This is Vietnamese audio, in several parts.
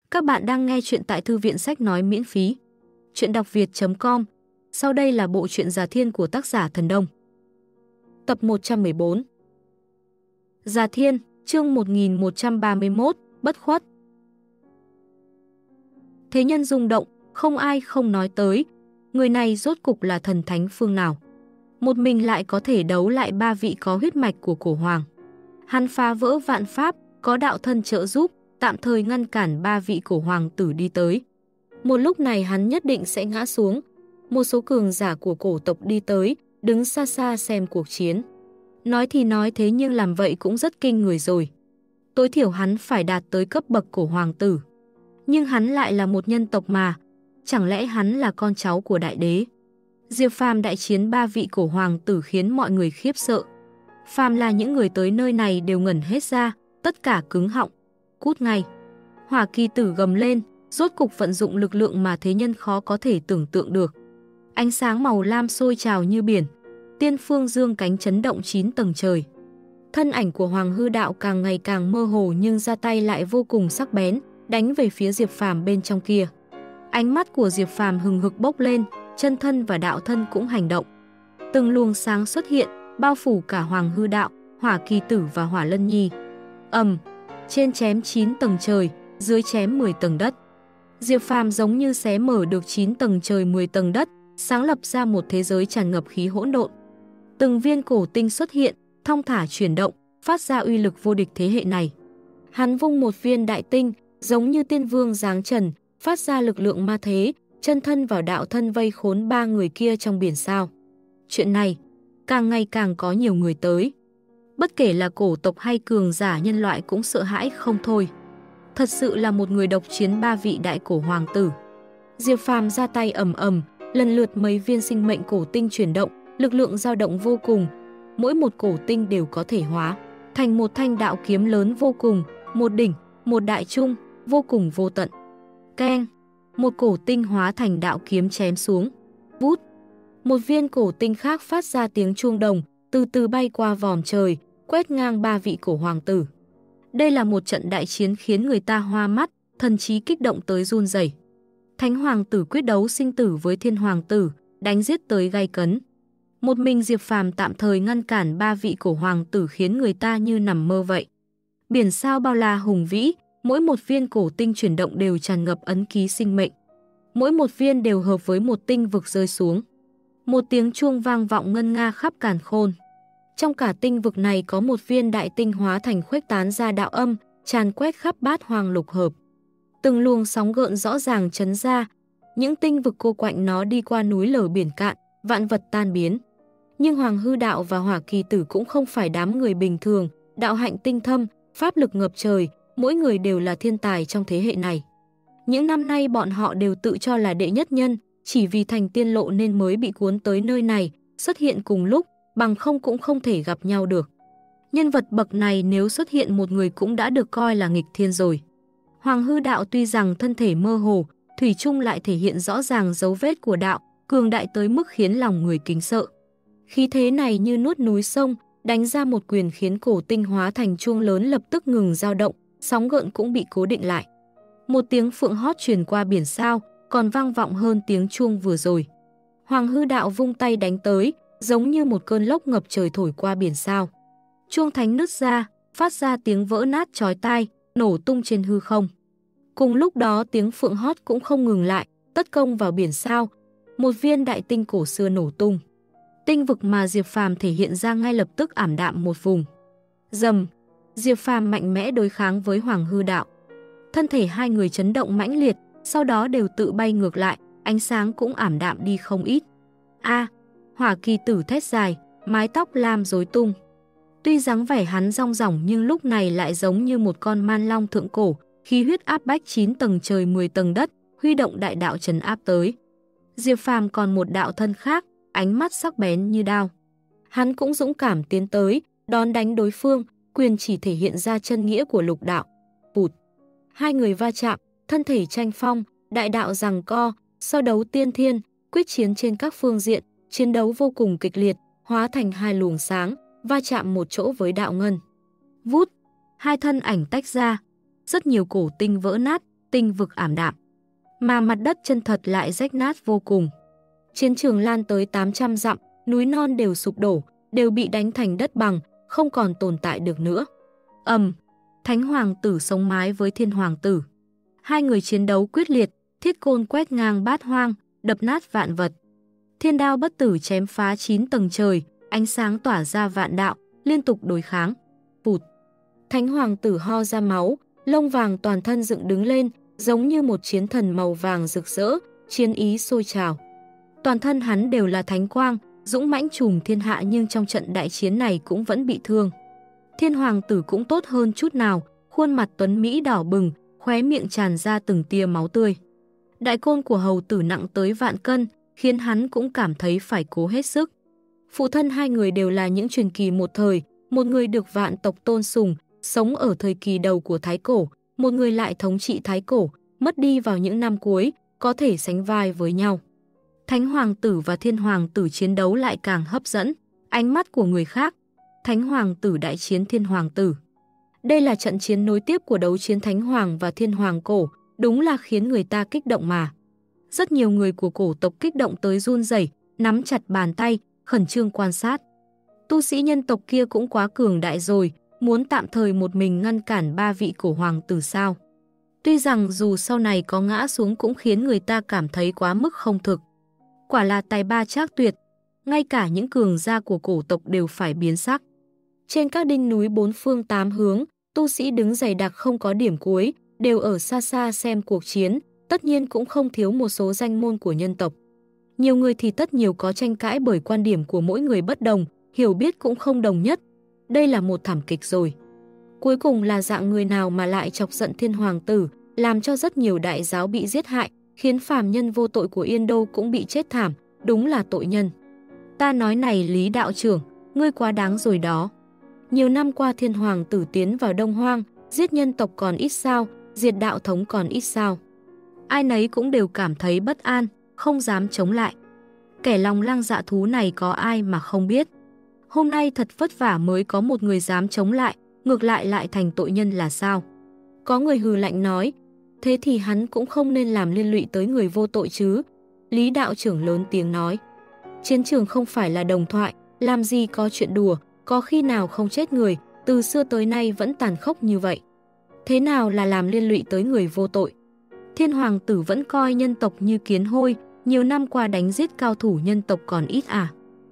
Các bạn đang nghe chuyện tại thư viện sách nói miễn phí. Chuyện đọc việt.com. Sau đây là bộ truyện Già Thiên của tác giả Thần Đông. Tập 114. Già Thiên, chương 1131, bất khuất. Thế nhân rung động, không ai không nói tới. Người này rốt cục là thần thánh phương nào? Một mình lại có thể đấu lại ba vị có huyết mạch của cổ hoàng. Hắn phá vỡ vạn pháp, có đạo thân trợ giúp, tạm thời ngăn cản ba vị cổ hoàng tử đi tới. Một lúc này hắn nhất định sẽ ngã xuống. Một số cường giả của cổ tộc đi tới, đứng xa xa xem cuộc chiến. Nói thì nói thế nhưng làm vậy cũng rất kinh người rồi. Tối thiểu hắn phải đạt tới cấp bậc cổ hoàng tử. Nhưng hắn lại là một nhân tộc mà. Chẳng lẽ hắn là con cháu của đại đế? Diệp Phàm đại chiến ba vị cổ hoàng tử khiến mọi người khiếp sợ. Phàm là những người tới nơi này đều ngẩn hết ra, tất cả cứng họng. Cút ngay. Hỏa Kỳ Tử gầm lên, rốt cục vận dụng lực lượng mà thế nhân khó có thể tưởng tượng được. Ánh sáng màu lam sôi trào như biển. Tiên phương dương cánh chấn động 9 tầng trời. Thân ảnh của Hoàng Hư Đạo càng ngày càng mơ hồ nhưng ra tay lại vô cùng sắc bén, đánh về phía Diệp Phàm bên trong kia. Ánh mắt của Diệp Phàm hừng hực bốc lên, chân thân và đạo thân cũng hành động. Từng luồng sáng xuất hiện, bao phủ cả Hoàng Hư Đạo, Hỏa Kỳ Tử và Hỏa Lân Nhi. Trên chém 9 tầng trời, dưới chém 10 tầng đất. Diệp Phàm giống như xé mở được 9 tầng trời 10 tầng đất, sáng lập ra một thế giới tràn ngập khí hỗn độn. Từng viên cổ tinh xuất hiện, thong thả chuyển động, phát ra uy lực vô địch thế hệ này. Hắn vung một viên đại tinh, giống như tiên vương giáng trần, phát ra lực lượng ma thế, chân thân vào đạo thân vây khốn ba người kia trong biển sao. Chuyện này, càng ngày càng có nhiều người tới. Bất kể là cổ tộc hay cường giả nhân loại cũng sợ hãi không thôi. Thật sự là một người độc chiến ba vị đại cổ hoàng tử. Diệp Phàm ra tay ầm, lần lượt mấy viên sinh mệnh cổ tinh chuyển động, lực lượng dao động vô cùng. Mỗi một cổ tinh đều có thể hóa thành một thanh đạo kiếm lớn vô cùng, một đỉnh, một đại trung, vô cùng vô tận. Keng, một cổ tinh hóa thành đạo kiếm chém xuống. Vút, một viên cổ tinh khác phát ra tiếng chuông đồng, từ từ bay qua vòm trời, quét ngang ba vị cổ hoàng tử. Đây là một trận đại chiến khiến người ta hoa mắt, thần trí kích động tới run rẩy. Thánh hoàng tử quyết đấu sinh tử với thiên hoàng tử, đánh giết tới gay cấn. Một mình Diệp Phàm tạm thời ngăn cản ba vị cổ hoàng tử khiến người ta như nằm mơ vậy. Biển sao bao la hùng vĩ, mỗi một viên cổ tinh chuyển động đều tràn ngập ấn ký sinh mệnh. Mỗi một viên đều hợp với một tinh vực rơi xuống. Một tiếng chuông vang vọng ngân nga khắp càn khôn. Trong cả tinh vực này có một viên đại tinh hóa thành khuếch tán ra đạo âm, tràn quét khắp bát hoang lục hợp. Từng luồng sóng gợn rõ ràng chấn ra, những tinh vực cô quạnh nó đi qua núi lở biển cạn, vạn vật tan biến. Nhưng Hoàng Hư Đạo và Hỏa Kỳ Tử cũng không phải đám người bình thường, đạo hạnh tinh thâm, pháp lực ngập trời, mỗi người đều là thiên tài trong thế hệ này. Những năm nay bọn họ đều tự cho là đệ nhất nhân, chỉ vì thành tiên lộ nên mới bị cuốn tới nơi này, xuất hiện cùng lúc, bằng không cũng không thể gặp nhau được. Nhân vật bậc này nếu xuất hiện một người cũng đã được coi là nghịch thiên rồi. Hoàng Hư Đạo tuy rằng thân thể mơ hồ, thủy chung lại thể hiện rõ ràng dấu vết của đạo, cường đại tới mức khiến lòng người kính sợ. Khí thế này như nuốt núi sông, đánh ra một quyền khiến cổ tinh hóa thành chuông lớn lập tức ngừng dao động, sóng gợn cũng bị cố định lại. Một tiếng phượng hót truyền qua biển sao, còn vang vọng hơn tiếng chuông vừa rồi. Hoàng Hư Đạo vung tay đánh tới, giống như một cơn lốc ngập trời thổi qua biển sao. Chuông thánh nứt ra, phát ra tiếng vỡ nát chói tai, nổ tung trên hư không. Cùng lúc đó tiếng phượng hót cũng không ngừng lại, tất công vào biển sao. Một viên đại tinh cổ xưa nổ tung. Tinh vực mà Diệp Phàm thể hiện ra ngay lập tức ảm đạm một vùng. Rầm, Diệp Phàm mạnh mẽ đối kháng với Hoàng Hư Đạo. Thân thể hai người chấn động mãnh liệt, sau đó đều tự bay ngược lại, ánh sáng cũng ảm đạm đi không ít. Hỏa Kỳ Tử thét dài, mái tóc lam rối tung. Tuy dáng vẻ hắn rong ròng nhưng lúc này lại giống như một con man long thượng cổ, khí huyết áp bách 9 tầng trời 10 tầng đất, huy động đại đạo trấn áp tới. Diệp Phàm còn một đạo thân khác, ánh mắt sắc bén như đao. Hắn cũng dũng cảm tiến tới, đón đánh đối phương, quyền chỉ thể hiện ra chân nghĩa của lục đạo. Bụt. Hai người va chạm, thân thể tranh phong, đại đạo giằng co, so đấu tiên thiên, quyết chiến trên các phương diện, chiến đấu vô cùng kịch liệt, hóa thành hai luồng sáng, va chạm một chỗ với đạo ngân. Vút, hai thân ảnh tách ra, rất nhiều cổ tinh vỡ nát, tinh vực ảm đạm. Mà mặt đất chân thật lại rách nát vô cùng. Chiến trường lan tới 800 dặm, núi non đều sụp đổ, đều bị đánh thành đất bằng, không còn tồn tại được nữa. Thánh hoàng tử sống mái với thiên hoàng tử. Hai người chiến đấu quyết liệt, thiết côn quét ngang bát hoang, đập nát vạn vật. Thiên đao bất tử chém phá 9 tầng trời, ánh sáng tỏa ra vạn đạo, liên tục đối kháng. Phụt. Thánh hoàng tử ho ra máu, lông vàng toàn thân dựng đứng lên, giống như một chiến thần màu vàng rực rỡ, chiến ý sôi trào. Toàn thân hắn đều là thánh quang, dũng mãnh trùm thiên hạ, nhưng trong trận đại chiến này cũng vẫn bị thương. Thiên hoàng tử cũng tốt hơn chút nào, khuôn mặt tuấn mỹ đỏ bừng, khóe miệng tràn ra từng tia máu tươi. Đại côn của hầu tử nặng tới vạn cân, khiến hắn cũng cảm thấy phải cố hết sức. Phụ thân hai người đều là những truyền kỳ một thời, một người được vạn tộc tôn sùng, sống ở thời kỳ đầu của Thái Cổ, một người lại thống trị Thái Cổ, mất đi vào những năm cuối, có thể sánh vai với nhau. Thánh hoàng tử và thiên hoàng tử chiến đấu lại càng hấp dẫn ánh mắt của người khác. Thánh hoàng tử đại chiến thiên hoàng tử. Đây là trận chiến nối tiếp của đấu chiến Thánh hoàng và Thiên hoàng cổ, đúng là khiến người ta kích động mà. Rất nhiều người của cổ tộc kích động tới run rẩy, nắm chặt bàn tay, khẩn trương quan sát. Tu sĩ nhân tộc kia cũng quá cường đại rồi, muốn tạm thời một mình ngăn cản ba vị cổ hoàng tử sao? Tuy rằng dù sau này có ngã xuống cũng khiến người ta cảm thấy quá mức không thực. Quả là tài ba trác tuyệt, ngay cả những cường gia của cổ tộc đều phải biến sắc. Trên các đỉnh núi bốn phương tám hướng, tu sĩ đứng dày đặc không có điểm cuối, đều ở xa xa xem cuộc chiến, tất nhiên cũng không thiếu một số danh môn của nhân tộc. Nhiều người thì tất nhiều có tranh cãi bởi quan điểm của mỗi người bất đồng, hiểu biết cũng không đồng nhất. Đây là một thảm kịch rồi. Cuối cùng là dạng người nào mà lại chọc giận thiên hoàng tử, làm cho rất nhiều đại giáo bị giết hại, khiến phàm nhân vô tội của Yên Đô cũng bị chết thảm, đúng là tội nhân. Ta nói này Lý đạo trưởng, ngươi quá đáng rồi đó. Nhiều năm qua thiên hoàng tử tiến vào Đông Hoang, giết nhân tộc còn ít sao, diệt đạo thống còn ít sao. Ai nấy cũng đều cảm thấy bất an, không dám chống lại. Kẻ lòng lang dạ thú này có ai mà không biết. Hôm nay thật vất vả mới có một người dám chống lại, ngược lại lại thành tội nhân là sao? Có người hừ lạnh nói, thế thì hắn cũng không nên làm liên lụy tới người vô tội chứ. Lý đạo trưởng lớn tiếng nói, chiến trường không phải là đồng thoại, làm gì có chuyện đùa, có khi nào không chết người, từ xưa tới nay vẫn tàn khốc như vậy. Thế nào là làm liên lụy tới người vô tội? Thiên hoàng tử vẫn coi nhân tộc như kiến hôi, nhiều năm qua đánh giết cao thủ nhân tộc còn ít à?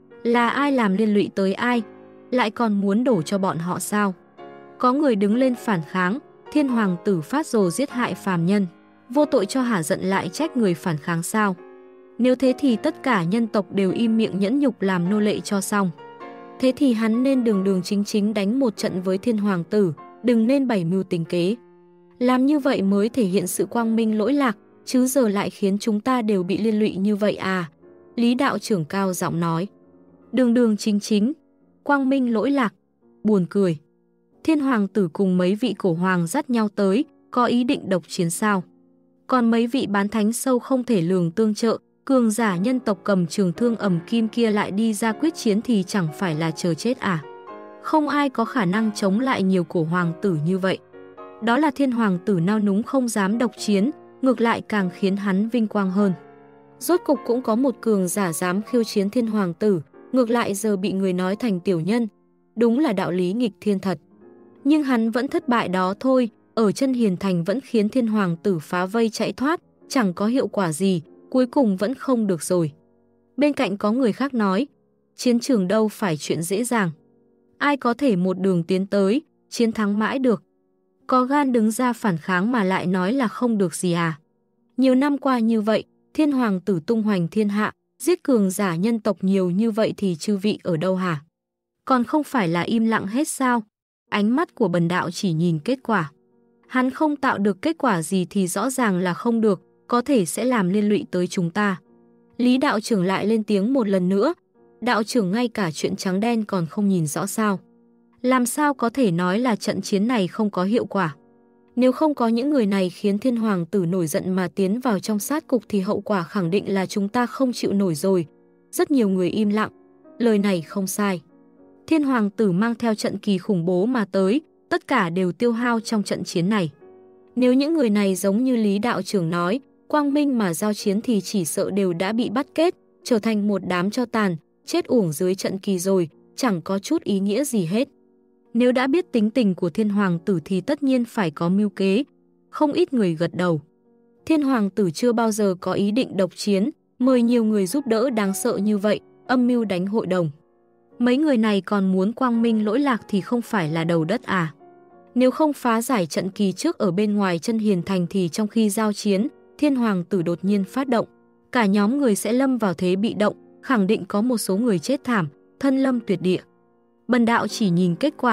Là ai làm liên lụy tới ai? Lại còn muốn đổ cho bọn họ sao? Có người đứng lên phản kháng, thiên hoàng tử phát rồ giết hại phàm nhân, vô tội cho hả giận lại trách người phản kháng sao? Nếu thế thì tất cả nhân tộc đều im miệng nhẫn nhục làm nô lệ cho xong. Thế thì hắn nên đường đường chính chính đánh một trận với thiên hoàng tử, đừng nên bày mưu tính kế. Làm như vậy mới thể hiện sự quang minh lỗi lạc, chứ giờ lại khiến chúng ta đều bị liên lụy như vậy à? Lý đạo trưởng cao giọng nói. Đường đường chính chính, quang minh lỗi lạc, buồn cười. Thiên hoàng tử cùng mấy vị cổ hoàng dắt nhau tới, có ý định độc chiến sao? Còn mấy vị bán thánh sâu không thể lường tương trợ, cường giả nhân tộc cầm trường thương ầm kim kia lại đi ra quyết chiến thì chẳng phải là chờ chết à? Không ai có khả năng chống lại nhiều cổ hoàng tử như vậy. Đó là thiên hoàng tử nao núng không dám độc chiến, ngược lại càng khiến hắn vinh quang hơn. Rốt cục cũng có một cường giả dám khiêu chiến thiên hoàng tử, ngược lại giờ bị người nói thành tiểu nhân. Đúng là đạo lý nghịch thiên thật. Nhưng hắn vẫn thất bại đó thôi, ở chân hiền thành vẫn khiến thiên hoàng tử phá vây chạy thoát, chẳng có hiệu quả gì, cuối cùng vẫn không được rồi. Bên cạnh có người khác nói, chiến trường đâu phải chuyện dễ dàng. Ai có thể một đường tiến tới, chiến thắng mãi được. Có gan đứng ra phản kháng mà lại nói là không được gì à? Nhiều năm qua như vậy, thiên hoàng tử tung hoành thiên hạ, giết cường giả nhân tộc nhiều như vậy thì chư vị ở đâu hả? Còn không phải là im lặng hết sao? Ánh mắt của bần đạo chỉ nhìn kết quả. Hắn không tạo được kết quả gì thì rõ ràng là không được, có thể sẽ làm liên lụy tới chúng ta. Lý đạo trưởng lại lên tiếng một lần nữa. Đạo trưởng ngay cả chuyện trắng đen còn không nhìn rõ sao? Làm sao có thể nói là trận chiến này không có hiệu quả? Nếu không có những người này khiến thiên hoàng tử nổi giận mà tiến vào trong sát cục thì hậu quả khẳng định là chúng ta không chịu nổi rồi. Rất nhiều người im lặng. Lời này không sai. Thiên hoàng tử mang theo trận kỳ khủng bố mà tới, tất cả đều tiêu hao trong trận chiến này. Nếu những người này giống như Lý đạo trưởng nói, quang minh mà giao chiến thì chỉ sợ đều đã bị bắt kết, trở thành một đám tro tàn, chết uổng dưới trận kỳ rồi, chẳng có chút ý nghĩa gì hết. Nếu đã biết tính tình của Thiên Hoàng tử thì tất nhiên phải có mưu kế. Không ít người gật đầu. Thiên Hoàng tử chưa bao giờ có ý định độc chiến, mời nhiều người giúp đỡ đáng sợ như vậy, âm mưu đánh hội đồng. Mấy người này còn muốn quang minh lỗi lạc thì không phải là đầu đất à? Nếu không phá giải trận kỳ trước ở bên ngoài chân Hiền Thành thì trong khi giao chiến, Thiên Hoàng tử đột nhiên phát động. Cả nhóm người sẽ lâm vào thế bị động, khẳng định có một số người chết thảm, thân lâm tuyệt địa. Bần đạo chỉ nhìn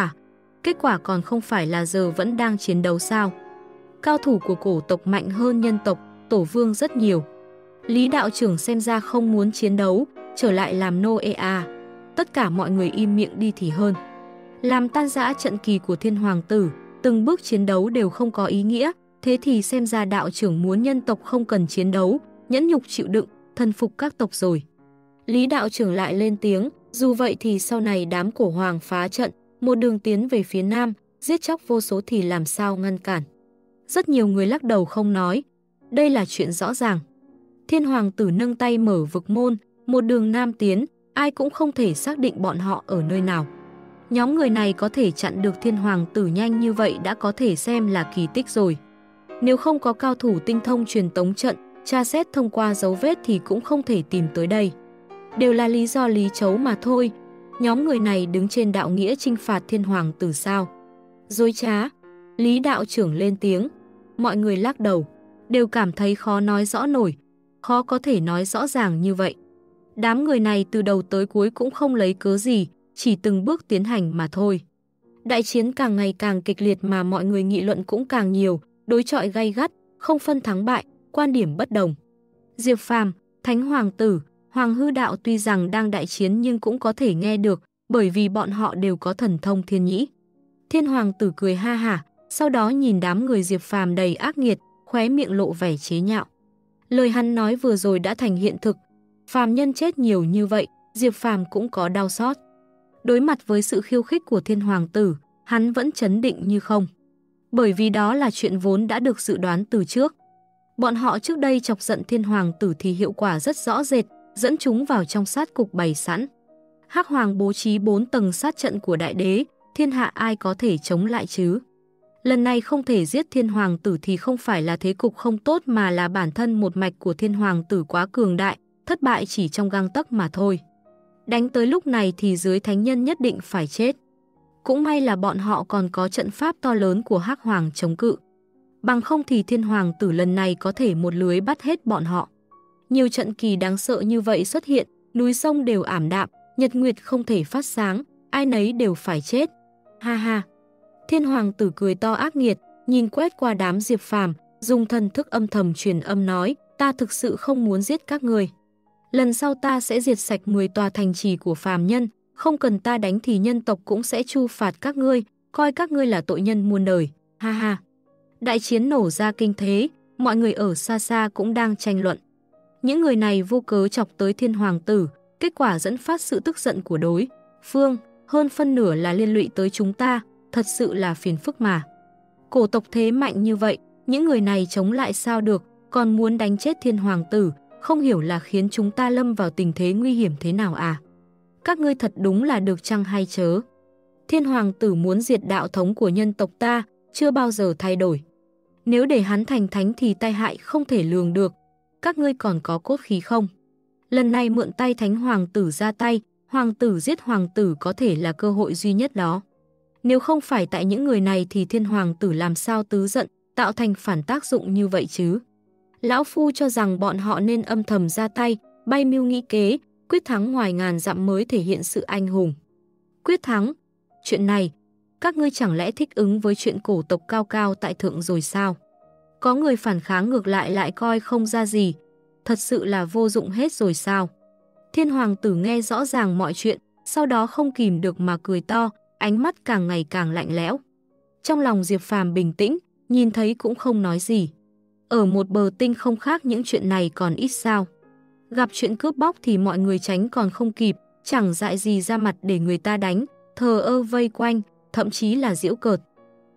kết quả còn không phải là giờ vẫn đang chiến đấu sao? Cao thủ của cổ tộc mạnh hơn nhân tộc, tổ vương rất nhiều. Lý đạo trưởng xem ra không muốn chiến đấu, trở lại làm nô ê à. Tất cả mọi người im miệng đi thì hơn. Làm tan rã trận kỳ của Thiên Hoàng tử, từng bước chiến đấu đều không có ý nghĩa, thế thì xem ra đạo trưởng muốn nhân tộc không cần chiến đấu, nhẫn nhục chịu đựng, thần phục các tộc rồi. Lý đạo trưởng lại lên tiếng, dù vậy thì sau này đám cổ hoàng phá trận, một đường tiến về phía nam, giết chóc vô số thì làm sao ngăn cản. Rất nhiều người lắc đầu không nói, đây là chuyện rõ ràng. Thiên Hoàng tử nâng tay mở vực môn, một đường nam tiến, ai cũng không thể xác định bọn họ ở nơi nào. Nhóm người này có thể chặn được Thiên Hoàng tử nhanh như vậy đã có thể xem là kỳ tích rồi. Nếu không có cao thủ tinh thông truyền tống trận, tra xét thông qua dấu vết thì cũng không thể tìm tới đây. Đều là lý do lý chấu mà thôi. Nhóm người này đứng trên đạo nghĩa chinh phạt Thiên Hoàng tử sao? Dối trá. Lý đạo trưởng lên tiếng. Mọi người lắc đầu, đều cảm thấy khó nói rõ nổi, khó có thể nói rõ ràng như vậy. Đám người này từ đầu tới cuối cũng không lấy cớ gì, chỉ từng bước tiến hành mà thôi. Đại chiến càng ngày càng kịch liệt mà mọi người nghị luận cũng càng nhiều, đối chọi gay gắt, không phân thắng bại, quan điểm bất đồng. Diệp Phàm, Thánh Hoàng tử, Hoàng Hư Đạo tuy rằng đang đại chiến nhưng cũng có thể nghe được, bởi vì bọn họ đều có thần thông thiên nhĩ. Thiên Hoàng tử cười ha hả, sau đó nhìn đám người Diệp Phàm đầy ác nghiệt, khóe miệng lộ vẻ chế nhạo. Lời hắn nói vừa rồi đã thành hiện thực, phàm nhân chết nhiều như vậy, Diệp Phàm cũng có đau xót. Đối mặt với sự khiêu khích của Thiên Hoàng tử, hắn vẫn trấn định như không. Bởi vì đó là chuyện vốn đã được dự đoán từ trước. Bọn họ trước đây chọc giận Thiên Hoàng tử thì hiệu quả rất rõ rệt, dẫn chúng vào trong sát cục bày sẵn. Hắc Hoàng bố trí 4 tầng sát trận của đại đế, thiên hạ ai có thể chống lại chứ? Lần này không thể giết Thiên Hoàng tử thì không phải là thế cục không tốt mà là bản thân một mạch của Thiên Hoàng tử quá cường đại, thất bại chỉ trong gang tấc mà thôi. Đánh tới lúc này thì dưới thánh nhân nhất định phải chết. Cũng may là bọn họ còn có trận pháp to lớn của Hắc Hoàng chống cự. Bằng không thì Thiên Hoàng tử lần này có thể một lưới bắt hết bọn họ. Nhiều trận kỳ đáng sợ như vậy xuất hiện, núi sông đều ảm đạm, nhật nguyệt không thể phát sáng, ai nấy đều phải chết. Ha ha. Thiên Hoàng tử cười to ác nghiệt, nhìn quét qua đám Diệp Phàm, dùng thần thức âm thầm truyền âm nói, ta thực sự không muốn giết các người. Lần sau ta sẽ diệt sạch 10 tòa thành trì của phàm nhân, không cần ta đánh thì nhân tộc cũng sẽ tru phạt các ngươi, coi các ngươi là tội nhân muôn đời. Ha ha. Đại chiến nổ ra kinh thế, mọi người ở xa xa cũng đang tranh luận. Những người này vô cớ chọc tới Thiên Hoàng tử, kết quả dẫn phát sự tức giận của đối phương, hơn phân nửa là liên lụy tới chúng ta, thật sự là phiền phức mà. Cổ tộc thế mạnh như vậy, những người này chống lại sao được, còn muốn đánh chết Thiên Hoàng tử, không hiểu là khiến chúng ta lâm vào tình thế nguy hiểm thế nào à? Các ngươi thật đúng là được chăng hay chớ? Thiên Hoàng tử muốn diệt đạo thống của nhân tộc ta, chưa bao giờ thay đổi. Nếu để hắn thành thánh thì tai hại không thể lường được. Các ngươi còn có cốt khí không? Lần này mượn tay Thánh Hoàng tử ra tay, Hoàng tử giết Hoàng tử có thể là cơ hội duy nhất đó. Nếu không phải tại những người này thì Thiên Hoàng tử làm sao tứ giận, tạo thành phản tác dụng như vậy chứ? Lão Phu cho rằng bọn họ nên âm thầm ra tay, bay mưu nghĩ kế, quyết thắng ngoài ngàn dặm mới thể hiện sự anh hùng. Quyết thắng? Chuyện này, các ngươi chẳng lẽ thích ứng với chuyện cổ tộc cao cao tại thượng rồi sao? Có người phản kháng ngược lại coi không ra gì, thật sự là vô dụng hết rồi sao? Thiên Hoàng tử nghe rõ ràng mọi chuyện, sau đó không kìm được mà cười to, ánh mắt càng ngày càng lạnh lẽo. Trong lòng Diệp Phàm bình tĩnh, nhìn thấy cũng không nói gì. Ở một bờ tinh không khác những chuyện này còn ít sao. Gặp chuyện cướp bóc thì mọi người tránh còn không kịp, chẳng dại gì ra mặt để người ta đánh, thờ ơ vây quanh, thậm chí là giễu cợt.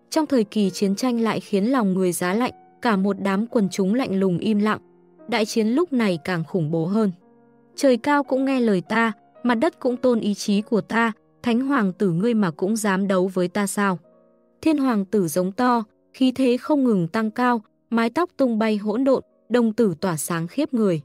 Trong thời kỳ chiến tranh lại khiến lòng người giá lạnh, cả một đám quần chúng lạnh lùng im lặng. Đại chiến lúc này càng khủng bố hơn. Trời cao cũng nghe lời ta, mặt đất cũng tôn ý chí của ta, Thánh hoàng tử ngươi mà cũng dám đấu với ta sao? Thiên hoàng tử giống to, khí thế không ngừng tăng cao, mái tóc tung bay hỗn độn, đồng tử tỏa sáng khiếp người.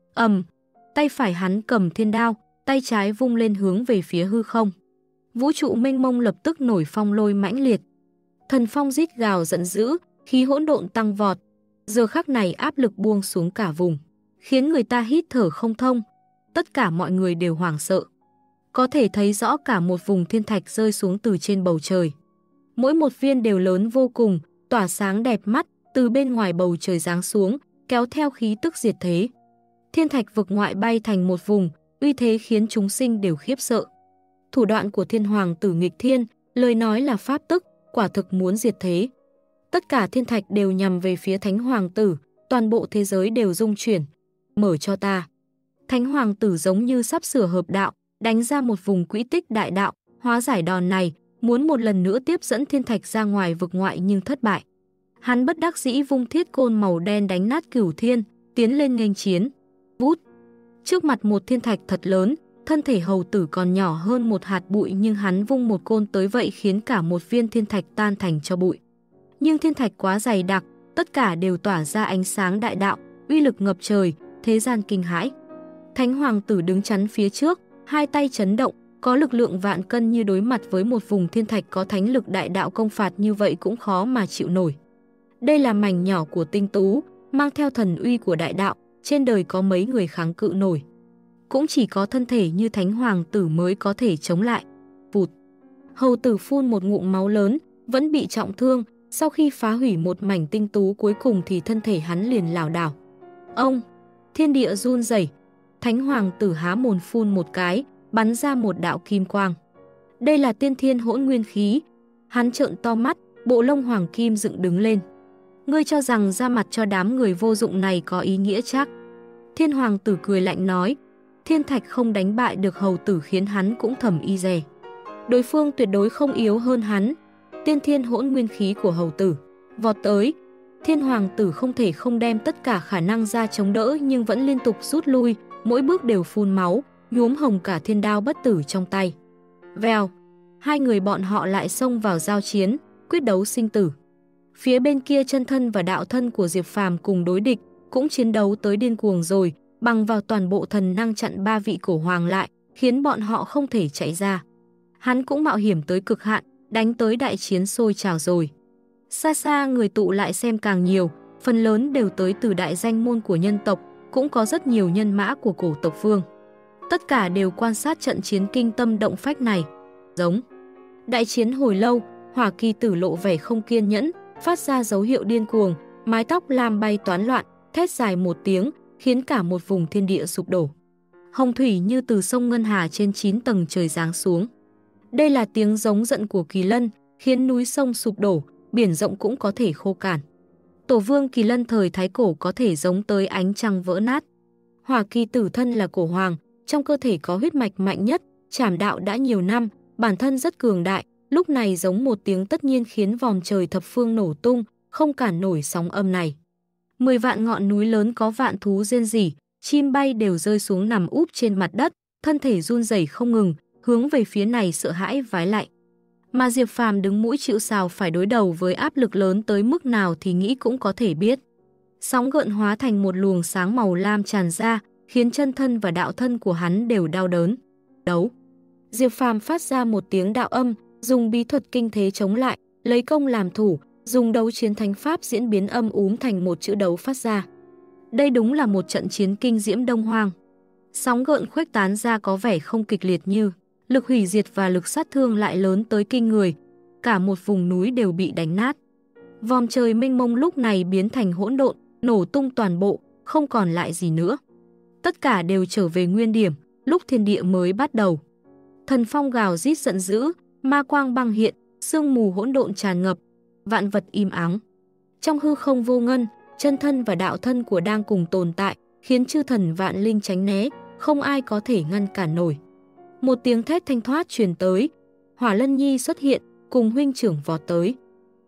Tay phải hắn cầm thiên đao, tay trái vung lên hướng về phía hư không. Vũ trụ mênh mông lập tức nổi phong lôi mãnh liệt. Thần phong rít gào giận dữ, khí hỗn độn tăng vọt. Giờ khắc này áp lực buông xuống cả vùng, khiến người ta hít thở không thông. Tất cả mọi người đều hoảng sợ. Có thể thấy rõ cả một vùng thiên thạch rơi xuống từ trên bầu trời. Mỗi một viên đều lớn vô cùng, tỏa sáng đẹp mắt, từ bên ngoài bầu trời giáng xuống, kéo theo khí tức diệt thế. Thiên thạch vực ngoại bay thành một vùng, uy thế khiến chúng sinh đều khiếp sợ. Thủ đoạn của thiên hoàng tử nghịch thiên, lời nói là pháp tức, quả thực muốn diệt thế. Tất cả thiên thạch đều nhằm về phía Thánh hoàng tử, toàn bộ thế giới đều rung chuyển. Mở cho ta. Thánh hoàng tử giống như sắp sửa hợp đạo, đánh ra một vùng quỹ tích đại đạo, hóa giải đòn này, muốn một lần nữa tiếp dẫn thiên thạch ra ngoài vực ngoại nhưng thất bại. Hắn bất đắc dĩ vung thiết côn màu đen đánh nát cửu thiên, tiến lên nghênh chiến. Vút! Trước mặt một thiên thạch thật lớn, thân thể hầu tử còn nhỏ hơn một hạt bụi nhưng hắn vung một côn tới vậy khiến cả một viên thiên thạch tan thành cho bụi. Nhưng thiên thạch quá dày đặc, tất cả đều tỏa ra ánh sáng đại đạo, uy lực ngập trời, thế gian kinh hãi. Thánh hoàng tử đứng chắn phía trước, hai tay chấn động, có lực lượng vạn cân như đối mặt với một vùng thiên thạch có thánh lực đại đạo công phạt như vậy cũng khó mà chịu nổi. Đây là mảnh nhỏ của tinh tú, mang theo thần uy của đại đạo, trên đời có mấy người kháng cự nổi. Cũng chỉ có thân thể như Thánh hoàng tử mới có thể chống lại. Vụt! Hầu tử phun một ngụm máu lớn, vẫn bị trọng thương, sau khi phá hủy một mảnh tinh tú cuối cùng thì thân thể hắn liền lảo đảo. Ông! Thiên địa run rẩy. Thánh hoàng tử há mồm phun một cái, bắn ra một đạo kim quang. Đây là tiên thiên hỗn nguyên khí. Hắn trợn to mắt, bộ lông hoàng kim dựng đứng lên. Ngươi cho rằng ra mặt cho đám người vô dụng này có ý nghĩa chắc? Thiên hoàng tử cười lạnh nói, thiên thạch không đánh bại được hầu tử khiến hắn cũng thầm y dè. Đối phương tuyệt đối không yếu hơn hắn. Tiên thiên hỗn nguyên khí của hầu tử vọt tới. Thiên hoàng tử không thể không đem tất cả khả năng ra chống đỡ nhưng vẫn liên tục rút lui, mỗi bước đều phun máu, nhuốm hồng cả thiên đao bất tử trong tay. Vèo, hai người bọn họ lại xông vào giao chiến, quyết đấu sinh tử. Phía bên kia chân thân và đạo thân của Diệp Phàm cùng đối địch, cũng chiến đấu tới điên cuồng rồi, bằng vào toàn bộ thần năng chặn ba vị cổ hoàng lại, khiến bọn họ không thể chạy ra. Hắn cũng mạo hiểm tới cực hạn, đánh tới đại chiến sôi trào rồi. Xa xa người tụ lại xem càng nhiều, phần lớn đều tới từ đại danh môn của nhân tộc, cũng có rất nhiều nhân mã của cổ tộc vương. Tất cả đều quan sát trận chiến kinh tâm động phách này. Giống. Đại chiến hồi lâu, Hỏa Kỳ Tử lộ vẻ không kiên nhẫn, phát ra dấu hiệu điên cuồng, mái tóc lam bay toán loạn, thét dài một tiếng, khiến cả một vùng thiên địa sụp đổ. Hồng thủy như từ sông Ngân Hà trên 9 tầng trời giáng xuống. Đây là tiếng giống giận của Kỳ Lân, khiến núi sông sụp đổ, biển rộng cũng có thể khô cạn. Tổ vương Kỳ Lân thời Thái Cổ có thể giống tới ánh trăng vỡ nát. Hỏa Kỳ Tử thân là cổ hoàng, trong cơ thể có huyết mạch mạnh nhất, trảm đạo đã nhiều năm, bản thân rất cường đại, lúc này giống một tiếng tất nhiên khiến vòm trời thập phương nổ tung, không cản nổi sóng âm này. 10 vạn ngọn núi lớn có vạn thú rên rỉ, chim bay đều rơi xuống nằm úp trên mặt đất, thân thể run rẩy không ngừng, hướng về phía này sợ hãi vái lạy. Mà Diệp Phàm đứng mũi chịu sào phải đối đầu với áp lực lớn tới mức nào thì nghĩ cũng có thể biết. Sóng gợn hóa thành một luồng sáng màu lam tràn ra, khiến chân thân và đạo thân của hắn đều đau đớn. Đấu. Diệp Phàm phát ra một tiếng đạo âm, dùng bí thuật kinh thế chống lại, lấy công làm thủ, dùng đấu chiến thánh pháp diễn biến âm úm thành một chữ đấu phát ra. Đây đúng là một trận chiến kinh diễm đông hoang. Sóng gợn khuếch tán ra có vẻ không kịch liệt như, lực hủy diệt và lực sát thương lại lớn tới kinh người, cả một vùng núi đều bị đánh nát. Vòm trời mênh mông lúc này biến thành hỗn độn, nổ tung toàn bộ, không còn lại gì nữa. Tất cả đều trở về nguyên điểm, lúc thiên địa mới bắt đầu. Thần phong gào rít giận dữ, ma quang băng hiện, sương mù hỗn độn tràn ngập, vạn vật im ắng. Trong hư không vô ngân, chân thân và đạo thân của đang cùng tồn tại, khiến chư thần vạn linh tránh né, không ai có thể ngăn cản nổi. Một tiếng thét thanh thoát truyền tới, Hỏa Lân Nhi xuất hiện, cùng huynh trưởng vọt tới.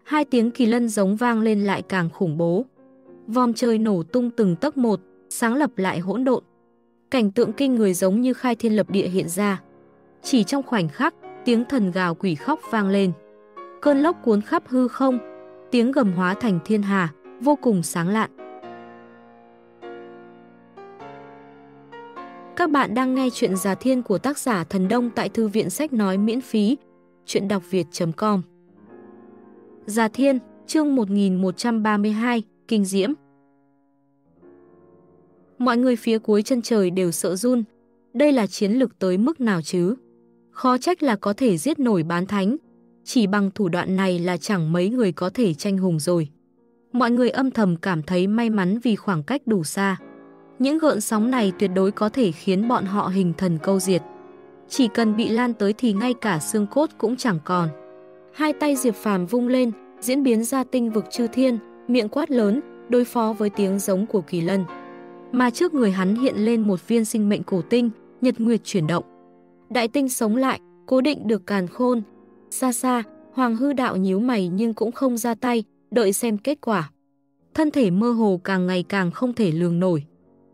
Hai tiếng kỳ lân giống vang lên lại càng khủng bố. Vòm trời nổ tung từng tấc một, sáng lập lại hỗn độn. Cảnh tượng kinh người giống như khai thiên lập địa hiện ra. Chỉ trong khoảnh khắc, tiếng thần gào quỷ khóc vang lên. Cơn lốc cuốn khắp hư không, tiếng gầm hóa thành thiên hà, vô cùng sáng lạn. Các bạn đang nghe chuyện Già Thiên của tác giả Thần Đông tại Thư viện Sách Nói miễn phí, chuyện đọc việt.com. Già Thiên, chương 1132, Kinh Diễm. Mọi người phía cuối chân trời đều sợ run. Đây là chiến lực tới mức nào chứ? Khó trách là có thể giết nổi bán thánh. Chỉ bằng thủ đoạn này là chẳng mấy người có thể tranh hùng rồi. Mọi người âm thầm cảm thấy may mắn vì khoảng cách đủ xa. Những gợn sóng này tuyệt đối có thể khiến bọn họ hình thần câu diệt. Chỉ cần bị lan tới thì ngay cả xương cốt cũng chẳng còn. Hai tay Diệp Phàm vung lên, diễn biến ra tinh vực chư thiên, miệng quát lớn, đối phó với tiếng giống của kỳ lân. Mà trước người hắn hiện lên một viên sinh mệnh cổ tinh, nhật nguyệt chuyển động. Đại tinh sống lại, cố định được càn khôn. Xa xa, Hoàng Hư Đạo nhíu mày nhưng cũng không ra tay, đợi xem kết quả. Thân thể mơ hồ càng ngày càng không thể lường nổi.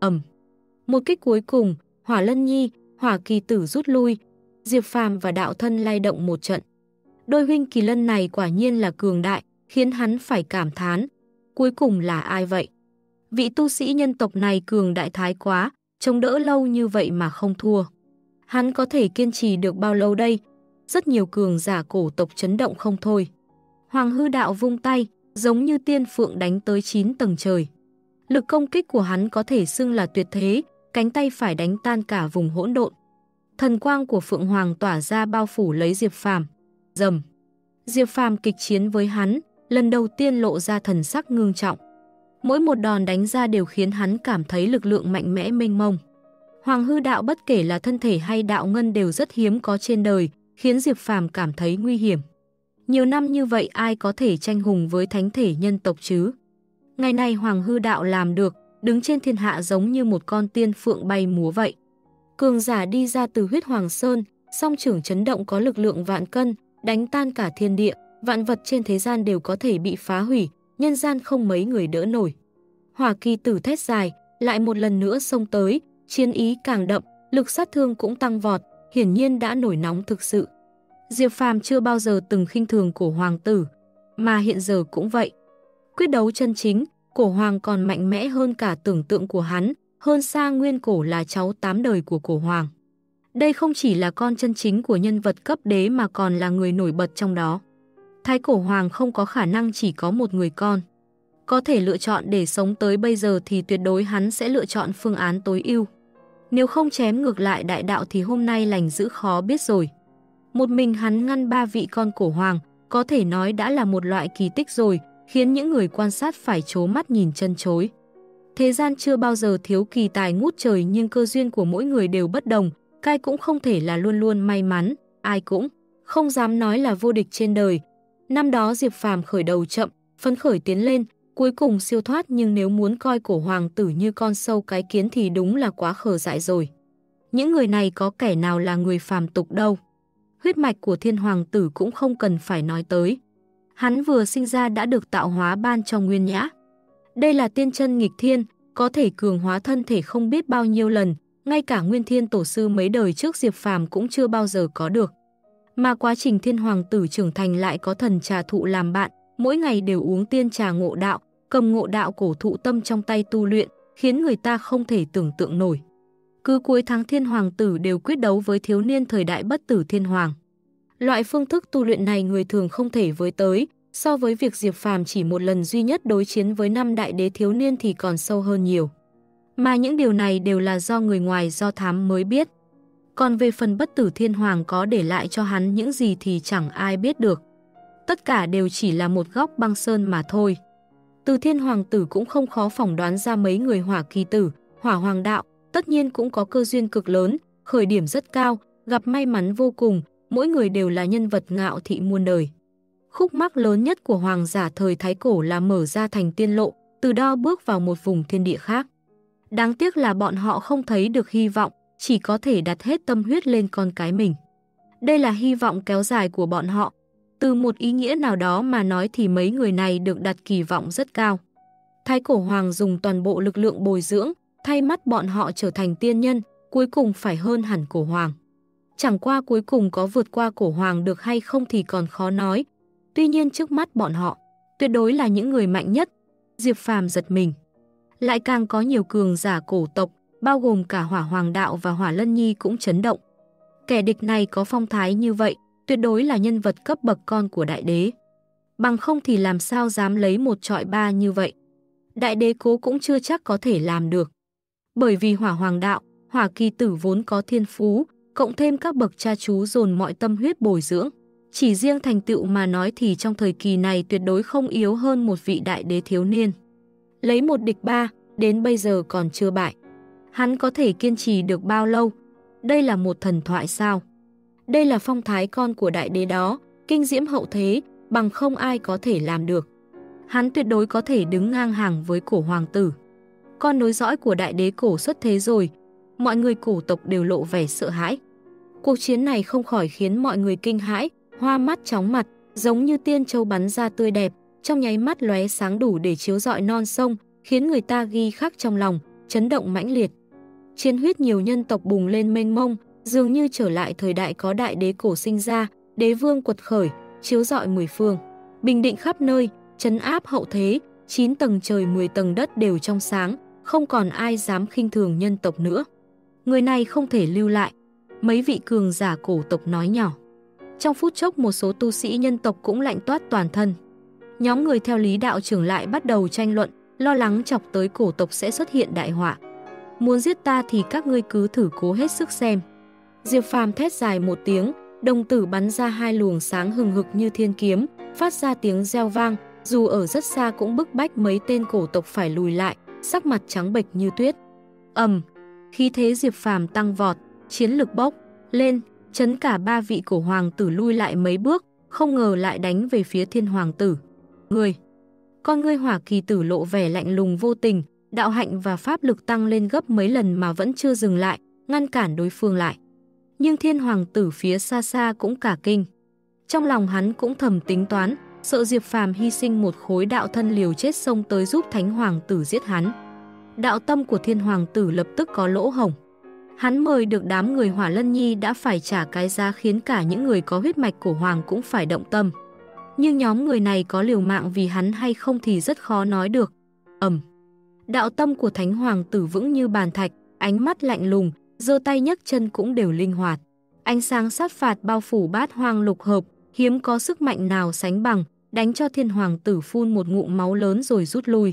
Một kích cuối cùng, Hỏa Lân Nhi, Hỏa Kỳ Tử rút lui, Diệp Phàm và Đạo Thân lay động một trận. Đôi huynh kỳ lân này quả nhiên là cường đại, khiến hắn phải cảm thán. Cuối cùng là ai vậy? Vị tu sĩ nhân tộc này cường đại thái quá, chống đỡ lâu như vậy mà không thua. Hắn có thể kiên trì được bao lâu đây? Rất nhiều cường giả cổ tộc chấn động không thôi. Hoàng Hư Đạo vung tay, giống như tiên phượng đánh tới 9 tầng trời. Lực công kích của hắn có thể xưng là tuyệt thế, cánh tay phải đánh tan cả vùng hỗn độn. Thần quang của Phượng Hoàng tỏa ra bao phủ lấy Diệp Phàm. Rầm. Diệp Phàm kịch chiến với hắn, lần đầu tiên lộ ra thần sắc ngưng trọng. Mỗi một đòn đánh ra đều khiến hắn cảm thấy lực lượng mạnh mẽ mênh mông. Hoàng Hư Đạo bất kể là thân thể hay đạo ngân đều rất hiếm có trên đời, khiến Diệp Phàm cảm thấy nguy hiểm. Nhiều năm như vậy ai có thể tranh hùng với thánh thể nhân tộc chứ? Ngày nay Hoàng Hư Đạo làm được, đứng trên thiên hạ giống như một con tiên phượng bay múa vậy. Cường giả đi ra từ huyết Hoàng Sơn, song trưởng chấn động có lực lượng vạn cân, đánh tan cả thiên địa, vạn vật trên thế gian đều có thể bị phá hủy, nhân gian không mấy người đỡ nổi. Hỏa Kỳ Tử thét dài, lại một lần nữa xông tới, chiến ý càng đậm, lực sát thương cũng tăng vọt, hiển nhiên đã nổi nóng thực sự. Diệp Phàm chưa bao giờ từng khinh thường Cổ Hoàng tử, mà hiện giờ cũng vậy. Quyết đấu chân chính, Cổ Hoàng còn mạnh mẽ hơn cả tưởng tượng của hắn, hơn xa Nguyên Cổ là cháu 8 đời của Cổ Hoàng. Đây không chỉ là con chân chính của nhân vật cấp đế mà còn là người nổi bật trong đó. Thái Cổ Hoàng không có khả năng chỉ có một người con. Có thể lựa chọn để sống tới bây giờ thì tuyệt đối hắn sẽ lựa chọn phương án tối ưu. Nếu không chém ngược lại đại đạo thì hôm nay lành dữ khó biết rồi. Một mình hắn ngăn 3 vị con Cổ Hoàng, có thể nói đã là một loại kỳ tích rồi, khiến những người quan sát phải trố mắt nhìn chân chối. Thế gian chưa bao giờ thiếu kỳ tài ngút trời nhưng cơ duyên của mỗi người đều bất đồng, ai cũng không thể là luôn luôn may mắn, ai cũng không dám nói là vô địch trên đời. Năm đó Diệp Phàm khởi đầu chậm, phấn khởi tiến lên, cuối cùng siêu thoát nhưng nếu muốn coi Cổ Hoàng tử như con sâu cái kiến thì đúng là quá khờ dại rồi. Những người này có kẻ nào là người phàm tục đâu. Huyết mạch của Thiên Hoàng tử cũng không cần phải nói tới. Hắn vừa sinh ra đã được tạo hóa ban cho Nguyên Nhã. Đây là tiên chân nghịch thiên, có thể cường hóa thân thể không biết bao nhiêu lần, ngay cả Nguyên Thiên Tổ sư mấy đời trước Diệp Phàm cũng chưa bao giờ có được. Mà quá trình Thiên Hoàng tử trưởng thành lại có thần trà thụ làm bạn, mỗi ngày đều uống tiên trà ngộ đạo, cầm ngộ đạo cổ thụ tâm trong tay tu luyện, khiến người ta không thể tưởng tượng nổi. Cứ cuối tháng Thiên Hoàng tử đều quyết đấu với thiếu niên thời đại bất tử Thiên Hoàng. Loại phương thức tu luyện này người thường không thể với tới, so với việc Diệp Phàm chỉ một lần duy nhất đối chiến với 5 đại đế thiếu niên thì còn sâu hơn nhiều. Mà những điều này đều là do người ngoài do thám mới biết. Còn về phần bất tử Thiên Hoàng có để lại cho hắn những gì thì chẳng ai biết được. Tất cả đều chỉ là một góc băng sơn mà thôi. Từ Thiên Hoàng tử cũng không khó phỏng đoán ra mấy người Hỏa Kỳ Tử, Hỏa Hoàng Đạo, tất nhiên cũng có cơ duyên cực lớn, khởi điểm rất cao, gặp may mắn vô cùng, mỗi người đều là nhân vật ngạo thị muôn đời. Khúc mắc lớn nhất của hoàng giả thời Thái Cổ là mở ra thành tiên lộ, từ đó bước vào một vùng thiên địa khác. Đáng tiếc là bọn họ không thấy được hy vọng, chỉ có thể đặt hết tâm huyết lên con cái mình. Đây là hy vọng kéo dài của bọn họ. Từ một ý nghĩa nào đó mà nói thì mấy người này được đặt kỳ vọng rất cao. Thái Cổ Hoàng dùng toàn bộ lực lượng bồi dưỡng, thay mắt bọn họ trở thành tiên nhân, cuối cùng phải hơn hẳn Cổ Hoàng. Chẳng qua cuối cùng có vượt qua Cổ Hoàng được hay không thì còn khó nói. Tuy nhiên trước mắt bọn họ, tuyệt đối là những người mạnh nhất. Diệp Phàm giật mình. Lại càng có nhiều cường giả cổ tộc, bao gồm cả Hỏa Hoàng Đạo và Hỏa Lân Nhi cũng chấn động. Kẻ địch này có phong thái như vậy, tuyệt đối là nhân vật cấp bậc con của đại đế. Bằng không thì làm sao dám lấy một trọi ba như vậy. Đại đế cố cũng chưa chắc có thể làm được. Bởi vì Hỏa Hoàng Đạo, Hỏa Kỳ Tử vốn có thiên phú, cộng thêm các bậc cha chú dồn mọi tâm huyết bồi dưỡng. Chỉ riêng thành tựu mà nói thì trong thời kỳ này tuyệt đối không yếu hơn một vị đại đế thiếu niên. Lấy một địch ba, đến bây giờ còn chưa bại. Hắn có thể kiên trì được bao lâu? Đây là một thần thoại sao? Đây là phong thái con của đại đế đó, kinh diễm hậu thế, bằng không ai có thể làm được. Hắn tuyệt đối có thể đứng ngang hàng với Cổ Hoàng tử. Con nối dõi của đại đế cổ xuất thế rồi, mọi người cổ tộc đều lộ vẻ sợ hãi. Cuộc chiến này không khỏi khiến mọi người kinh hãi, hoa mắt chóng mặt, giống như tiên châu bắn ra tươi đẹp, trong nháy mắt lóe sáng đủ để chiếu rọi non sông, khiến người ta ghi khắc trong lòng, chấn động mãnh liệt. Chiến huyết nhiều nhân tộc bùng lên mênh mông, dường như trở lại thời đại có đại đế cổ sinh ra, đế vương quật khởi, chiếu rọi mười phương, bình định khắp nơi, trấn áp hậu thế, 9 tầng trời 10 tầng đất đều trong sáng, không còn ai dám khinh thường nhân tộc nữa. Người này không thể lưu lại, mấy vị cường giả cổ tộc nói nhỏ. Trong phút chốc một số tu sĩ nhân tộc cũng lạnh toát toàn thân. Nhóm người theo Lý đạo trưởng lại bắt đầu tranh luận, lo lắng chọc tới cổ tộc sẽ xuất hiện đại họa. Muốn giết ta thì các ngươi cứ thử cố hết sức xem. Diệp Phàm thét dài một tiếng, đồng tử bắn ra hai luồng sáng hừng hực như thiên kiếm, phát ra tiếng reo vang, dù ở rất xa cũng bức bách mấy tên cổ tộc phải lùi lại, sắc mặt trắng bệch như tuyết. Khí thế Diệp Phàm tăng vọt, chiến lực bốc lên, chấn cả ba vị cổ hoàng tử lui lại mấy bước, không ngờ lại đánh về phía Thiên Hoàng tử. Con ngươi Hỏa Kỳ Tử lộ vẻ lạnh lùng vô tình, đạo hạnh và pháp lực tăng lên gấp mấy lần mà vẫn chưa dừng lại, ngăn cản đối phương lại. Nhưng Thiên Hoàng tử phía xa xa cũng cả kinh. Trong lòng hắn cũng thầm tính toán, sợ Diệp Phàm hy sinh một khối đạo thân liều chết xông tới giúp Thánh Hoàng tử giết hắn. Đạo tâm của Thiên Hoàng tử lập tức có lỗ hổng. Hắn mời được đám người Hỏa Lân Nhi đã phải trả cái giá khiến cả những người có huyết mạch cổ hoàng cũng phải động tâm. Nhưng nhóm người này có liều mạng vì hắn hay không thì rất khó nói được. Đạo tâm của Thánh Hoàng tử vững như bàn thạch, ánh mắt lạnh lùng, giơ tay nhấc chân cũng đều linh hoạt. Ánh sáng sát phạt bao phủ bát hoang lục hợp, hiếm có sức mạnh nào sánh bằng, đánh cho Thiên Hoàng tử phun một ngụm máu lớn rồi rút lui.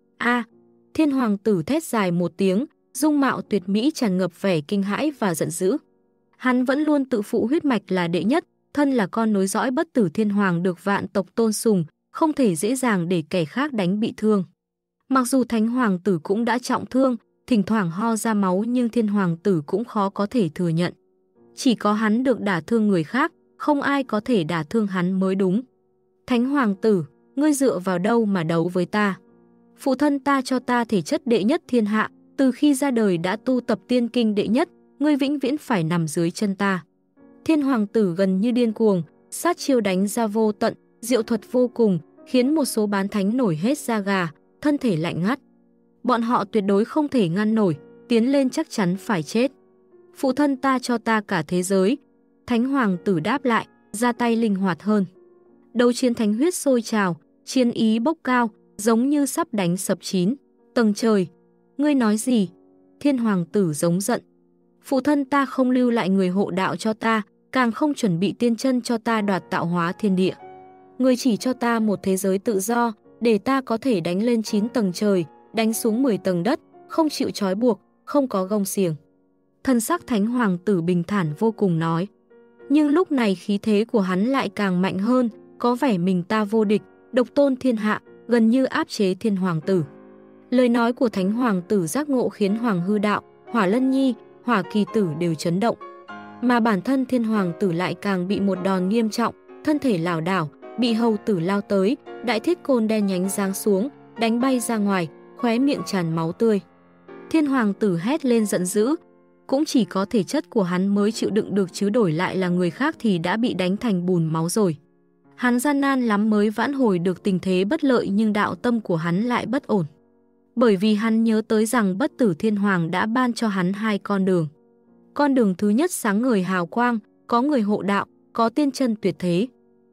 Thiên Hoàng tử thét dài một tiếng, dung mạo tuyệt mỹ tràn ngập vẻ kinh hãi và giận dữ. Hắn vẫn luôn tự phụ huyết mạch là đệ nhất, thân là con nối dõi bất tử thiên hoàng được vạn tộc tôn sùng, không thể dễ dàng để kẻ khác đánh bị thương. Mặc dù Thánh Hoàng tử cũng đã trọng thương, thỉnh thoảng ho ra máu nhưng Thiên Hoàng tử cũng khó có thể thừa nhận. Chỉ có hắn được đả thương người khác, không ai có thể đả thương hắn mới đúng. Thánh Hoàng tử, ngươi dựa vào đâu mà đấu với ta? Phụ thân ta cho ta thể chất đệ nhất thiên hạ, từ khi ra đời đã tu tập tiên kinh đệ nhất, ngươi vĩnh viễn phải nằm dưới chân ta. Thiên Hoàng tử gần như điên cuồng, sát chiêu đánh ra vô tận, diệu thuật vô cùng, khiến một số bán thánh nổi hết da gà, thân thể lạnh ngắt. Bọn họ tuyệt đối không thể ngăn nổi, tiến lên chắc chắn phải chết. Phụ thân ta cho ta cả thế giới. Thánh Hoàng tử đáp lại, ra tay linh hoạt hơn. Đấu chiến thánh huyết sôi trào, chiến ý bốc cao, giống như sắp đánh sập 9 tầng trời. Ngươi nói gì? Thiên Hoàng tử giống giận. Phụ thân ta không lưu lại người hộ đạo cho ta, càng không chuẩn bị tiên chân cho ta đoạt tạo hóa thiên địa. Ngươi chỉ cho ta một thế giới tự do, để ta có thể đánh lên 9 tầng trời, đánh xuống 10 tầng đất, không chịu trói buộc, không có gông xiềng. Thân sắc Thánh Hoàng tử bình thản vô cùng nói. Nhưng lúc này khí thế của hắn lại càng mạnh hơn, có vẻ mình ta vô địch, độc tôn thiên hạ, gần như áp chế Thiên Hoàng tử. Lời nói của Thánh Hoàng tử giác ngộ khiến Hoàng Hư Đạo, Hỏa Lân Nhi, Hỏa Kỳ Tử đều chấn động. Mà bản thân Thiên Hoàng tử lại càng bị một đòn nghiêm trọng, thân thể lảo đảo, bị hầu tử lao tới, đại thiết côn đen nhánh giáng xuống, đánh bay ra ngoài, khóe miệng tràn máu tươi. Thiên Hoàng tử hét lên giận dữ, cũng chỉ có thể chất của hắn mới chịu đựng được chứ đổi lại là người khác thì đã bị đánh thành bùn máu rồi. Hắn gian nan lắm mới vãn hồi được tình thế bất lợi, nhưng đạo tâm của hắn lại bất ổn. Bởi vì hắn nhớ tới rằng Bất Tử Thiên Hoàng đã ban cho hắn hai con đường. Con đường thứ nhất sáng ngời hào quang, có người hộ đạo, có tiên chân tuyệt thế.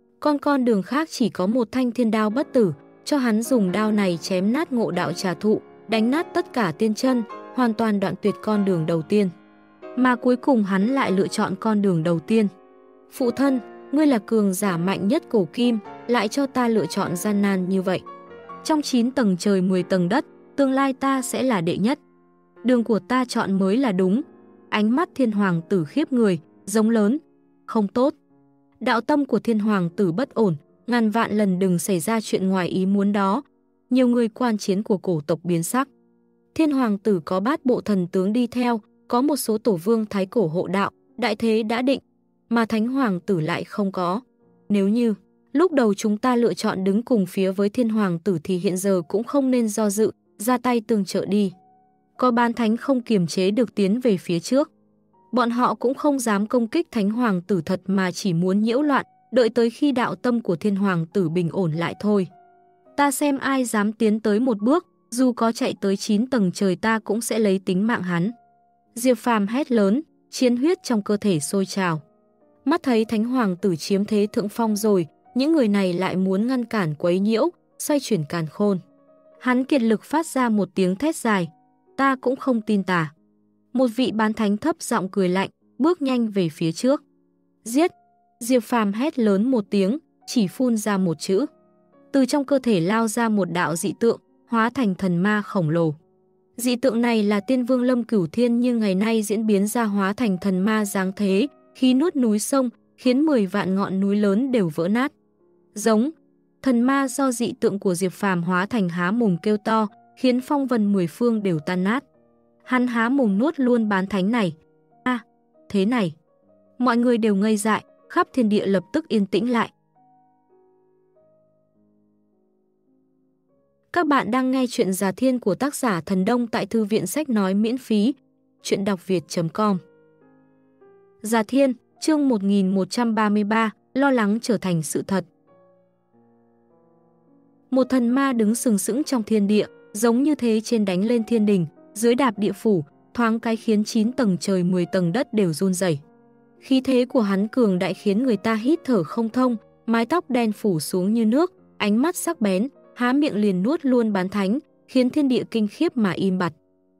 Con đường khác chỉ có một thanh thiên đao bất tử, cho hắn dùng đao này chém nát Ngộ Đạo Trà Thụ, đánh nát tất cả tiên chân, hoàn toàn đoạn tuyệt con đường đầu tiên. Mà cuối cùng hắn lại lựa chọn con đường đầu tiên. Phụ thân, ngươi là cường giả mạnh nhất cổ kim, lại cho ta lựa chọn gian nan như vậy. Trong 9 tầng trời 10 tầng đất, tương lai ta sẽ là đệ nhất. Đường của ta chọn mới là đúng. Ánh mắt Thiên Hoàng tử khiếp người, giống lớn. Không tốt. Đạo tâm của Thiên Hoàng tử bất ổn, ngàn vạn lần đừng xảy ra chuyện ngoài ý muốn đó. Nhiều người quan chiến của cổ tộc biến sắc. Thiên Hoàng tử có bát bộ thần tướng đi theo, có một số tổ vương thái cổ hộ đạo, đại thế đã định, mà Thánh Hoàng tử lại không có. Nếu như lúc đầu chúng ta lựa chọn đứng cùng phía với Thiên Hoàng tử thì hiện giờ cũng không nên do dự, ra tay tương trợ đi. Có bán thánh không kiềm chế được tiến về phía trước. Bọn họ cũng không dám công kích Thánh Hoàng tử thật mà chỉ muốn nhiễu loạn, đợi tới khi đạo tâm của Thiên Hoàng tử bình ổn lại thôi. Ta xem ai dám tiến tới một bước, dù có chạy tới 9 tầng trời ta cũng sẽ lấy tính mạng hắn. Diệp Phàm hét lớn, chiến huyết trong cơ thể sôi trào. Mắt thấy Thánh Hoàng tử chiếm thế thượng phong rồi, những người này lại muốn ngăn cản quấy nhiễu, xoay chuyển càn khôn. Hắn kiệt lực phát ra một tiếng thét dài, ta cũng không tin tà. Một vị bán thánh thấp giọng cười lạnh, bước nhanh về phía trước. Giết! Diệp Phàm hét lớn một tiếng, chỉ phun ra một chữ. Từ trong cơ thể lao ra một đạo dị tượng, hóa thành thần ma khổng lồ. Dị tượng này là Tiên Vương Lâm Cửu Thiên, nhưng ngày nay diễn biến ra hóa thành thần ma dáng thế, khí nuốt núi sông, khiến 10 vạn ngọn núi lớn đều vỡ nát. Giống, thần ma do dị tượng của Diệp Phàm hóa thành há mồm kêu to, khiến phong vân 10 phương đều tan nát. Hắn há mồm nuốt luôn bán thánh này. Thế này. Mọi người đều ngây dại, khắp thiên địa lập tức yên tĩnh lại. Các bạn đang nghe chuyện Già Thiên của tác giả Thần Đông tại Thư viện Sách Nói miễn phí. Chuyện đọc việt.com. Già Thiên, chương 1133, lo lắng trở thành sự thật. Một thần ma đứng sừng sững trong thiên địa, giống như thế trên đánh lên thiên đình, dưới đạp địa phủ, thoáng cái khiến 9 tầng trời 10 tầng đất đều run rẩy. Khí thế của hắn cường đại khiến người ta hít thở không thông, mái tóc đen phủ xuống như nước, ánh mắt sắc bén, há miệng liền nuốt luôn bán thánh, khiến thiên địa kinh khiếp mà im bặt.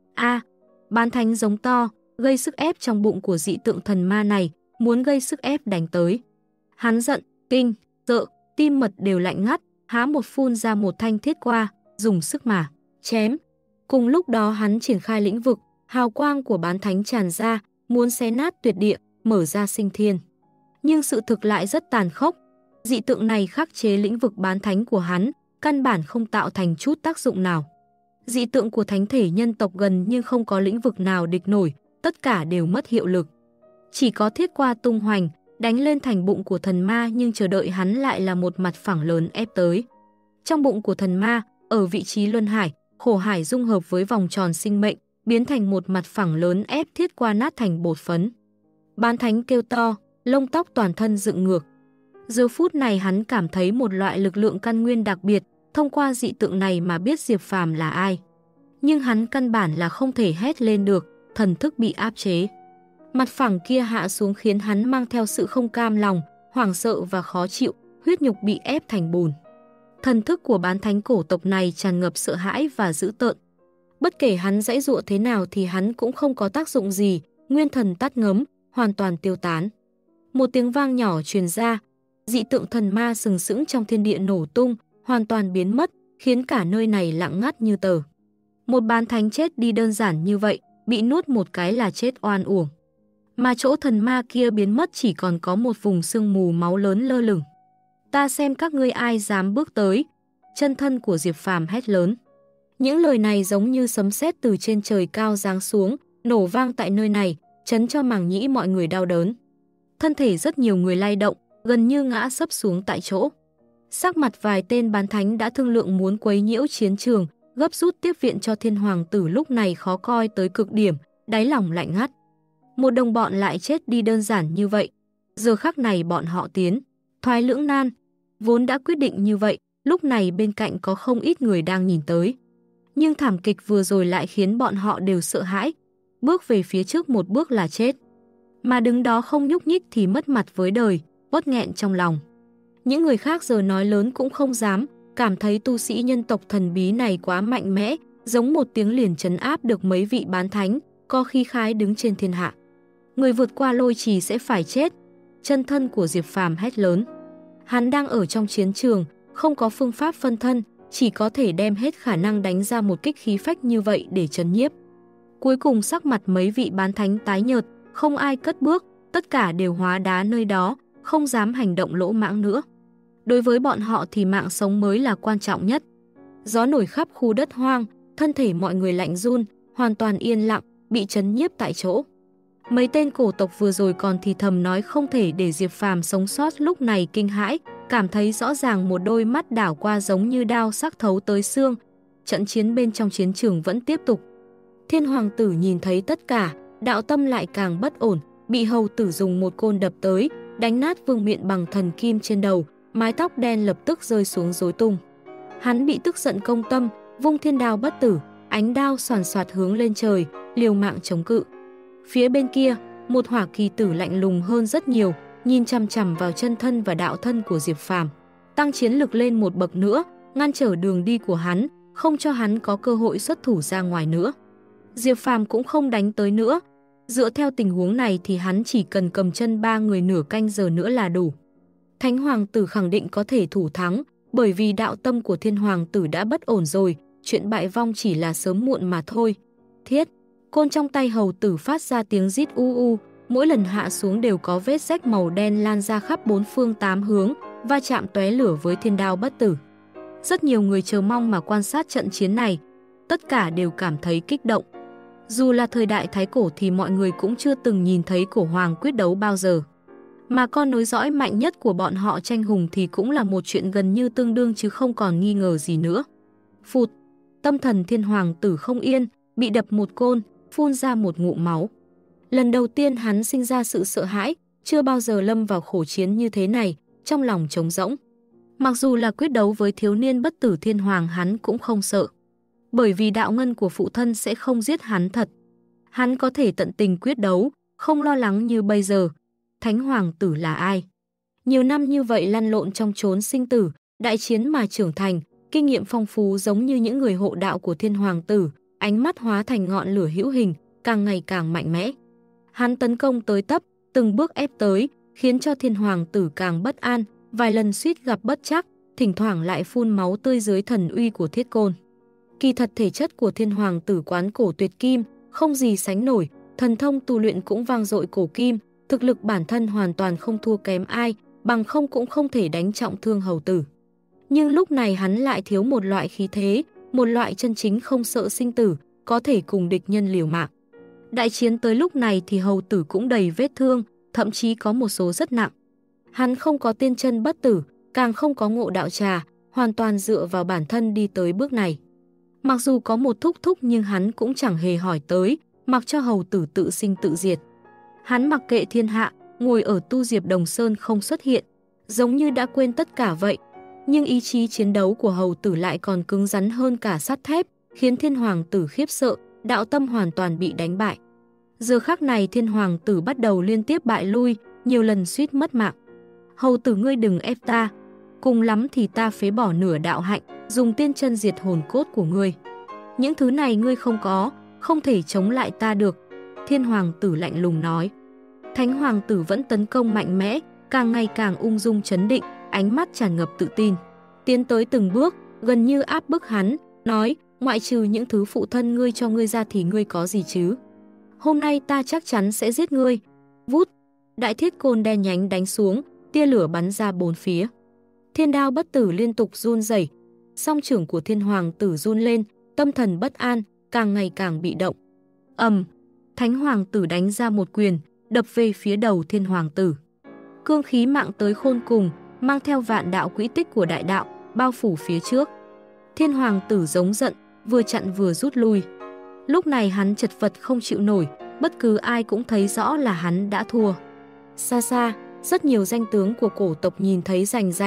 Bán thánh giống to, gây sức ép trong bụng của dị tượng thần ma này, muốn gây sức ép đánh tới. Hắn giận, kinh, sợ, tim mật đều lạnh ngắt, há một phun ra một thanh thiết qua, dùng sức mà chém. Cùng lúc đó hắn triển khai lĩnh vực, hào quang của bán thánh tràn ra, muốn xé nát tuyệt địa, mở ra sinh thiên. Nhưng sự thực lại rất tàn khốc. Dị tượng này khắc chế lĩnh vực bán thánh của hắn, căn bản không tạo thành chút tác dụng nào. Dị tượng của thánh thể nhân tộc gần nhưng không có lĩnh vực nào địch nổi, tất cả đều mất hiệu lực. Chỉ có thiết qua tung hoành, đánh lên thành bụng của thần ma, nhưng chờ đợi hắn lại là một mặt phẳng lớn ép tới. Trong bụng của thần ma, ở vị trí luân hải, khổ hải dung hợp với vòng tròn sinh mệnh, biến thành một mặt phẳng lớn ép thiết qua nát thành bột phấn. Bán thánh kêu to, lông tóc toàn thân dựng ngược. Giờ phút này hắn cảm thấy một loại lực lượng căn nguyên đặc biệt, thông qua dị tượng này mà biết Diệp Phàm là ai. Nhưng hắn căn bản là không thể hét lên được, thần thức bị áp chế. Mặt phẳng kia hạ xuống khiến hắn mang theo sự không cam lòng, hoảng sợ và khó chịu, huyết nhục bị ép thành bùn. Thần thức của bán thánh cổ tộc này tràn ngập sợ hãi và dữ tợn. Bất kể hắn giãy giụa thế nào thì hắn cũng không có tác dụng gì, nguyên thần tắt ngấm, hoàn toàn tiêu tán. Một tiếng vang nhỏ truyền ra, dị tượng thần ma sừng sững trong thiên địa nổ tung, hoàn toàn biến mất, khiến cả nơi này lặng ngắt như tờ. Một bán thánh chết đi đơn giản như vậy, bị nuốt một cái là chết oan uổng. Mà chỗ thần ma kia biến mất chỉ còn có một vùng sương mù máu lớn lơ lửng. Ta xem các ngươi ai dám bước tới. Chân thân của Diệp Phàm hét lớn. Những lời này giống như sấm sét từ trên trời cao giáng xuống, nổ vang tại nơi này, chấn cho màng nhĩ mọi người đau đớn. Thân thể rất nhiều người lay động, gần như ngã sấp xuống tại chỗ. Sắc mặt vài tên bán thánh đã thương lượng muốn quấy nhiễu chiến trường, gấp rút tiếp viện cho Thiên Hoàng tử lúc này khó coi tới cực điểm, đáy lòng lạnh ngắt. Một đồng bọn lại chết đi đơn giản như vậy. Giờ khắc này bọn họ tiến thoái lưỡng nan. Vốn đã quyết định như vậy, lúc này bên cạnh có không ít người đang nhìn tới. Nhưng thảm kịch vừa rồi lại khiến bọn họ đều sợ hãi. Bước về phía trước một bước là chết. Mà đứng đó không nhúc nhích thì mất mặt với đời, uất nghẹn trong lòng. Những người khác giờ nói lớn cũng không dám, cảm thấy tu sĩ nhân tộc thần bí này quá mạnh mẽ, giống một tiếng liền trấn áp được mấy vị bán thánh, có khí khái đứng trên thiên hạ. Người vượt qua lôi trì sẽ phải chết. Chân thân của Diệp Phàm hét lớn. Hắn đang ở trong chiến trường, không có phương pháp phân thân, chỉ có thể đem hết khả năng đánh ra một kích khí phách như vậy để trấn nhiếp. Cuối cùng sắc mặt mấy vị bán thánh tái nhợt, không ai cất bước, tất cả đều hóa đá nơi đó, không dám hành động lỗ mãng nữa. Đối với bọn họ thì mạng sống mới là quan trọng nhất. Gió nổi khắp khu đất hoang, thân thể mọi người lạnh run, hoàn toàn yên lặng, bị trấn nhiếp tại chỗ. Mấy tên cổ tộc vừa rồi còn thì thầm nói không thể để Diệp Phàm sống sót, lúc này kinh hãi, cảm thấy rõ ràng một đôi mắt đảo qua giống như đao sắc thấu tới xương. Trận chiến bên trong chiến trường vẫn tiếp tục. Thiên hoàng tử nhìn thấy tất cả, đạo tâm lại càng bất ổn, bị hầu tử dùng một côn đập tới, đánh nát vương miện bằng thần kim trên đầu, mái tóc đen lập tức rơi xuống rối tung. Hắn bị tức giận công tâm, vung thiên đao bất tử, ánh đao xoàn xoạt hướng lên trời, liều mạng chống cự. Phía bên kia, một hỏa kỳ tử lạnh lùng hơn rất nhiều, nhìn chằm chằm vào chân thân và đạo thân của Diệp Phàm, tăng chiến lực lên một bậc nữa, ngăn trở đường đi của hắn, không cho hắn có cơ hội xuất thủ ra ngoài nữa. Diệp Phàm cũng không đánh tới nữa. Dựa theo tình huống này thì hắn chỉ cần cầm chân ba người nửa canh giờ nữa là đủ. Thánh hoàng tử khẳng định có thể thủ thắng, bởi vì đạo tâm của thiên hoàng tử đã bất ổn rồi, chuyện bại vong chỉ là sớm muộn mà thôi. Thiết, côn trong tay hầu tử phát ra tiếng rít u u, mỗi lần hạ xuống đều có vết rách màu đen lan ra khắp bốn phương tám hướng, va chạm tóe lửa với thiên đao bất tử. Rất nhiều người chờ mong mà quan sát trận chiến này, tất cả đều cảm thấy kích động. Dù là thời đại thái cổ thì mọi người cũng chưa từng nhìn thấy cổ hoàng quyết đấu bao giờ. Mà con nối dõi mạnh nhất của bọn họ tranh hùng thì cũng là một chuyện gần như tương đương chứ không còn nghi ngờ gì nữa. Phụt, tâm thần thiên hoàng tử không yên, bị đập một côn, phun ra một ngụm máu. Lần đầu tiên hắn sinh ra sự sợ hãi, chưa bao giờ lâm vào khổ chiến như thế này, trong lòng trống rỗng. Mặc dù là quyết đấu với thiếu niên bất tử thiên hoàng hắn cũng không sợ. Bởi vì đạo ngân của phụ thân sẽ không giết hắn thật. Hắn có thể tận tình quyết đấu, không lo lắng như bây giờ. Thánh hoàng tử là ai? Nhiều năm như vậy lăn lộn trong chốn sinh tử, đại chiến mà trưởng thành, kinh nghiệm phong phú giống như những người hộ đạo của thiên hoàng tử, ánh mắt hóa thành ngọn lửa hữu hình, càng ngày càng mạnh mẽ. Hắn tấn công tới tấp, từng bước ép tới, khiến cho thiên hoàng tử càng bất an, vài lần suýt gặp bất trắc, thỉnh thoảng lại phun máu tươi dưới thần uy của thiết côn. Kỳ thật thể chất của thiên hoàng tử quán cổ tuyệt kim, không gì sánh nổi, thần thông tu luyện cũng vang dội cổ kim, thực lực bản thân hoàn toàn không thua kém ai, bằng không cũng không thể đánh trọng thương hầu tử. Nhưng lúc này hắn lại thiếu một loại khí thế, một loại chân chính không sợ sinh tử, có thể cùng địch nhân liều mạng. Đại chiến tới lúc này thì hầu tử cũng đầy vết thương, thậm chí có một số rất nặng. Hắn không có tiên chân bất tử, càng không có ngộ đạo trà, hoàn toàn dựa vào bản thân đi tới bước này. Mặc dù có một thúc thúc nhưng hắn cũng chẳng hề hỏi tới, mặc cho hầu tử tự sinh tự diệt. Hắn mặc kệ thiên hạ, ngồi ở tu diệp đồng sơn không xuất hiện, giống như đã quên tất cả vậy. Nhưng ý chí chiến đấu của hầu tử lại còn cứng rắn hơn cả sắt thép, khiến thiên hoàng tử khiếp sợ, đạo tâm hoàn toàn bị đánh bại. Giờ khắc này thiên hoàng tử bắt đầu liên tiếp bại lui, nhiều lần suýt mất mạng. Hầu tử ngươi đừng ép ta, cùng lắm thì ta phế bỏ nửa đạo hạnh, dùng tiên chân diệt hồn cốt của ngươi. Những thứ này ngươi không có, không thể chống lại ta được. Thiên hoàng tử lạnh lùng nói. Thánh hoàng tử vẫn tấn công mạnh mẽ, càng ngày càng ung dung trấn định, ánh mắt tràn ngập tự tin. Tiến tới từng bước, gần như áp bức hắn, nói, ngoại trừ những thứ phụ thân ngươi cho ngươi ra thì ngươi có gì chứ? Hôm nay ta chắc chắn sẽ giết ngươi. Vút, đại thiết côn đen nhánh đánh xuống, tia lửa bắn ra bốn phía. Thiên đao bất tử liên tục run rẩy, song trưởng của thiên hoàng tử run lên, tâm thần bất an, càng ngày càng bị động. Thánh hoàng tử đánh ra một quyền, đập về phía đầu thiên hoàng tử. Cương khí mạng tới khôn cùng, mang theo vạn đạo quỹ tích của đại đạo, bao phủ phía trước. Thiên hoàng tử giống giận, vừa chặn vừa rút lui. Lúc này hắn chật vật không chịu nổi, bất cứ ai cũng thấy rõ là hắn đã thua. Xa xa, rất nhiều danh tướng của cổ tộc nhìn thấy rành rành,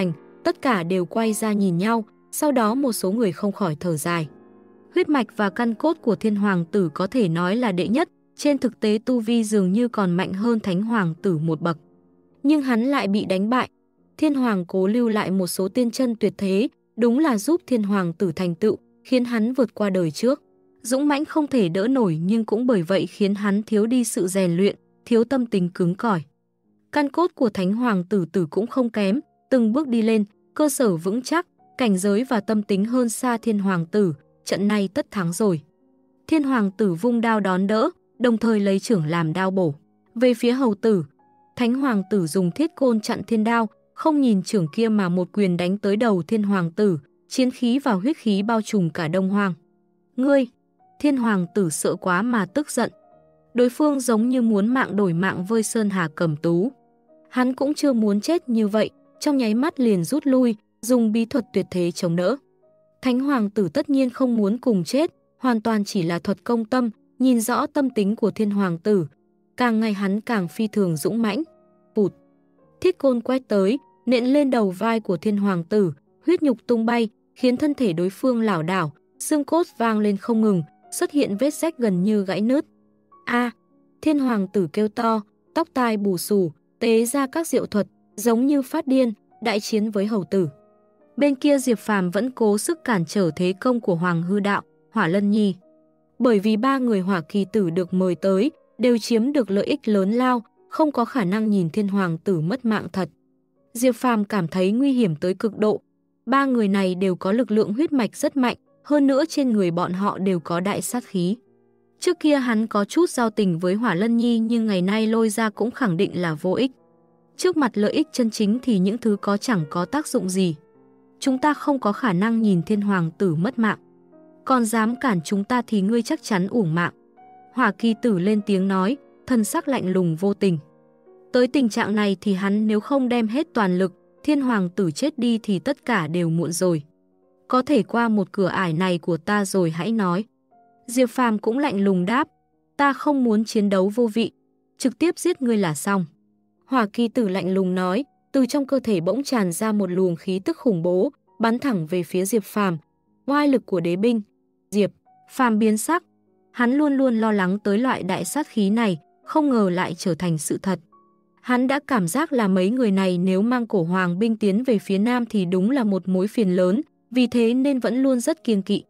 tất cả đều quay ra nhìn nhau, sau đó một số người không khỏi thở dài. Huyết mạch và căn cốt của Thiên Hoàng tử có thể nói là đệ nhất, trên thực tế tu vi dường như còn mạnh hơn Thánh Hoàng tử một bậc. Nhưng hắn lại bị đánh bại. Thiên Hoàng cố lưu lại một số tiên chân tuyệt thế, đúng là giúp Thiên Hoàng tử thành tựu, khiến hắn vượt qua đời trước. Dũng mãnh không thể đỡ nổi nhưng cũng bởi vậy khiến hắn thiếu đi sự rèn luyện, thiếu tâm tính cứng cỏi. Căn cốt của Thánh Hoàng tử cũng không kém, từng bước đi lên, cơ sở vững chắc, cảnh giới và tâm tính hơn xa Thiên Hoàng tử, trận này tất thắng rồi. Thiên Hoàng tử vung đao đón đỡ, đồng thời lấy chưởng làm đao bổ. Về phía hầu tử, Thánh Hoàng tử dùng thiết côn chặn thiên đao, không nhìn chưởng kia mà một quyền đánh tới đầu Thiên Hoàng tử, chiến khí và huyết khí bao trùm cả Đông Hoang. Ngươi! Thiên Hoàng tử sợ quá mà tức giận. Đối phương giống như muốn mạng đổi mạng với Sơn Hà Cẩm Tú. Hắn cũng chưa muốn chết như vậy, trong nháy mắt liền rút lui, dùng bí thuật tuyệt thế chống đỡ. Thánh Hoàng tử tất nhiên không muốn cùng chết, hoàn toàn chỉ là thuật công tâm, nhìn rõ tâm tính của Thiên Hoàng tử. Càng ngày hắn càng phi thường dũng mãnh. Bụt! Thiết côn quét tới, nện lên đầu vai của Thiên Hoàng tử, huyết nhục tung bay, khiến thân thể đối phương lảo đảo, xương cốt vang lên không ngừng, xuất hiện vết rách gần như gãy nứt. A! Thiên Hoàng tử kêu to, tóc tai bù xù, tế ra các diệu thuật, giống như phát điên, đại chiến với hầu tử. Bên kia Diệp Phàm vẫn cố sức cản trở thế công của Hoàng Hư Đạo, Hỏa Lân Nhi. Bởi vì ba người Hỏa Kỳ tử được mời tới, đều chiếm được lợi ích lớn lao, không có khả năng nhìn Thiên Hoàng tử mất mạng thật. Diệp Phàm cảm thấy nguy hiểm tới cực độ. Ba người này đều có lực lượng huyết mạch rất mạnh, hơn nữa trên người bọn họ đều có đại sát khí. Trước kia hắn có chút giao tình với Hỏa Lân Nhi nhưng ngày nay lôi ra cũng khẳng định là vô ích. Trước mặt lợi ích chân chính thì những thứ có chẳng có tác dụng gì. Chúng ta không có khả năng nhìn Thiên Hoàng tử mất mạng. Còn dám cản chúng ta thì ngươi chắc chắn uổng mạng. Hỏa Kỳ tử lên tiếng nói, thần sắc lạnh lùng vô tình. Tới tình trạng này thì hắn nếu không đem hết toàn lực, Thiên Hoàng tử chết đi thì tất cả đều muộn rồi. Có thể qua một cửa ải này của ta rồi hãy nói. Diệp Phàm cũng lạnh lùng đáp, ta không muốn chiến đấu vô vị, trực tiếp giết ngươi là xong. Hỏa Kỳ tử lạnh lùng nói, từ trong cơ thể bỗng tràn ra một luồng khí tức khủng bố, bắn thẳng về phía Diệp Phàm. Oai lực của đế binh. Diệp Phàm biến sắc, hắn luôn luôn lo lắng tới loại đại sát khí này, không ngờ lại trở thành sự thật. Hắn đã cảm giác là mấy người này nếu mang cổ hoàng binh tiến về phía nam thì đúng là một mối phiền lớn, vì thế nên vẫn luôn rất kiêng kỵ.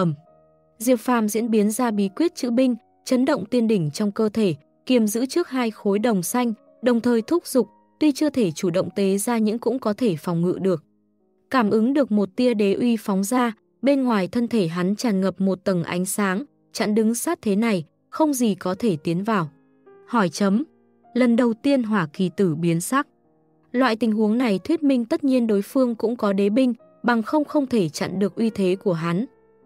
Diệp Phàm diễn biến ra bí quyết chữ binh, chấn động tiên đỉnh trong cơ thể, kiềm giữ trước hai khối đồng xanh, đồng thời thúc giục, tuy chưa thể chủ động tế ra nhưng cũng có thể phòng ngự được. Cảm ứng được một tia đế uy phóng ra, bên ngoài thân thể hắn tràn ngập một tầng ánh sáng, chặn đứng sát thế này, không gì có thể tiến vào. Hỏi chấm. Lần đầu tiên Hỏa Kỳ tử biến sắc. Loại tình huống này thuyết minh tất nhiên đối phương cũng có đế binh, bằng không thể chặn được uy thế của hắn.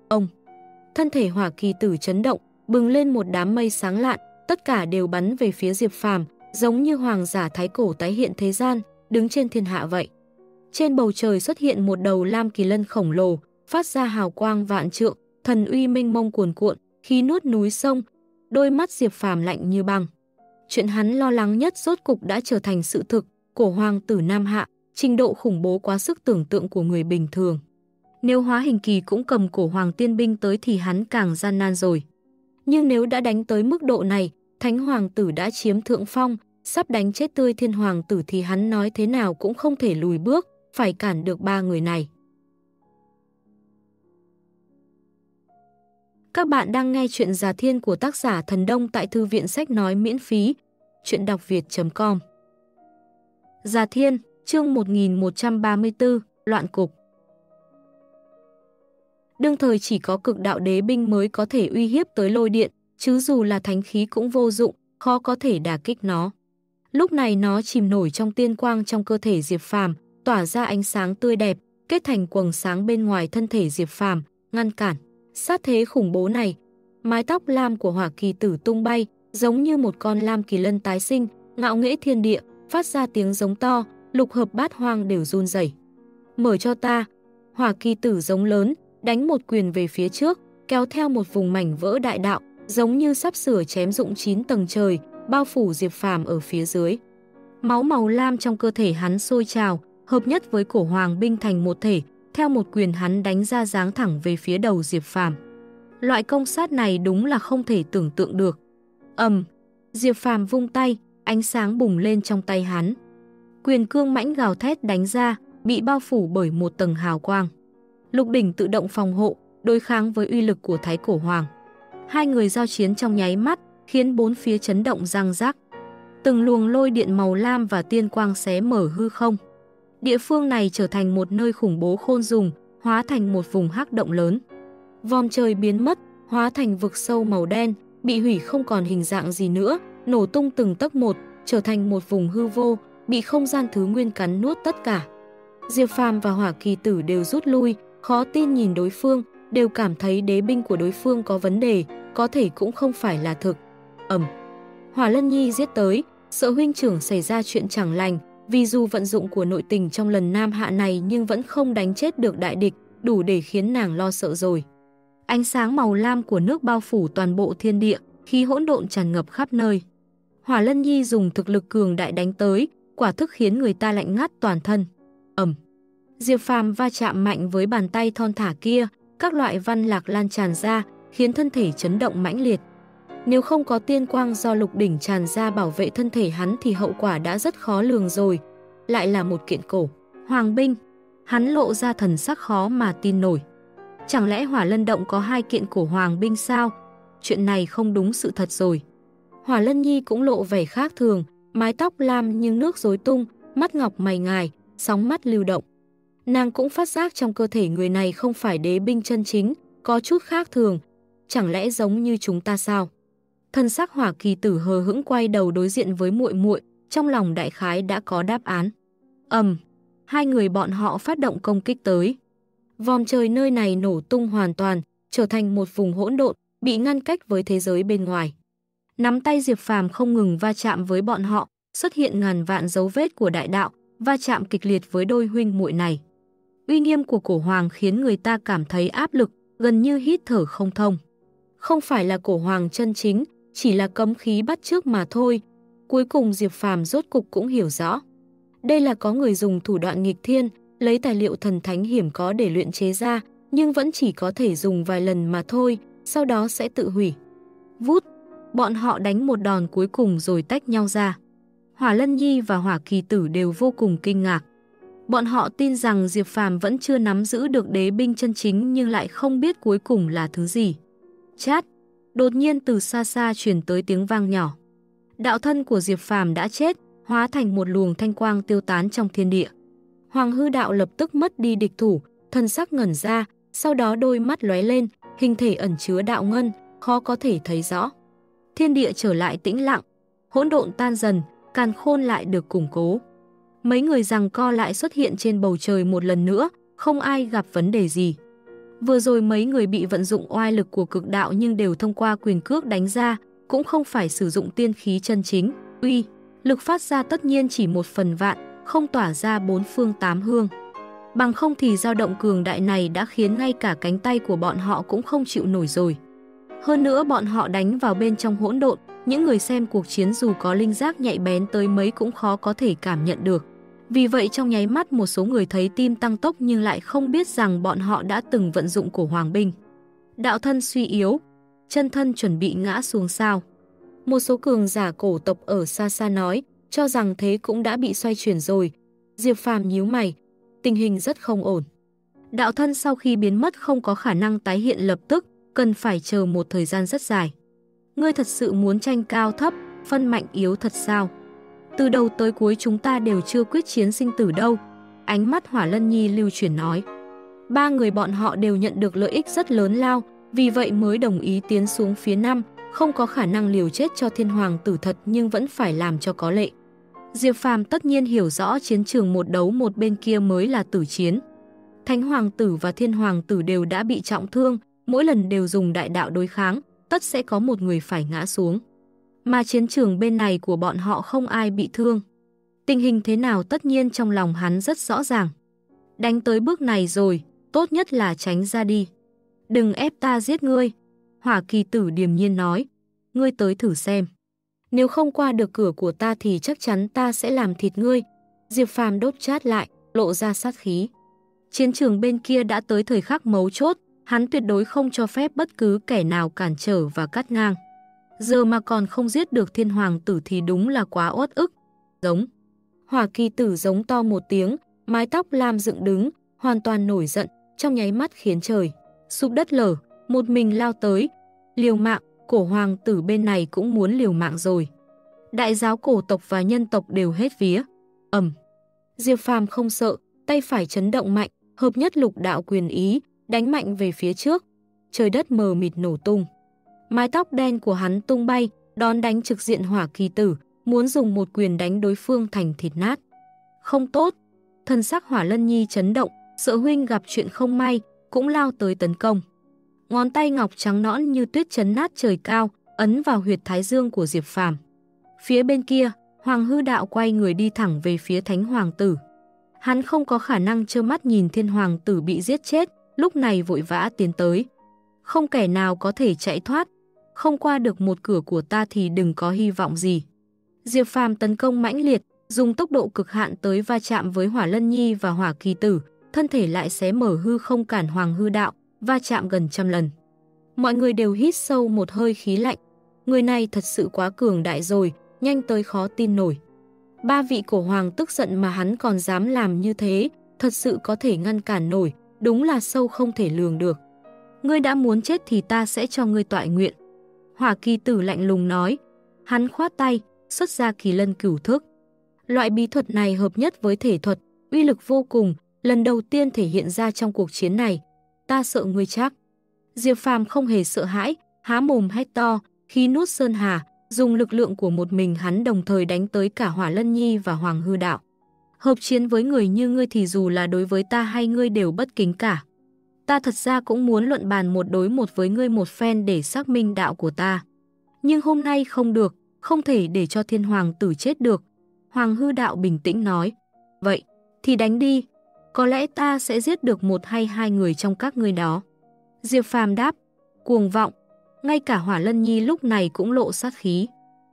Thân thể Hỏa Kỳ tử chấn động, bừng lên một đám mây sáng lạn, tất cả đều bắn về phía Diệp Phàm, giống như hoàng giả thái cổ tái hiện thế gian, đứng trên thiên hạ vậy. Trên bầu trời xuất hiện một đầu lam kỳ lân khổng lồ, phát ra hào quang vạn trượng, thần uy mênh mông cuồn cuộn, khí nuốt núi sông. Đôi mắt Diệp Phàm lạnh như băng. Chuyện hắn lo lắng nhất rốt cục đã trở thành sự thực, cổ hoàng tử Nam Hạ, trình độ khủng bố quá sức tưởng tượng của người bình thường. Nếu Hóa Hình Kỳ cũng cầm cổ hoàng tiên binh tới thì hắn càng gian nan rồi. Nhưng nếu đã đánh tới mức độ này, Thánh Hoàng tử đã chiếm thượng phong, sắp đánh chết tươi Thiên Hoàng tử thì hắn nói thế nào cũng không thể lùi bước, phải cản được ba người này. Các bạn đang nghe chuyện Già Thiên của tác giả Thần Đông tại Thư viện Sách Nói miễn phí, chuyện đọc việt.com. Già Thiên, chương 1134, Loạn cục. Đương thời chỉ có cực đạo đế binh mới có thể uy hiếp tới lôi điện, chứ dù là thánh khí cũng vô dụng, khó có thể đả kích nó. Lúc này nó chìm nổi trong tiên quang trong cơ thể Diệp Phàm, tỏa ra ánh sáng tươi đẹp, kết thành quầng sáng bên ngoài thân thể Diệp Phàm, ngăn cản sát thế khủng bố này. Mái tóc lam của Hỏa Kỳ tử tung bay, giống như một con lam kỳ lân tái sinh, ngạo nghễ thiên địa, phát ra tiếng giống to, lục hợp bát hoang đều run rẩy. Mở cho ta! Hỏa Kỳ tử giống lớn, đánh một quyền về phía trước, kéo theo một vùng mảnh vỡ đại đạo, giống như sắp sửa chém rụng 9 tầng trời, bao phủ Diệp Phàm ở phía dưới. Máu màu lam trong cơ thể hắn sôi trào, hợp nhất với cổ hoàng binh thành một thể, theo một quyền hắn đánh ra giáng thẳng về phía đầu Diệp Phàm. Loại công sát này đúng là không thể tưởng tượng được. Diệp Phàm vung tay, ánh sáng bùng lên trong tay hắn. Quyền cương mãnh gào thét đánh ra, bị bao phủ bởi một tầng hào quang. Lục đỉnh tự động phòng hộ, đối kháng với uy lực của Thái Cổ Hoàng. Hai người giao chiến trong nháy mắt, khiến bốn phía chấn động răng rắc. Từng luồng lôi điện màu lam và tiên quang xé mở hư không. Địa phương này trở thành một nơi khủng bố khôn dùng, hóa thành một vùng hắc động lớn. Vòm trời biến mất, hóa thành vực sâu màu đen, bị hủy không còn hình dạng gì nữa, nổ tung từng tấc một, trở thành một vùng hư vô, bị không gian thứ nguyên cắn nuốt tất cả. Diệp Phàm và Hỏa Kỳ Tử đều rút lui, khó tin nhìn đối phương, đều cảm thấy đế binh của đối phương có vấn đề, có thể cũng không phải là thực. Hỏa Lân Nhi giết tới, sợ huynh trưởng xảy ra chuyện chẳng lành, vì dù vận dụng của nội tình trong lần Nam Hạ này nhưng vẫn không đánh chết được đại địch, đủ để khiến nàng lo sợ rồi. Ánh sáng màu lam của nước bao phủ toàn bộ thiên địa, khí hỗn độn tràn ngập khắp nơi. Hỏa Lân Nhi dùng thực lực cường đại đánh tới, quả thức khiến người ta lạnh ngắt toàn thân. Diệp Phàm va chạm mạnh với bàn tay thon thả kia, các loại văn lạc lan tràn ra, khiến thân thể chấn động mãnh liệt. Nếu không có tiên quang do lục đỉnh tràn ra bảo vệ thân thể hắn thì hậu quả đã rất khó lường rồi. Lại là một kiện cổ hoàng binh. Hắn lộ ra thần sắc khó mà tin nổi. Chẳng lẽ Hỏa Lân Động có hai kiện cổ hoàng binh sao? Chuyện này không đúng sự thật rồi. Hỏa Lân Nhi cũng lộ vẻ khác thường, mái tóc lam nhưng nước rối tung, mắt ngọc mày ngài, sóng mắt lưu động. Nàng cũng phát giác trong cơ thể người này không phải đế binh chân chính, có chút khác thường. Chẳng lẽ giống như chúng ta sao? Thân sắc Hỏa Kỳ Tử hờ hững quay đầu đối diện với muội muội, trong lòng đại khái đã có đáp án. Hai người bọn họ phát động công kích tới. Vòm trời nơi này nổ tung hoàn toàn, trở thành một vùng hỗn độn, bị ngăn cách với thế giới bên ngoài. Nắm tay Diệp Phàm không ngừng va chạm với bọn họ, xuất hiện ngàn vạn dấu vết của đại đạo, va chạm kịch liệt với đôi huynh muội này. Uy nghiêm của cổ hoàng khiến người ta cảm thấy áp lực, gần như hít thở không thông. Không phải là cổ hoàng chân chính, chỉ là cấm khí bắt chước mà thôi. Cuối cùng Diệp Phàm rốt cục cũng hiểu rõ. Đây là có người dùng thủ đoạn nghịch thiên, lấy tài liệu thần thánh hiểm có để luyện chế ra, nhưng vẫn chỉ có thể dùng vài lần mà thôi, sau đó sẽ tự hủy. Vút, bọn họ đánh một đòn cuối cùng rồi tách nhau ra. Hỏa Lân Nhi và Hỏa Kỳ Tử đều vô cùng kinh ngạc. Bọn họ tin rằng Diệp Phàm vẫn chưa nắm giữ được đế binh chân chính nhưng lại không biết cuối cùng là thứ gì. Chát, đột nhiên từ xa xa truyền tới tiếng vang nhỏ. Đạo thân của Diệp Phàm đã chết, hóa thành một luồng thanh quang tiêu tán trong thiên địa. Hoàng Hư Đạo lập tức mất đi địch thủ, thân sắc ngẩn ra, sau đó đôi mắt lóe lên, hình thể ẩn chứa đạo ngân, khó có thể thấy rõ. Thiên địa trở lại tĩnh lặng, hỗn độn tan dần, càn khôn lại được củng cố. Mấy người giằng co lại xuất hiện trên bầu trời một lần nữa, không ai gặp vấn đề gì. Vừa rồi mấy người bị vận dụng oai lực của cực đạo nhưng đều thông qua quyền cước đánh ra, cũng không phải sử dụng tiên khí chân chính. Uy, lực phát ra tất nhiên chỉ 1/1000, không tỏa ra 4 phương 8 hướng. Bằng không thì dao động cường đại này đã khiến ngay cả cánh tay của bọn họ cũng không chịu nổi rồi. Hơn nữa bọn họ đánh vào bên trong hỗn độn, những người xem cuộc chiến dù có linh giác nhạy bén tới mấy cũng khó có thể cảm nhận được. Vì vậy trong nháy mắt một số người thấy tim tăng tốc nhưng lại không biết rằng bọn họ đã từng vận dụng cổ hoàng binh. Đạo thân suy yếu, chân thân chuẩn bị ngã xuống sao. Một số cường giả cổ tộc ở xa xa nói, cho rằng thế cũng đã bị xoay chuyển rồi. Diệp Phàm nhíu mày, tình hình rất không ổn. Đạo thân sau khi biến mất không có khả năng tái hiện lập tức, cần phải chờ một thời gian rất dài. Ngươi thật sự muốn tranh cao thấp, phân mạnh yếu thật sao? Từ đầu tới cuối chúng ta đều chưa quyết chiến sinh tử đâu. Ánh mắt Hỏa Lân Nhi lưu chuyển nói. Ba người bọn họ đều nhận được lợi ích rất lớn lao, vì vậy mới đồng ý tiến xuống phía Nam, không có khả năng liều chết cho Thiên Hoàng tử thật nhưng vẫn phải làm cho có lệ. Diệp Phàm tất nhiên hiểu rõ chiến trường một đấu một bên kia mới là tử chiến. Thánh Hoàng tử và Thiên Hoàng tử đều đã bị trọng thương, mỗi lần đều dùng đại đạo đối kháng, tất sẽ có một người phải ngã xuống. Mà chiến trường bên này của bọn họ không ai bị thương. Tình hình thế nào tất nhiên trong lòng hắn rất rõ ràng. Đánh tới bước này rồi, tốt nhất là tránh ra đi. Đừng ép ta giết ngươi. Hỏa Kỳ Tử điềm nhiên nói. Ngươi tới thử xem. Nếu không qua được cửa của ta thì chắc chắn ta sẽ làm thịt ngươi. Diệp Phàm đốt chát lại. lộ ra sát khí. Chiến trường bên kia đã tới thời khắc mấu chốt, hắn tuyệt đối không cho phép bất cứ kẻ nào cản trở và cắt ngang. Giờ mà còn không giết được thiên hoàng tử thì đúng là quá uất ức. Giống. Hỏa kỳ tử giống to một tiếng, mái tóc lam dựng đứng, hoàn toàn nổi giận, trong nháy mắt khiến trời sụp đất lở, một mình lao tới. Liều mạng, cổ hoàng tử bên này cũng muốn liều mạng rồi. Đại giáo cổ tộc và nhân tộc đều hết vía. Diệp Phàm không sợ, tay phải chấn động mạnh, hợp nhất lục đạo quyền ý, đánh mạnh về phía trước. Trời đất mờ mịt nổ tung. Mái tóc đen của hắn tung bay, đón đánh trực diện hỏa kỳ tử, muốn dùng một quyền đánh đối phương thành thịt nát. Không tốt. Thân sắc Hỏa Lân Nhi chấn động, sợ huynh gặp chuyện không may, cũng lao tới tấn công. Ngón tay ngọc trắng nõn như tuyết chấn nát trời cao, ấn vào huyệt thái dương của Diệp Phàm. Phía bên kia, Hoàng Hư Đạo quay người đi thẳng về phía Thánh Hoàng tử. Hắn không có khả năng trơ mắt nhìn Thiên Hoàng tử bị giết chết, lúc này vội vã tiến tới. Không kẻ nào có thể chạy thoát, không qua được một cửa của ta thì đừng có hy vọng gì. Diệp Phàm tấn công mãnh liệt, dùng tốc độ cực hạn tới va chạm với Hỏa Lân Nhi và Hỏa Kỳ Tử, thân thể lại xé mở hư không cản Hoàng Hư Đạo, va chạm gần 100 lần. Mọi người đều hít sâu một hơi khí lạnh. Người này thật sự quá cường đại rồi, nhanh tới khó tin nổi. 3 vị cổ hoàng tức giận mà hắn còn dám làm như thế, thật sự có thể ngăn cản nổi, đúng là sâu không thể lường được. Ngươi đã muốn chết thì ta sẽ cho ngươi toại nguyện. Hỏa Kỳ Tử lạnh lùng nói. Hắn khoát tay, xuất ra Kỳ Lân Cửu Thức. Loại bí thuật này hợp nhất với thể thuật, uy lực vô cùng, lần đầu tiên thể hiện ra trong cuộc chiến này. Ta sợ ngươi chắc. Diệp Phàm không hề sợ hãi, há mồm hét to, khí nuốt sơn hà, dùng lực lượng của một mình hắn đồng thời đánh tới cả Hỏa Lân Nhi và Hoàng Hư Đạo. Hợp chiến với người như ngươi thì dù là đối với ta hay ngươi đều bất kính cả. Ta thật ra cũng muốn luận bàn một đối một với ngươi một phen để xác minh đạo của ta. Nhưng hôm nay không được, không thể để cho Thiên Hoàng tử chết được. Hoàng Hư Đạo bình tĩnh nói. Vậy, thì đánh đi. Có lẽ ta sẽ giết được một hay hai người trong các ngươi đó. Diệp Phàm đáp. Cuồng vọng. Ngay cả Hỏa Lân Nhi lúc này cũng lộ sát khí.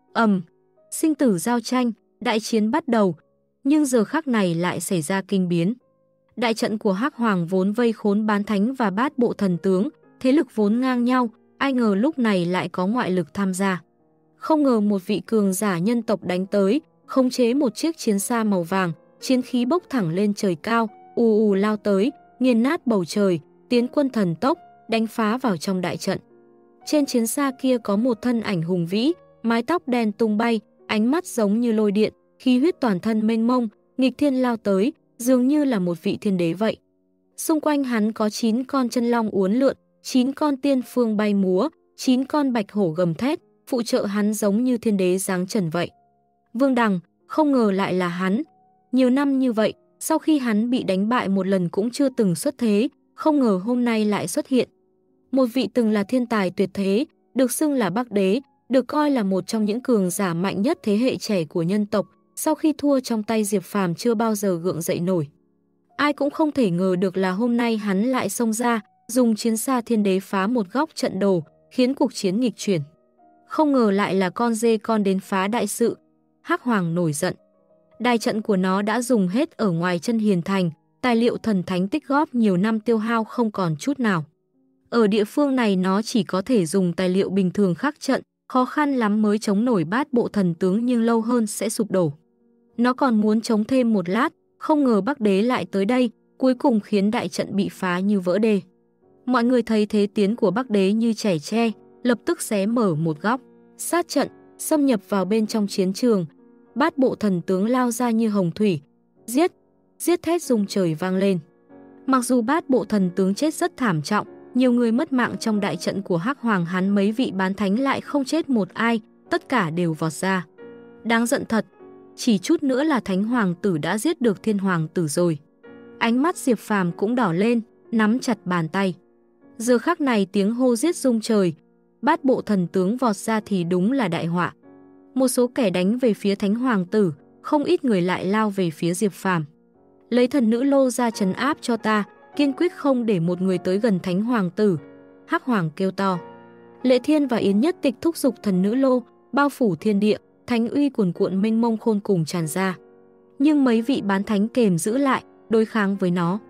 Sinh tử giao tranh, đại chiến bắt đầu. Nhưng giờ khắc này lại xảy ra kinh biến. Đại trận của Hắc Hoàng vốn vây khốn Bán Thánh và Bát Bộ Thần Tướng, thế lực vốn ngang nhau, ai ngờ lúc này lại có ngoại lực tham gia. Không ngờ một vị cường giả nhân tộc đánh tới, khống chế một chiếc chiến xa màu vàng, chiến khí bốc thẳng lên trời cao, ù ù lao tới, nghiền nát bầu trời, tiến quân thần tốc, đánh phá vào trong đại trận. Trên chiến xa kia có một thân ảnh hùng vĩ, mái tóc đen tung bay, ánh mắt giống như lôi điện, khí huyết toàn thân mênh mông, nghịch thiên lao tới, dường như là một vị thiên đế vậy. Xung quanh hắn có 9 con chân long uốn lượn, 9 con tiên phương bay múa, 9 con bạch hổ gầm thét, phụ trợ hắn giống như thiên đế giáng trần vậy. Vương Đằng, không ngờ lại là hắn. Nhiều năm như vậy, sau khi hắn bị đánh bại một lần cũng chưa từng xuất thế, không ngờ hôm nay lại xuất hiện. Một vị từng là thiên tài tuyệt thế, được xưng là Bắc Đế, được coi là một trong những cường giả mạnh nhất thế hệ trẻ của nhân tộc, sau khi thua trong tay Diệp Phàm chưa bao giờ gượng dậy nổi. Ai cũng không thể ngờ được là hôm nay hắn lại xông ra, dùng chiến xa thiên đế phá một góc trận đồ, khiến cuộc chiến nghịch chuyển. Không ngờ lại là con dê con đến phá đại sự. Hắc Hoàng nổi giận. Đại trận của nó đã dùng hết ở ngoài chân Hiền Thành, tài liệu thần thánh tích góp nhiều năm tiêu hao không còn chút nào. Ở địa phương này nó chỉ có thể dùng tài liệu bình thường khắc trận, khó khăn lắm mới chống nổi Bát Bộ Thần Tướng nhưng lâu hơn sẽ sụp đổ. Nó còn muốn chống thêm một lát, không ngờ Bắc Đế lại tới đây, cuối cùng khiến đại trận bị phá như vỡ đê. Mọi người thấy thế tiến của Bắc Đế như chẻ tre, lập tức xé mở một góc, sát trận, xâm nhập vào bên trong chiến trường. Bát Bộ Thần Tướng lao ra như hồng thủy, giết, giết thét rung trời vang lên. Mặc dù Bát Bộ Thần Tướng chết rất thảm trọng, nhiều người mất mạng trong đại trận của Hắc Hoàng, hắn mấy vị bán thánh lại không chết một ai, tất cả đều vọt ra. Đáng giận thật, chỉ chút nữa là Thánh Hoàng tử đã giết được Thiên Hoàng tử rồi. Ánh mắt Diệp Phàm cũng đỏ lên, nắm chặt bàn tay. Giờ khắc này tiếng hô giết rung trời, Bát Bộ Thần Tướng vọt ra thì đúng là đại họa. Một số kẻ đánh về phía Thánh Hoàng tử, không ít người lại lao về phía Diệp Phàm. Lấy thần nữ lô ra trấn áp cho ta, kiên quyết không để một người tới gần Thánh Hoàng tử. Hắc Hoàng kêu to. Lệ Thiên và Yến Nhất Tịch thúc giục thần nữ lô, bao phủ thiên địa, thánh uy cuồn cuộn mênh mông khôn cùng tràn ra. Nhưng mấy vị bán thánh kềm giữ lại, đối kháng với nó.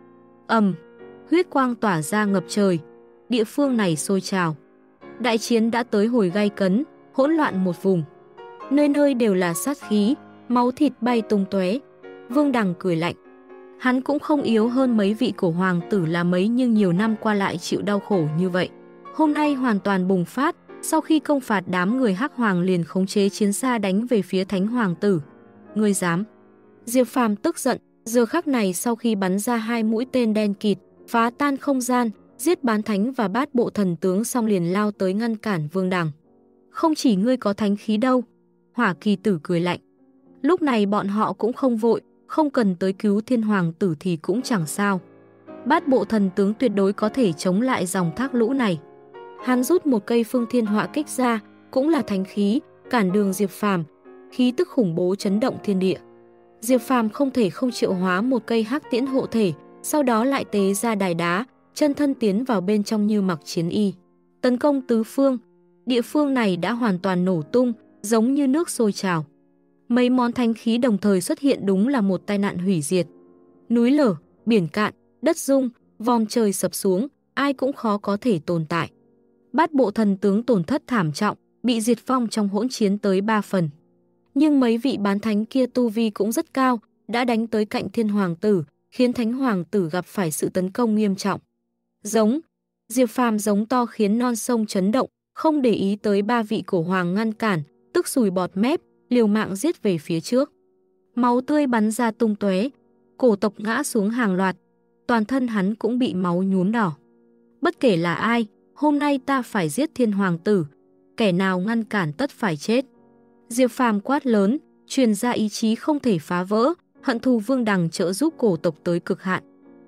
Huyết quang tỏa ra ngập trời, địa phương này sôi trào. Đại chiến đã tới hồi gay cấn, hỗn loạn một vùng. Nơi nơi đều là sát khí, máu thịt bay tung tóe. Vương Đằng cười lạnh. Hắn cũng không yếu hơn mấy vị cổ hoàng tử là mấy, nhưng nhiều năm qua lại chịu đau khổ như vậy. Hôm nay hoàn toàn bùng phát, sau khi công phạt đám người Hắc Hoàng liền khống chế chiến xa đánh về phía Thánh Hoàng tử. Ngươi dám? Diệp Phàm tức giận, giờ khắc này sau khi bắn ra 2 mũi tên đen kịt, phá tan không gian, giết Bán Thánh và Bát Bộ Thần Tướng xong liền lao tới ngăn cản Vương Đằng. Không chỉ ngươi có thánh khí đâu, Hỏa Kỳ Tử cười lạnh. Lúc này bọn họ cũng không vội, không cần tới cứu Thiên Hoàng tử thì cũng chẳng sao. Bát Bộ Thần Tướng tuyệt đối có thể chống lại dòng thác lũ này. Hắn rút một cây Phương Thiên Họa Kích ra, cũng là thánh khí, cản đường Diệp Phàm, khí tức khủng bố chấn động thiên địa. Diệp Phàm không thể không triệu hóa một cây Hắc Tiễn hộ thể, sau đó lại tế ra đài đá, chân thân tiến vào bên trong như mặc chiến y. Tấn công tứ phương, địa phương này đã hoàn toàn nổ tung, giống như nước sôi trào. Mấy món thánh khí đồng thời xuất hiện, đúng là một tai nạn hủy diệt. Núi lở, biển cạn, đất rung, vòm trời sập xuống, ai cũng khó có thể tồn tại. Bát Bộ Thần Tướng tổn thất thảm trọng, bị diệt vong trong hỗn chiến tới 3 phần. Nhưng mấy vị bán thánh kia tu vi cũng rất cao, đã đánh tới cạnh Thiên Hoàng tử, khiến Thánh Hoàng tử gặp phải sự tấn công nghiêm trọng. Giống, Diệp Phàm giống to khiến non sông chấn động, không để ý tới 3 vị cổ hoàng ngăn cản, tức sùi bọt mép, liều mạng giết về phía trước. Máu tươi bắn ra tung tóe, cổ tộc ngã xuống hàng loạt, toàn thân hắn cũng bị máu nhuốm đỏ. Bất kể là ai, hôm nay ta phải giết Thiên Hoàng tử, kẻ nào ngăn cản tất phải chết. Diệp Phàm quát lớn, truyền ra ý chí không thể phá vỡ, hận thù Vương Đằng trợ giúp cổ tộc tới cực hạn.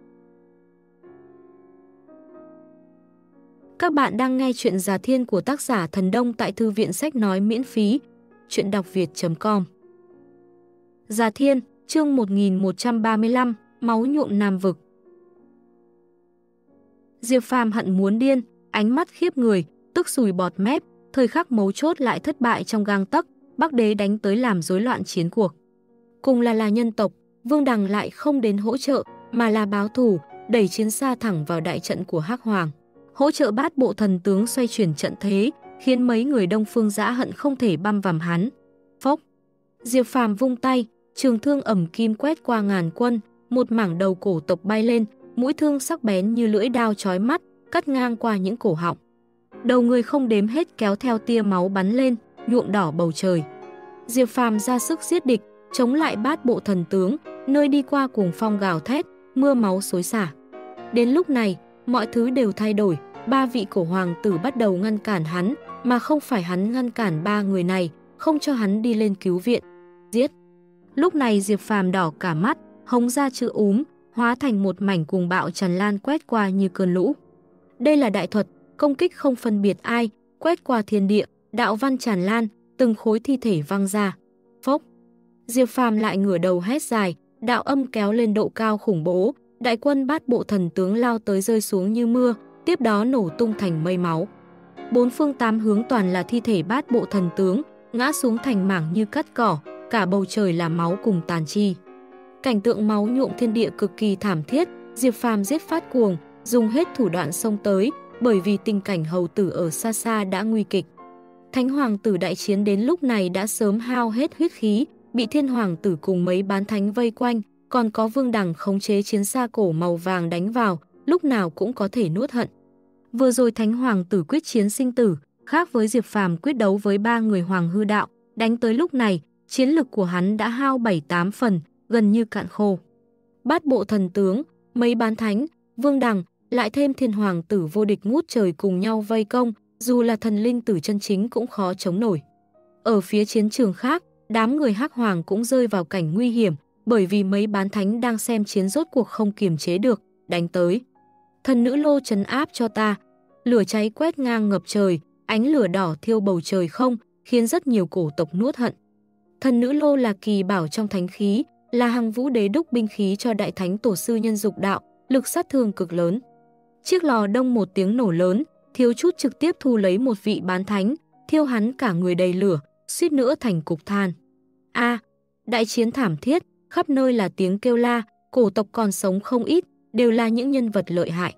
Các bạn đang nghe chuyện Già Thiên của tác giả Thần Đông tại Thư viện Sách Nói miễn phí, chuyện đọc việt.com. Già Thiên, chương 1135, máu nhuộm Nam Vực. Diệp Phàm hận muốn điên, ánh mắt khiếp người, tức sùi bọt mép, thời khắc mấu chốt lại thất bại trong gang tấc, Bắc Đế đánh tới làm rối loạn chiến cuộc. Cùng là nhân tộc, Vương Đằng lại không đến hỗ trợ, mà là báo thù, đẩy chiến xa thẳng vào đại trận của Hắc Hoàng. Hỗ trợ Bát Bộ Thần Tướng xoay chuyển trận thế, khiến mấy người Đông Phương dã hận không thể băm vằm hắn. Phốc! Diệp Phàm vung tay, trường thương ẩm kim quét qua ngàn quân, một mảng đầu cổ tộc bay lên, mũi thương sắc bén như lưỡi đao chói mắt, cắt ngang qua những cổ họng. Đầu người không đếm hết kéo theo tia máu bắn lên, nhuộm đỏ bầu trời. Diệp Phàm ra sức giết địch, chống lại Bát Bộ Thần Tướng, nơi đi qua cuồng phong gào thét, mưa máu xối xả. Đến lúc này, mọi thứ đều thay đổi, 3 vị cổ hoàng tử bắt đầu ngăn cản hắn, mà không phải hắn ngăn cản 3 người này, không cho hắn đi lên cứu viện. Giết! Lúc này Diệp Phàm đỏ cả mắt, hống ra chữ úm, hóa thành một mảnh cuồng bạo tràn lan quét qua như cơn lũ. Đây là đại thuật, công kích không phân biệt ai, quét qua thiên địa, đạo văn tràn lan, từng khối thi thể văng ra. Phốc! Diệp Phàm lại ngửa đầu hét dài, đạo âm kéo lên độ cao khủng bố, đại quân Bát Bộ Thần Tướng lao tới rơi xuống như mưa, tiếp đó nổ tung thành mây máu. 4 phương 8 hướng toàn là thi thể Bát Bộ Thần Tướng, ngã xuống thành mảng như cắt cỏ, cả bầu trời là máu cùng tàn chi. Cảnh tượng máu nhuộm thiên địa cực kỳ thảm thiết, Diệp Phàm giết phát cuồng, dùng hết thủ đoạn xông tới, bởi vì tình cảnh hầu tử ở xa xa đã nguy kịch. Thánh Hoàng tử đại chiến đến lúc này đã sớm hao hết huyết khí, bị Thiên Hoàng tử cùng mấy bán thánh vây quanh, còn có Vương Đằng khống chế chiến xa cổ màu vàng đánh vào, lúc nào cũng có thể nuốt hận. Vừa rồi Thánh Hoàng tử quyết chiến sinh tử, khác với Diệp Phàm quyết đấu với 3 người Hoàng hư đạo, đánh tới lúc này, chiến lực của hắn đã hao 7-8 phần, gần như cạn khô. Bát Bộ Thần Tướng, mấy bán thánh, Vương Đằng, lại thêm Thiên Hoàng tử vô địch ngút trời cùng nhau vây công, dù là thần linh tử chân chính cũng khó chống nổi. Ở phía chiến trường khác, đám người Hắc Hoàng cũng rơi vào cảnh nguy hiểm, bởi vì mấy bán thánh đang xem chiến rốt cuộc không kiềm chế được, đánh tới. Thần nữ lô trấn áp cho ta, lửa cháy quét ngang ngập trời, ánh lửa đỏ thiêu bầu trời không, khiến rất nhiều cổ tộc nuốt hận. Thần nữ lô là kỳ bảo trong thánh khí, là Hằng Vũ Đế đúc binh khí cho đại thánh tổ sư nhân dục đạo, lực sát thương cực lớn. Chiếc lò đông một tiếng nổ lớn, thiếu chút trực tiếp thu lấy một vị bán thánh, thiêu hắn cả người đầy lửa, suýt nữa thành cục than. Đại chiến thảm thiết, khắp nơi là tiếng kêu la, cổ tộc còn sống không ít, đều là những nhân vật lợi hại.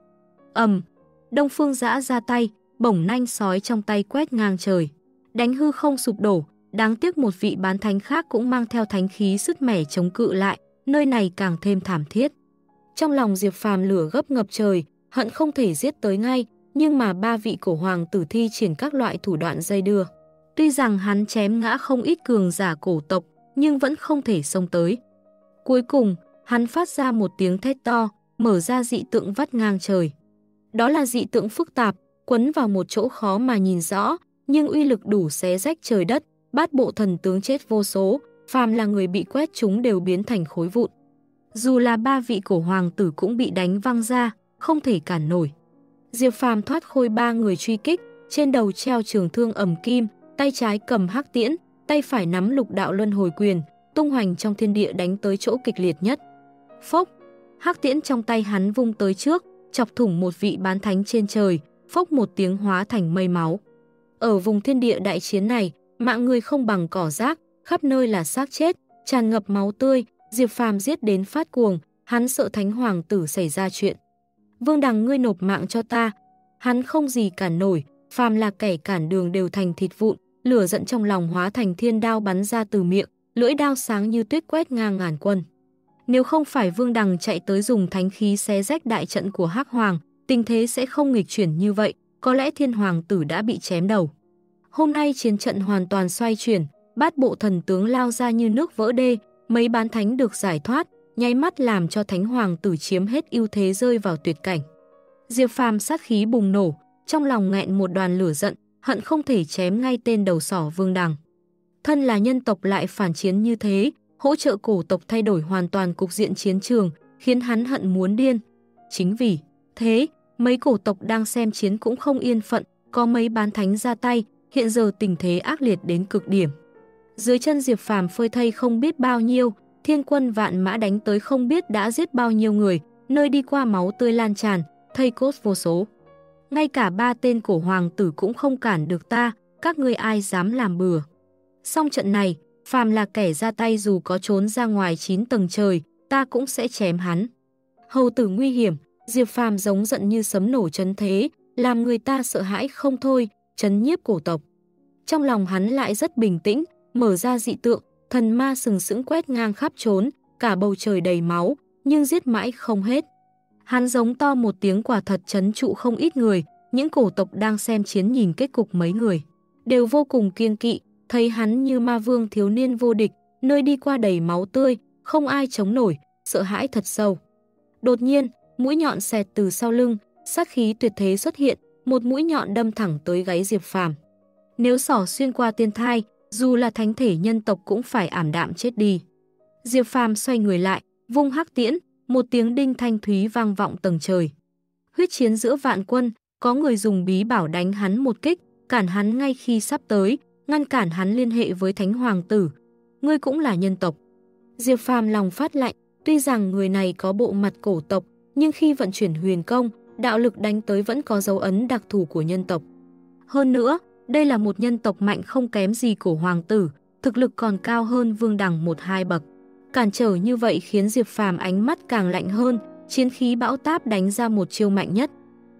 Đông Phương Dã ra tay, bổng nanh sói trong tay quét ngang trời, đánh hư không sụp đổ. Đáng tiếc một vị bán thánh khác cũng mang theo thánh khí sứt mẻ chống cự lại, nơi này càng thêm thảm thiết. Trong lòng Diệp Phàm lửa gấp ngập trời, hận không thể giết tới ngay, nhưng mà ba vị cổ hoàng tử thi triển các loại thủ đoạn dây đưa. Tuy rằng hắn chém ngã không ít cường giả cổ tộc, nhưng vẫn không thể xông tới. Cuối cùng, hắn phát ra một tiếng thét to, mở ra dị tượng vắt ngang trời. Đó là dị tượng phức tạp, quấn vào một chỗ khó mà nhìn rõ, nhưng uy lực đủ xé rách trời đất, bát bộ thần tướng chết vô số, phàm là người bị quét chúng đều biến thành khối vụn. Dù là ba vị cổ hoàng tử cũng bị đánh văng ra, không thể cản nổi. Diệp Phàm thoát khôi ba người truy kích, trên đầu treo trường thương ầm kim, tay trái cầm hắc tiễn, tay phải nắm lục đạo luân hồi quyền, tung hoành trong thiên địa đánh tới chỗ kịch liệt nhất. Phốc, hắc tiễn trong tay hắn vung tới trước, chọc thủng một vị bán thánh trên trời, phốc một tiếng hóa thành mây máu. Ở vùng thiên địa đại chiến này, mạng người không bằng cỏ rác, khắp nơi là xác chết, tràn ngập máu tươi, Diệp Phàm giết đến phát cuồng, hắn sợ Thánh Hoàng tử xảy ra chuyện. Vương Đằng, ngươi nộp mạng cho ta. Hắn không gì cản nổi, phàm là kẻ cản đường đều thành thịt vụn, lửa giận trong lòng hóa thành thiên đao bắn ra từ miệng, lưỡi đao sáng như tuyết quét ngang ngàn quân. Nếu không phải Vương Đằng chạy tới dùng thánh khí xé rách đại trận của Hắc Hoàng, tình thế sẽ không nghịch chuyển như vậy, có lẽ Thiên Hoàng tử đã bị chém đầu. Hôm nay chiến trận hoàn toàn xoay chuyển, bát bộ thần tướng lao ra như nước vỡ đê, mấy bán thánh được giải thoát, nháy mắt làm cho Thánh Hoàng tử chiếm hết ưu thế rơi vào tuyệt cảnh. Diệp Phàm sát khí bùng nổ, trong lòng nghẹn một đoàn lửa giận, hận không thể chém ngay tên đầu sỏ Vương Đằng. Thân là nhân tộc lại phản chiến như thế, hỗ trợ cổ tộc thay đổi hoàn toàn cục diện chiến trường, khiến hắn hận muốn điên. Chính vì thế, mấy cổ tộc đang xem chiến cũng không yên phận, có mấy bán thánh ra tay, hiện giờ tình thế ác liệt đến cực điểm. Dưới chân Diệp Phàm phơi thây không biết bao nhiêu, thiên quân vạn mã đánh tới không biết đã giết bao nhiêu người, nơi đi qua máu tươi lan tràn, thây cốt vô số. Ngay cả ba tên cổ hoàng tử cũng không cản được ta, các ngươi ai dám làm bừa. Xong trận này, phàm là kẻ ra tay dù có trốn ra ngoài 9 tầng trời, ta cũng sẽ chém hắn. Hầu tử nguy hiểm, Diệp Phàm giống giận như sấm nổ chấn thế, làm người ta sợ hãi không thôi, chấn nhiếp cổ tộc. Trong lòng hắn lại rất bình tĩnh, mở ra dị tượng, thần ma sừng sững quét ngang khắp trốn, cả bầu trời đầy máu, nhưng giết mãi không hết. Hắn giống to một tiếng quả thật trấn trụ không ít người, những cổ tộc đang xem chiến nhìn kết cục mấy người, đều vô cùng kiêng kỵ, thấy hắn như ma vương thiếu niên vô địch, nơi đi qua đầy máu tươi, không ai chống nổi, sợ hãi thật sâu. Đột nhiên, mũi nhọn xẹt từ sau lưng, sát khí tuyệt thế xuất hiện, một mũi nhọn đâm thẳng tới gáy Diệp Phàm. Nếu xỏ xuyên qua tiên thai, dù là thánh thể nhân tộc cũng phải ảm đạm chết đi. Diệp Phàm xoay người lại, vung hắc tiễn, một tiếng đinh thanh thúy vang vọng tầng trời. Huyết chiến giữa vạn quân, có người dùng bí bảo đánh hắn một kích, cản hắn ngay khi sắp tới, ngăn cản hắn liên hệ với Thánh Hoàng tử. Ngươi cũng là nhân tộc. Diệp Phàm lòng phát lạnh, tuy rằng người này có bộ mặt cổ tộc, nhưng khi vận chuyển huyền công, đạo lực đánh tới vẫn có dấu ấn đặc thù của nhân tộc. Hơn nữa, đây là một nhân tộc mạnh không kém gì cổ hoàng tử, thực lực còn cao hơn Vương Đằng 1-2 bậc. Cản trở như vậy khiến Diệp Phàm ánh mắt càng lạnh hơn, chiến khí bão táp đánh ra một chiêu mạnh nhất.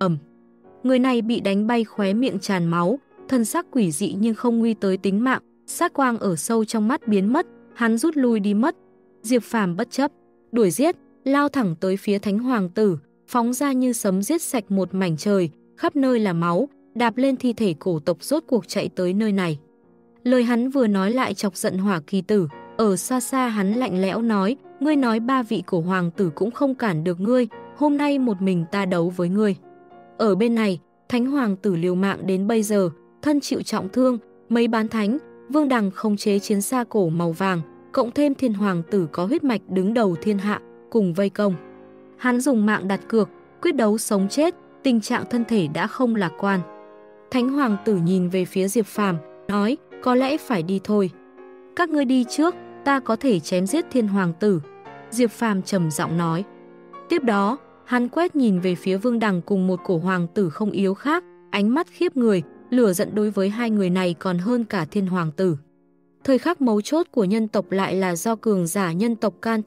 Người này bị đánh bay khóe miệng tràn máu, thân sắc quỷ dị nhưng không nguy tới tính mạng, sát quang ở sâu trong mắt biến mất, hắn rút lui đi mất. Diệp Phàm bất chấp, đuổi giết, lao thẳng tới phía Thánh Hoàng tử, phóng ra như sấm giết sạch một mảnh trời, khắp nơi là máu, đạp lên thi thể cổ tộc rốt cuộc chạy tới nơi này. Lời hắn vừa nói lại chọc giận Hỏa Kỳ tử, ở xa xa hắn lạnh lẽo nói, ngươi nói ba vị cổ hoàng tử cũng không cản được ngươi, hôm nay một mình ta đấu với ngươi. Ở bên này, Thánh Hoàng tử liều mạng đến bây giờ, thân chịu trọng thương, mấy bán thánh, Vương Đằng không chế chiến xa cổ màu vàng, cộng thêm Thiên Hoàng tử có huyết mạch đứng đầu thiên hạ, cùng vây công. Hắn dùng mạng đặt cược, quyết đấu sống chết, tình trạng thân thể đã không lạc quan. Thánh Hoàng tử nhìn về phía Diệp Phàm, nói, có lẽ phải đi thôi. Các ngươi đi trước, ta có thể chém giết Thiên Hoàng tử. Diệp Phàm trầm giọng nói. Tiếp đó, hắn quét nhìn về phía Vương Đằng cùng một cổ hoàng tử không yếu khác, ánh mắt khiếp người, lửa giận đối với hai người này còn hơn cả Thiên Hoàng tử. Thời khắc mấu chốt của nhân tộc lại là do cường giả nhân tộc can thiệp,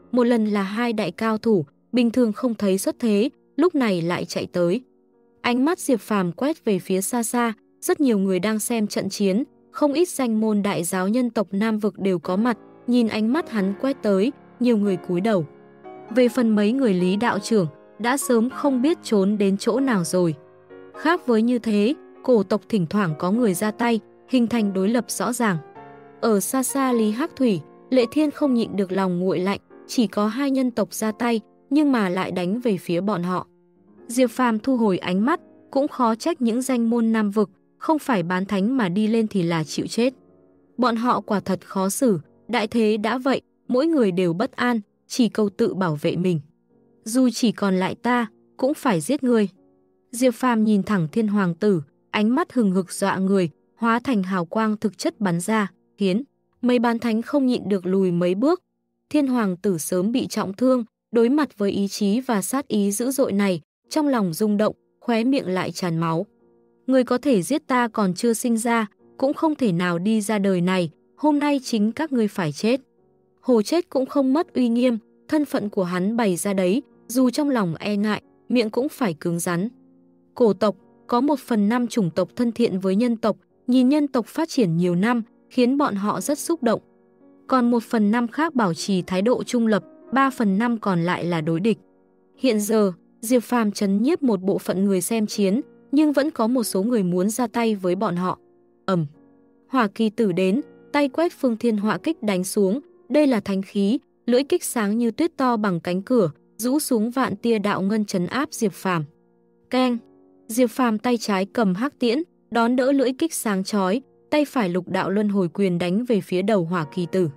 Một lần là hai đại cao thủ, bình thường không thấy xuất thế, lúc này lại chạy tới. Ánh mắt Diệp Phàm quét về phía xa xa, rất nhiều người đang xem trận chiến, không ít danh môn đại giáo nhân tộc Nam Vực đều có mặt, nhìn ánh mắt hắn quét tới, nhiều người cúi đầu. Về phần mấy người Lý đạo trưởng, đã sớm không biết trốn đến chỗ nào rồi. Khác với như thế, cổ tộc thỉnh thoảng có người ra tay, hình thành đối lập rõ ràng. Ở xa xa Lý Hắc Thủy, Lệ Thiên không nhịn được lòng nguội lạnh, chỉ có hai nhân tộc ra tay, nhưng mà lại đánh về phía bọn họ. Diệp Phàm thu hồi ánh mắt, cũng khó trách những danh môn Nam Vực, không phải bán thánh mà đi lên thì là chịu chết. Bọn họ quả thật khó xử, đại thế đã vậy, mỗi người đều bất an, chỉ cầu tự bảo vệ mình. Dù chỉ còn lại ta, cũng phải giết ngươi. Diệp Phàm nhìn thẳng Thiên Hoàng tử, ánh mắt hừng hực dọa người, hóa thành hào quang thực chất bắn ra, khiến mấy bán thánh không nhịn được lùi mấy bước. Thiên Hoàng tử sớm bị trọng thương, đối mặt với ý chí và sát ý dữ dội này, trong lòng rung động, khóe miệng lại tràn máu. Người có thể giết ta còn chưa sinh ra, cũng không thể nào đi ra đời này, hôm nay chính các ngươi phải chết. Hồ chết cũng không mất uy nghiêm, thân phận của hắn bày ra đấy, dù trong lòng e ngại, miệng cũng phải cứng rắn. Cổ tộc có 1/5 chủng tộc thân thiện với nhân tộc, nhìn nhân tộc phát triển nhiều năm, khiến bọn họ rất xúc động. Còn 1/5 khác bảo trì thái độ trung lập, 3/5 còn lại là đối địch. Hiện giờ, Diệp Phàm trấn nhiếp một bộ phận người xem chiến, nhưng vẫn có một số người muốn ra tay với bọn họ. Hỏa kỳ tử đến, tay quét phương thiên hỏa kích đánh xuống, đây là thánh khí, lưỡi kích sáng như tuyết to bằng cánh cửa, rũ xuống vạn tia đạo ngân trấn áp Diệp Phàm. Keng! Diệp Phàm tay trái cầm hắc tiễn, đón đỡ lưỡi kích sáng chói, tay phải lục đạo luân hồi quyền đánh về phía đầu hỏa kỳ tử.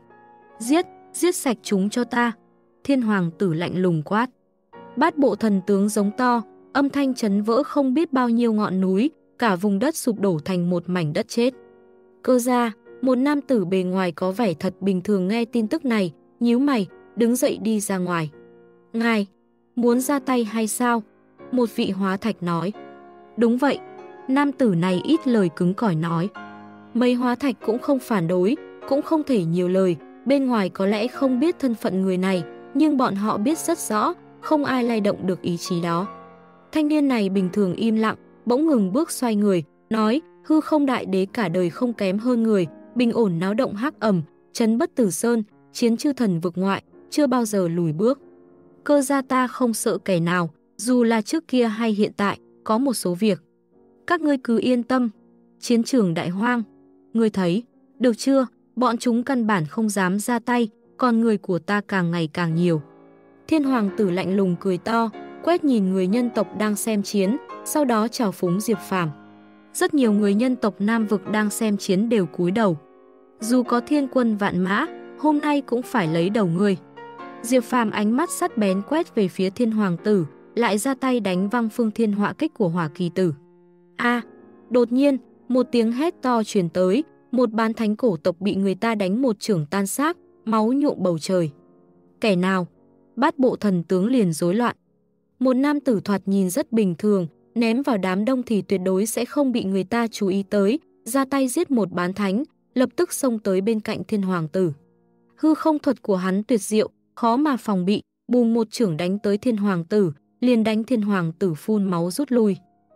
Giết sạch chúng cho ta! Thiên Hoàng tử lạnh lùng quát. Bát bộ thần tướng giống to, âm thanh chấn vỡ không biết bao nhiêu ngọn núi, cả vùng đất sụp đổ thành một mảnh đất chết. Cơ gia, một nam tử bề ngoài có vẻ thật bình thường nghe tin tức này, nhíu mày, đứng dậy đi ra ngoài. Ngài, muốn ra tay hay sao? Một vị hóa thạch nói. Đúng vậy, nam tử này ít lời cứng cỏi nói. Mấy hóa thạch cũng không phản đối, cũng không thể nhiều lời, bên ngoài có lẽ không biết thân phận người này, nhưng bọn họ biết rất rõ, không ai lay động được ý chí đó. Thanh niên này bình thường im lặng, bỗng ngừng bước xoay người, nói, hư không đại đế cả đời không kém hơn người, bình ổn náo động hắc ầm, trấn bất tử sơn, chiến chư thần vực ngoại, chưa bao giờ lùi bước. Cơ gia ta không sợ kẻ nào, dù là trước kia hay hiện tại, có một số việc. Các ngươi cứ yên tâm. Chiến trường đại hoang, ngươi thấy, được chưa, bọn chúng căn bản không dám ra tay, còn người của ta càng ngày càng nhiều. Thiên Hoàng tử lạnh lùng cười to, quét nhìn người nhân tộc đang xem chiến, sau đó chào phúng Diệp Phàm. Rất nhiều người nhân tộc Nam Vực đang xem chiến đều cúi đầu. Dù có thiên quân vạn mã, hôm nay cũng phải lấy đầu ngươi. Diệp Phàm ánh mắt sắc bén quét về phía Thiên Hoàng tử, lại ra tay đánh văng phương thiên hỏa kích của hỏa kỳ tử. Đột nhiên, một tiếng hét to truyền tới, một bán thánh cổ tộc bị người ta đánh một chưởng tan xác, máu nhuộm bầu trời. Kẻ nào? Bát bộ thần tướng liền rối loạn. Một nam tử thoạt nhìn rất bình thường, ném vào đám đông thì tuyệt đối sẽ không bị người ta chú ý tới, ra tay giết một bán thánh, lập tức xông tới bên cạnh Thiên Hoàng tử. Hư không thuật của hắn tuyệt diệu, khó mà phòng bị, bùm một chưởng đánh tới Thiên Hoàng tử, liền đánh Thiên Hoàng tử phun máu rút lui.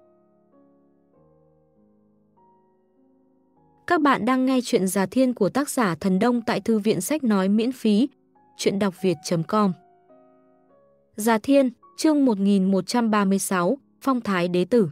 Các bạn đang nghe chuyện Già Thiên của tác giả Thần Đông tại Thư viện Sách Nói miễn phí, chuyện đọc việt.com. Già Thiên, chương 1136, Phong Thái Đế Tử.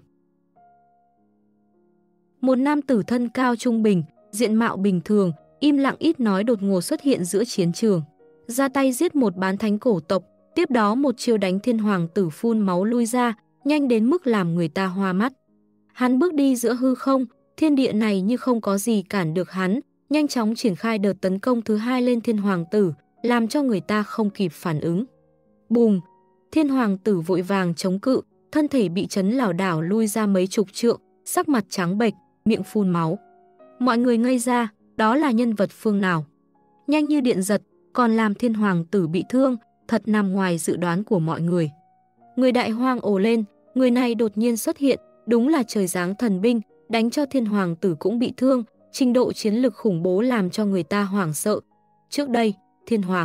Một nam tử thân cao trung bình, diện mạo bình thường, im lặng ít nói đột ngột xuất hiện giữa chiến trường. Ra tay giết một bán thánh cổ tộc, tiếp đó một chiêu đánh Thiên Hoàng tử phun máu lui ra, nhanh đến mức làm người ta hoa mắt. Hắn bước đi giữa hư không, thiên địa này như không có gì cản được hắn, nhanh chóng triển khai đợt tấn công thứ hai lên Thiên Hoàng tử, làm cho người ta không kịp phản ứng. Bùm! Thiên Hoàng tử vội vàng chống cự, thân thể bị chấn lảo đảo lui ra mấy chục trượng, sắc mặt trắng bệch, miệng phun máu. Mọi người ngây ra, đó là nhân vật phương nào? Nhanh như điện giật, còn làm Thiên Hoàng tử bị thương, thật nằm ngoài dự đoán của mọi người. Người đại hoang ồ lên, người này đột nhiên xuất hiện, đúng là trời giáng thần binh, đánh cho Thiên Hoàng tử cũng bị thương, trình độ chiến lực khủng bố làm cho người ta hoảng sợ. Trước đây, Thiên Hoàng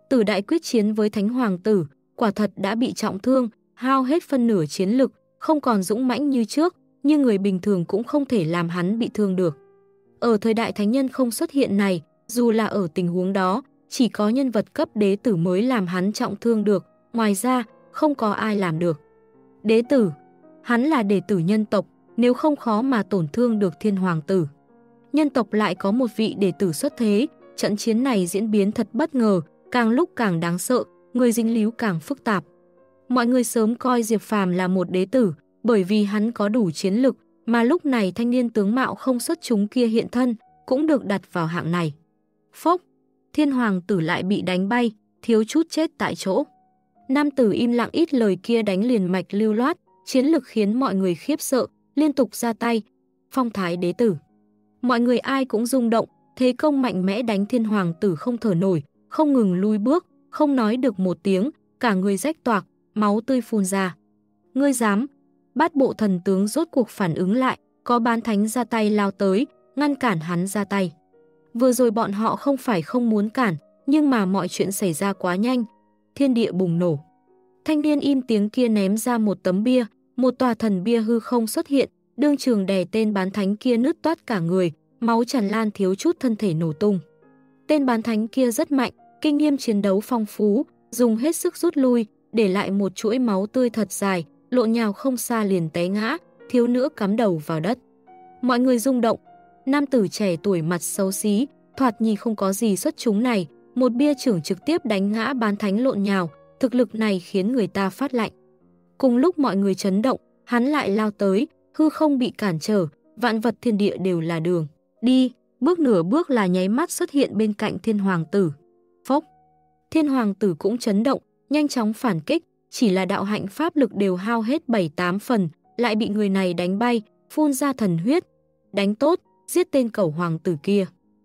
Tử Đại quyết chiến với Thánh Hoàng tử, quả thật đã bị trọng thương, hao hết phân nửa chiến lực, không còn dũng mãnh như trước, nhưng người bình thường cũng không thể làm hắn bị thương được. Ở thời đại thánh nhân không xuất hiện này, dù là ở tình huống đó, chỉ có nhân vật cấp đế tử mới làm hắn trọng thương được, ngoài ra, không có ai làm được. Đế tử, hắn là đệ tử nhân tộc, nếu không khó mà tổn thương được Thiên Hoàng tử. Nhân tộc lại có một vị đệ tử xuất thế, trận chiến này diễn biến thật bất ngờ, càng lúc càng đáng sợ, người dính líu càng phức tạp. Mọi người sớm coi Diệp Phàm là một đế tử, bởi vì hắn có đủ chiến lực, mà lúc này thanh niên tướng mạo không xuất chúng kia hiện thân, cũng được đặt vào hạng này. Phốc, Thiên Hoàng tử lại bị đánh bay, thiếu chút chết tại chỗ. Nam tử im lặng ít lời kia đánh liền mạch lưu loát, chiến lực khiến mọi người khiếp sợ, liên tục ra tay. Phong thái đế tử. Mọi người ai cũng rung động, thế công mạnh mẽ đánh Thiên Hoàng tử không thở nổi, không ngừng lui bước, không nói được một tiếng, cả người rách toạc, máu tươi phun ra. Ngươi dám? Bát bộ thần tướng rốt cuộc phản ứng lại, có bán thánh ra tay lao tới, ngăn cản hắn ra tay. Vừa rồi bọn họ không phải không muốn cản, nhưng mà mọi chuyện xảy ra quá nhanh. Thiên địa bùng nổ. Thanh niên im tiếng kia ném ra một tấm bia, một tòa thần bia hư không xuất hiện, đương trường đè tên bán thánh kia nứt toát cả người, máu tràn lan thiếu chút thân thể nổ tung. Tên bán thánh kia rất mạnh, kinh nghiệm chiến đấu phong phú, dùng hết sức rút lui, để lại một chuỗi máu tươi thật dài, lộn nhào không xa liền té ngã, thiếu nữa cắm đầu vào đất. Mọi người rung động, nam tử trẻ tuổi mặt xấu xí, thoạt nhìn không có gì xuất chúng này, một bia trưởng trực tiếp đánh ngã bán thánh lộn nhào, thực lực này khiến người ta phát lạnh. Cùng lúc mọi người chấn động, hắn lại lao tới, hư không bị cản trở, vạn vật thiên địa đều là đường. Đi, bước nửa bước là nháy mắt xuất hiện bên cạnh Thiên Hoàng tử. Phốc, Thiên Hoàng tử cũng chấn động, nhanh chóng phản kích, chỉ là đạo hạnh pháp lực đều hao hết 7-8 phần, lại bị người này đánh bay, phun ra thần huyết. Đánh tốt, giết tên cẩu hoàng tử kia.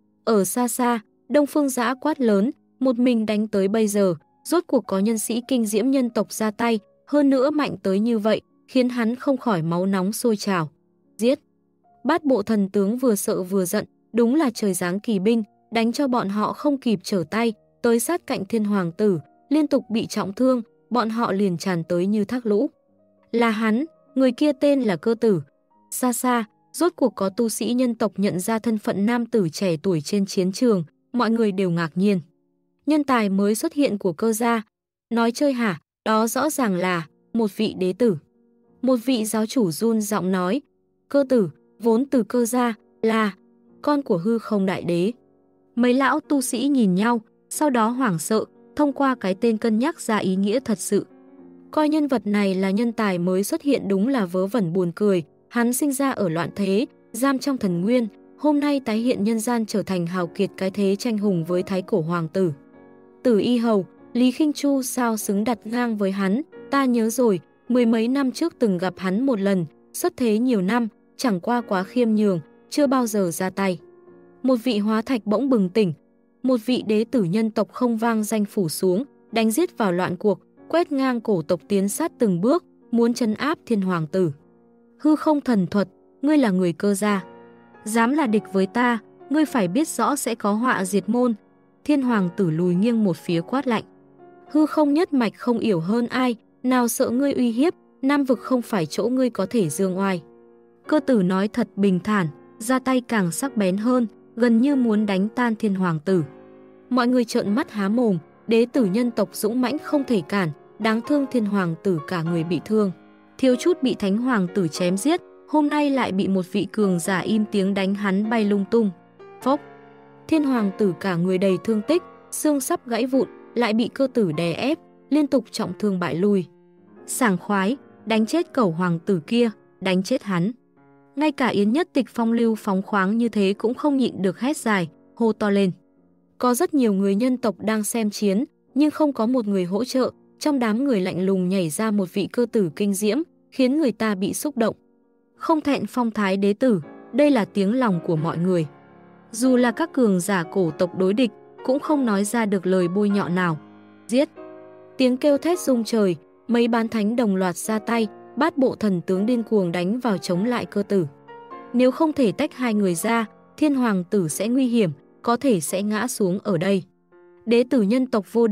Ở xa xa, Đông Phương Dã quát lớn, một mình đánh tới bây giờ, rốt cuộc có nhân sĩ kinh diễm nhân tộc ra tay, hơn nữa mạnh tới như vậy, khiến hắn không khỏi máu nóng sôi trào. Giết! Bát bộ thần tướng vừa sợ vừa giận, đúng là trời giáng kỳ binh, đánh cho bọn họ không kịp trở tay, tới sát cạnh Thiên Hoàng tử, liên tục bị trọng thương, bọn họ liền tràn tới như thác lũ. Là hắn, người kia tên là Cơ Tử. Xa xa, rốt cuộc có tu sĩ nhân tộc nhận ra thân phận nam tử trẻ tuổi trên chiến trường, mọi người đều ngạc nhiên. Nhân tài mới xuất hiện của Cơ gia. Nói chơi hả, đó rõ ràng là một vị đế tử. Một vị giáo chủ run giọng nói, Cơ Tử, vốn từ Cơ gia, là con của hư không đại đế. Mấy lão tu sĩ nhìn nhau, sau đó hoảng sợ, thông qua cái tên cân nhắc ra ý nghĩa thật sự. Coi nhân vật này là nhân tài mới xuất hiện đúng là vớ vẩn buồn cười, hắn sinh ra ở loạn thế, giam trong thần nguyên, hôm nay tái hiện nhân gian trở thành hào kiệt cái thế tranh hùng với thái cổ hoàng tử. Tử Y Hầu, Lý Khinh Chu sao xứng đặt ngang với hắn, ta nhớ rồi, mười mấy năm trước từng gặp hắn một lần, xuất thế nhiều năm, chẳng qua quá khiêm nhường, chưa bao giờ ra tay. Một vị hóa thạch bỗng bừng tỉnh, một vị đế tử nhân tộc không vang danh phủ xuống, đánh giết vào loạn cuộc, quét ngang cổ tộc tiến sát từng bước, muốn trấn áp Thiên Hoàng tử. Hư không thần thuật, ngươi là người Cơ gia. Dám là địch với ta, ngươi phải biết rõ sẽ có họa diệt môn. Thiên Hoàng tử lùi nghiêng một phía quát lạnh. Hư không nhất mạch không yểu hơn ai, nào sợ ngươi uy hiếp, Nam vực không phải chỗ ngươi có thể dương oai. Cơ Tử nói thật bình thản, ra tay càng sắc bén hơn, gần như muốn đánh tan Thiên Hoàng tử. Mọi người trợn mắt há mồm, đế tử nhân tộc dũng mãnh không thể cản, đáng thương Thiên Hoàng tử cả người bị thương. Thiếu chút bị Thánh Hoàng tử chém giết, hôm nay lại bị một vị cường giả im tiếng đánh hắn bay lung tung. Phốc! Thiên Hoàng tử cả người đầy thương tích, xương sắp gãy vụn, lại bị Cơ Tử đè ép, liên tục trọng thương bại lui. Sảng khoái, đánh chết cẩu hoàng tử kia, đánh chết hắn. Ngay cả Yến Nhất Tịch phong lưu phóng khoáng như thế cũng không nhịn được hét dài, hô to lên. Có rất nhiều người nhân tộc đang xem chiến, nhưng không có một người hỗ trợ, trong đám người lạnh lùng nhảy ra một vị Cơ Tử kinh diễm, khiến người ta bị xúc động. Không thẹn phong thái đế tử, đây là tiếng lòng của mọi người. Dù là các cường giả cổ tộc đối địch, cũng không nói ra được lời bôi nhọ nào. Giết! Tiếng kêu thét rung trời, mấy bán thánh đồng loạt ra tay, bát bộ thần tướng điên cuồng đánh vào chống lại Cơ Tử. Nếu không thể tách hai người ra, Thiên Hoàng tử sẽ nguy hiểm, có thể sẽ ngã xuống ở đây. Đế tử nhân tộc vô địch,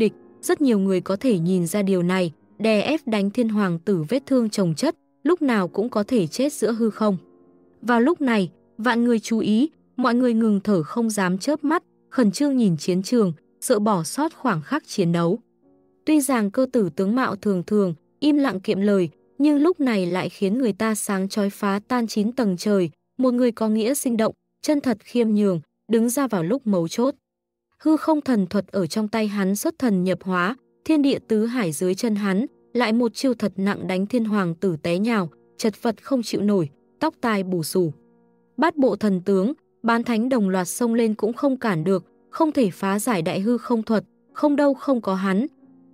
Rất nhiều người có thể nhìn ra điều này, đè ép đánh thiên hoàng tử vết thương chồng chất, lúc nào cũng có thể chết giữa hư không. Vào lúc này, vạn người chú ý, mọi người ngừng thở không dám chớp mắt, khẩn trương nhìn chiến trường, sợ bỏ sót khoảng khắc chiến đấu. Tuy rằng Cơ Tử tướng mạo thường thường, im lặng kiệm lời, nhưng lúc này lại khiến người ta sáng chói phá tan 9 tầng trời, một người có nghĩa sinh động, chân thật khiêm nhường, đứng ra vào lúc mấu chốt. Hư không thần thuật ở trong tay hắn xuất thần nhập hóa, thiên địa tứ hải dưới chân hắn, lại một chiêu thật nặng đánh thiên hoàng tử té nhào, chật vật không chịu nổi, tóc tai bù xù. Bát bộ thần tướng, bán thánh đồng loạt xông lên cũng không cản được, không thể phá giải đại hư không thuật, không đâu không có hắn.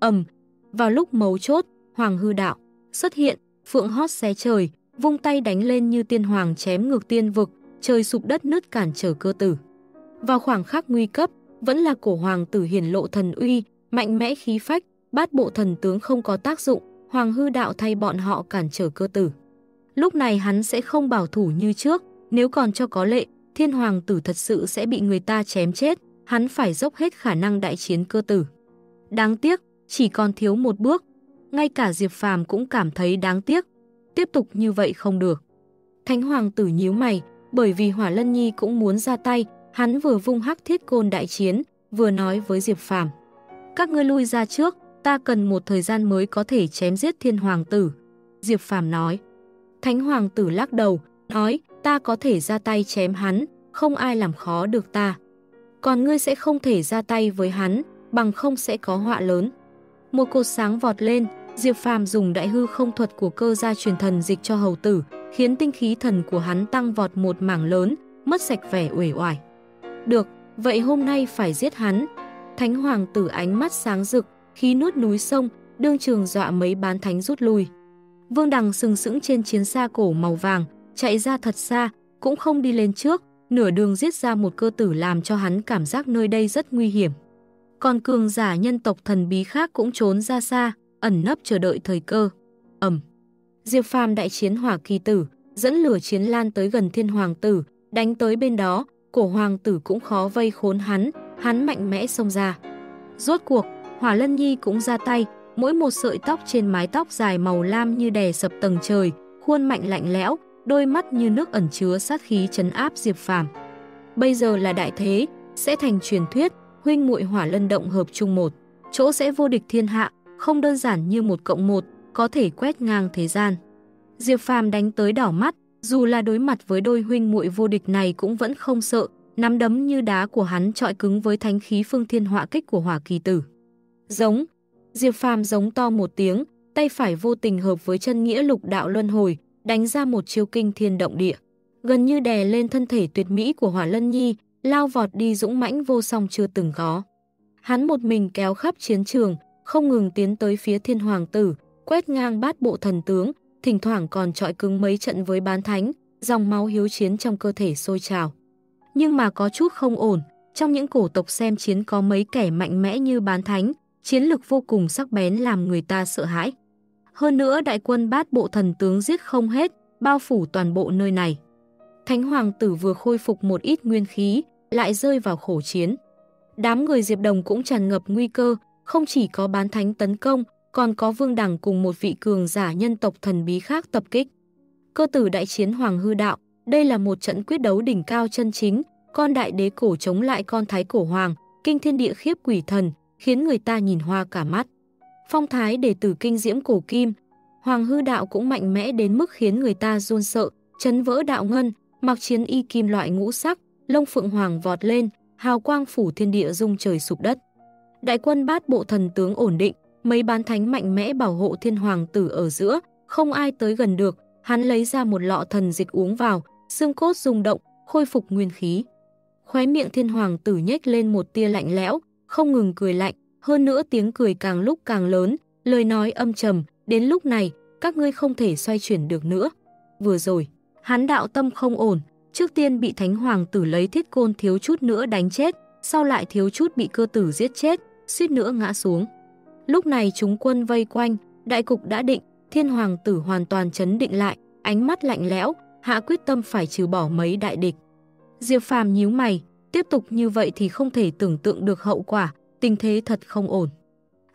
Vào lúc mấu chốt, Hoàng Hư Đạo xuất hiện, phượng hót xé trời, vung tay đánh lên như tiên hoàng chém ngược tiên vực, trời sụp đất nứt cản trở Cơ Tử. Vào khoảng khắc nguy cấp, vẫn là cổ hoàng tử hiển lộ thần uy, mạnh mẽ khí phách, bát bộ thần tướng không có tác dụng, Hoàng Hư Đạo thay bọn họ cản trở Cơ Tử. Lúc này hắn sẽ không bảo thủ như trước, nếu còn cho có lệ, thiên hoàng tử thật sự sẽ bị người ta chém chết, hắn phải dốc hết khả năng đại chiến Cơ Tử. Đáng tiếc, chỉ còn thiếu một bước, ngay cả Diệp Phàm cũng cảm thấy đáng tiếc, tiếp tục như vậy không được. Thánh hoàng tử nhíu mày, bởi vì Hỏa Lân Nhi cũng muốn ra tay, hắn vừa vung hắc thiết côn đại chiến, vừa nói với Diệp Phàm: "Các ngươi lui ra trước, ta cần một thời gian mới có thể chém giết thiên hoàng tử." Diệp Phàm nói. Thánh hoàng tử lắc đầu, nói: "Ta có thể ra tay chém hắn, không ai làm khó được ta. Còn ngươi sẽ không thể ra tay với hắn, bằng không sẽ có họa lớn." Một cột sáng vọt lên, Diệp Phàm dùng đại hư không thuật của Cơ gia truyền thần dịch cho hầu tử, khiến tinh khí thần của hắn tăng vọt một mảng lớn, mất sạch vẻ uể oải. Được, vậy hôm nay phải giết hắn. Thánh hoàng tử ánh mắt sáng rực, khí nuốt núi sông, đương trường dọa mấy bán thánh rút lui. Vương Đằng sừng sững trên chiến xa cổ màu vàng, chạy ra thật xa, cũng không đi lên trước, nửa đường giết ra một Cơ Tử làm cho hắn cảm giác nơi đây rất nguy hiểm. Còn cường giả nhân tộc thần bí khác cũng trốn ra xa, ẩn nấp chờ đợi thời cơ. Diệp Phàm đại chiến Hỏa Kỳ Tử, dẫn lửa chiến lan tới gần thiên hoàng tử, đánh tới bên đó, cổ hoàng tử cũng khó vây khốn hắn mạnh mẽ xông ra. Rốt cuộc, Hỏa Lân Nhi cũng ra tay, mỗi một sợi tóc trên mái tóc dài màu lam như đè sập tầng trời, khuôn mạnh lạnh lẽo, đôi mắt như nước ẩn chứa sát khí trấn áp Diệp Phàm. Bây giờ là đại thế, sẽ thành truyền thuyết, huynh muội Hỏa Lân động hợp chung một chỗ sẽ vô địch thiên hạ, không đơn giản như 1+1, có thể quét ngang thế gian. Diệp Phàm đánh tới đỏ mắt, dù là đối mặt với đôi huynh muội vô địch này cũng vẫn không sợ, nắm đấm như đá của hắn chọi cứng với thánh khí phương thiên họa kích của Hỏa Kỳ Tử. Giống, Diệp Phàm giống to một tiếng, tay phải vô tình hợp với chân nghĩa lục đạo luân hồi, đánh ra một chiêu kinh thiên động địa, gần như đè lên thân thể tuyệt mỹ của Hỏa Lân Nhi, lao vọt đi dũng mãnh vô song chưa từng có. Hắn một mình kéo khắp chiến trường, không ngừng tiến tới phía thiên hoàng tử, quét ngang bát bộ thần tướng, thỉnh thoảng còn chọi cứng mấy trận với bán thánh, dòng máu hiếu chiến trong cơ thể sôi trào. Nhưng mà có chút không ổn, trong những cổ tộc xem chiến có mấy kẻ mạnh mẽ như bán thánh, chiến lực vô cùng sắc bén làm người ta sợ hãi. Hơn nữa đại quân bát bộ thần tướng giết không hết, bao phủ toàn bộ nơi này. Thánh hoàng tử vừa khôi phục một ít nguyên khí, lại rơi vào khổ chiến. Đám người Diệp Đồng cũng tràn ngập nguy cơ, không chỉ có bán thánh tấn công, còn có Vương Đằng cùng một vị cường giả nhân tộc thần bí khác tập kích. Cơ Tử đại chiến Hoàng Hư Đạo, đây là một trận quyết đấu đỉnh cao chân chính, con đại đế cổ chống lại con thái cổ hoàng, kinh thiên địa khiếp quỷ thần, khiến người ta nhìn hoa cả mắt. Phong thái đệ tử kinh diễm cổ kim, Hoàng Hư Đạo cũng mạnh mẽ đến mức khiến người ta run sợ, chấn vỡ đạo ngân, mặc chiến y kim loại ngũ sắc, lông phượng hoàng vọt lên, hào quang phủ thiên địa rung trời sụp đất. Đại quân bát bộ thần tướng ổn định, mấy bán thánh mạnh mẽ bảo hộ thiên hoàng tử ở giữa, không ai tới gần được, hắn lấy ra một lọ thần dịch uống vào, xương cốt rung động, khôi phục nguyên khí. Khóe miệng thiên hoàng tử nhếch lên một tia lạnh lẽo, không ngừng cười lạnh, hơn nữa tiếng cười càng lúc càng lớn, lời nói âm trầm, đến lúc này, các ngươi không thể xoay chuyển được nữa. Vừa rồi, hắn đạo tâm không ổn, trước tiên bị thánh hoàng tử lấy thiết côn thiếu chút nữa đánh chết, sau lại thiếu chút bị Cơ Tử giết chết, suýt nữa ngã xuống. Lúc này chúng quân vây quanh, đại cục đã định, thiên hoàng tử hoàn toàn trấn định lại, ánh mắt lạnh lẽo, hạ quyết tâm phải trừ bỏ mấy đại địch. Diệp Phàm nhíu mày, tiếp tục như vậy thì không thể tưởng tượng được hậu quả, tình thế thật không ổn.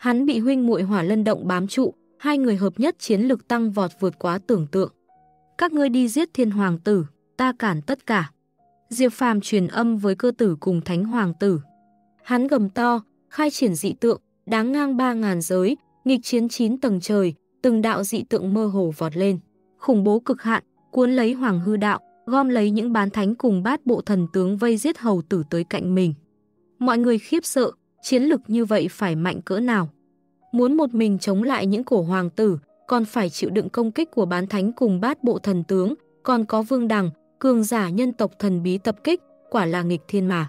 Hắn bị huynh muội Hỏa Lân Động bám trụ, hai người hợp nhất chiến lực tăng vọt vượt quá tưởng tượng. Các ngươi đi giết Thiên Hoàng tử, ta cản tất cả. Diệp Phàm truyền âm với Cơ Tử cùng Thánh Hoàng tử. Hắn gầm to, khai triển dị tượng, đáng ngang 3000 giới, nghịch chiến 9 tầng trời, từng đạo dị tượng mơ hồ vọt lên. Khủng bố cực hạn, cuốn lấy Hoàng Hư Đạo, gom lấy những bán thánh cùng bát bộ thần tướng vây giết hầu tử tới cạnh mình. Mọi người khiếp sợ, chiến lực như vậy phải mạnh cỡ nào? Muốn một mình chống lại những cổ hoàng tử, còn phải chịu đựng công kích của bán thánh cùng bát bộ thần tướng, còn có Vương Đằng, cường giả nhân tộc thần bí tập kích, quả là nghịch thiên mà.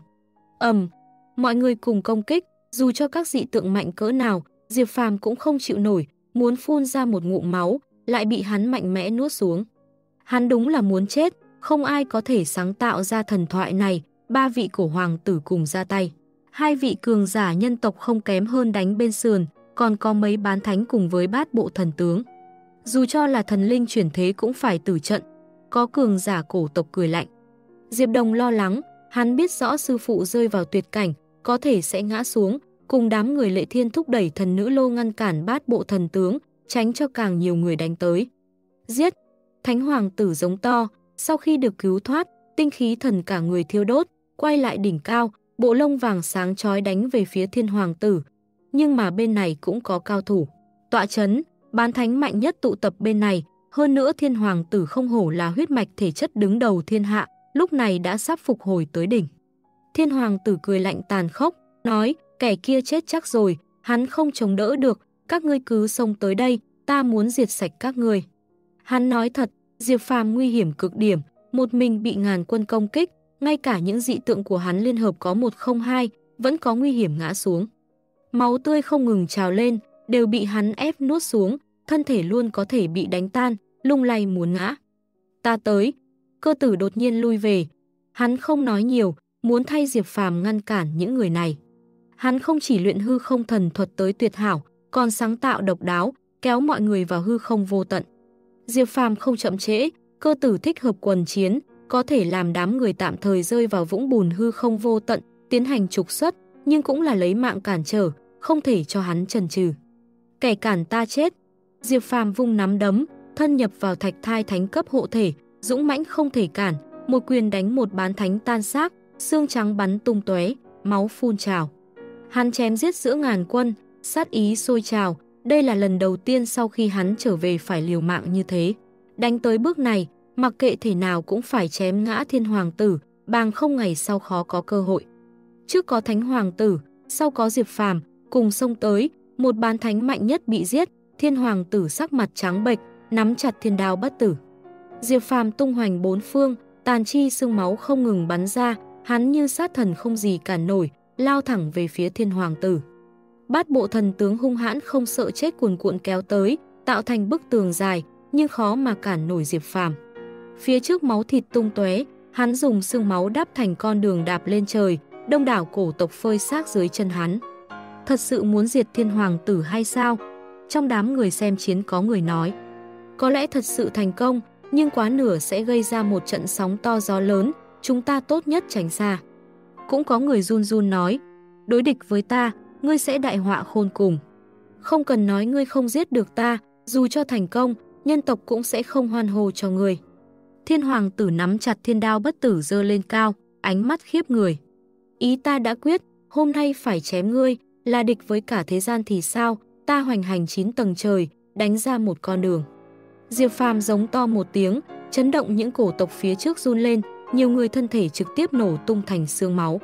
Mọi người cùng công kích, dù cho các dị tượng mạnh cỡ nào, Diệp Phàm cũng không chịu nổi, muốn phun ra một ngụm máu, lại bị hắn mạnh mẽ nuốt xuống. Hắn đúng là muốn chết, không ai có thể sáng tạo ra thần thoại này, 3 vị cổ hoàng tử cùng ra tay. 2 vị cường giả nhân tộc không kém hơn đánh bên sườn, còn có mấy bán thánh cùng với bát bộ thần tướng. Dù cho là thần linh chuyển thế cũng phải tử trận, có cường giả cổ tộc cười lạnh. Diệp Đồng lo lắng, hắn biết rõ sư phụ rơi vào tuyệt cảnh, có thể sẽ ngã xuống, cùng đám người Lệ Thiên thúc đẩy thần nữ lô ngăn cản bát bộ thần tướng, tránh cho càng nhiều người đánh tới. Giết! Thánh Hoàng tử giống to, sau khi được cứu thoát, tinh khí thần cả người thiêu đốt, quay lại đỉnh cao, bộ lông vàng sáng chói đánh về phía Thiên Hoàng tử. Nhưng mà bên này cũng có cao thủ. Tọa chấn, bán thánh mạnh nhất tụ tập bên này, hơn nữa Thiên Hoàng tử không hổ là huyết mạch thể chất đứng đầu thiên hạ, lúc này đã sắp phục hồi tới đỉnh. Thiên Hoàng tử cười lạnh tàn khốc, nói, kẻ kia chết chắc rồi, hắn không chống đỡ được, các ngươi cứ xông tới đây, ta muốn diệt sạch các ngươi. Hắn nói thật, Diệp Phàm nguy hiểm cực điểm, một mình bị ngàn quân công kích, ngay cả những dị tượng của hắn liên hợp có 102, vẫn có nguy hiểm ngã xuống. Máu tươi không ngừng trào lên, đều bị hắn ép nuốt xuống, thân thể luôn có thể bị đánh tan, lung lay muốn ngã. Ta tới, Cơ Tử đột nhiên lui về. Hắn không nói nhiều, muốn thay Diệp Phàm ngăn cản những người này. Hắn không chỉ luyện hư không thần thuật tới tuyệt hảo, còn sáng tạo độc đáo, kéo mọi người vào hư không vô tận. Diệp Phàm không chậm trễ, Cơ Tử thích hợp quần chiến, có thể làm đám người tạm thời rơi vào vũng bùn hư không vô tận, tiến hành trục xuất, nhưng cũng là lấy mạng cản trở, không thể cho hắn chần chừ. Kẻ cản ta chết. Diệp Phàm vung nắm đấm, thân nhập vào thạch thai thánh cấp hộ thể, dũng mãnh không thể cản, một quyền đánh một bán thánh tan xác, xương trắng bắn tung tóe, máu phun trào. Hắn chém giết giữa ngàn quân, sát ý sôi trào, đây là lần đầu tiên sau khi hắn trở về phải liều mạng như thế. Đánh tới bước này, mặc kệ thể nào cũng phải chém ngã Thiên Hoàng tử, bằng không ngày sau khó có cơ hội. Trước có Thánh Hoàng tử, sau có Diệp Phàm, cùng xông tới, một bán thánh mạnh nhất bị giết, Thiên Hoàng tử sắc mặt trắng bệch, nắm chặt thiên đao bất tử. Diệp Phàm tung hoành bốn phương, tàn chi xương máu không ngừng bắn ra, hắn như sát thần không gì cản nổi, lao thẳng về phía Thiên Hoàng tử. Bát bộ thần tướng hung hãn không sợ chết cuồn cuộn kéo tới, tạo thành bức tường dài, nhưng khó mà cản nổi Diệp Phàm. Phía trước máu thịt tung tóe, hắn dùng xương máu đắp thành con đường đạp lên trời, đông đảo cổ tộc phơi xác dưới chân hắn. Thật sự muốn diệt Thiên Hoàng tử hay sao? Trong đám người xem chiến có người nói. Có lẽ thật sự thành công, nhưng quá nửa sẽ gây ra một trận sóng to gió lớn, chúng ta tốt nhất tránh xa. Cũng có người run run nói, đối địch với ta, ngươi sẽ đại họa khôn cùng. Không cần nói ngươi không giết được ta, dù cho thành công, nhân tộc cũng sẽ không hoan hô cho ngươi. Thiên Hoàng tử nắm chặt thiên đao bất tử giơ lên cao, ánh mắt khiếp người. Ý ta đã quyết, hôm nay phải chém ngươi, là địch với cả thế gian thì sao, ta hoành hành 9 tầng trời, đánh ra một con đường. Diệp Phàm giống to một tiếng, chấn động những cổ tộc phía trước run lên, nhiều người thân thể trực tiếp nổ tung thành xương máu.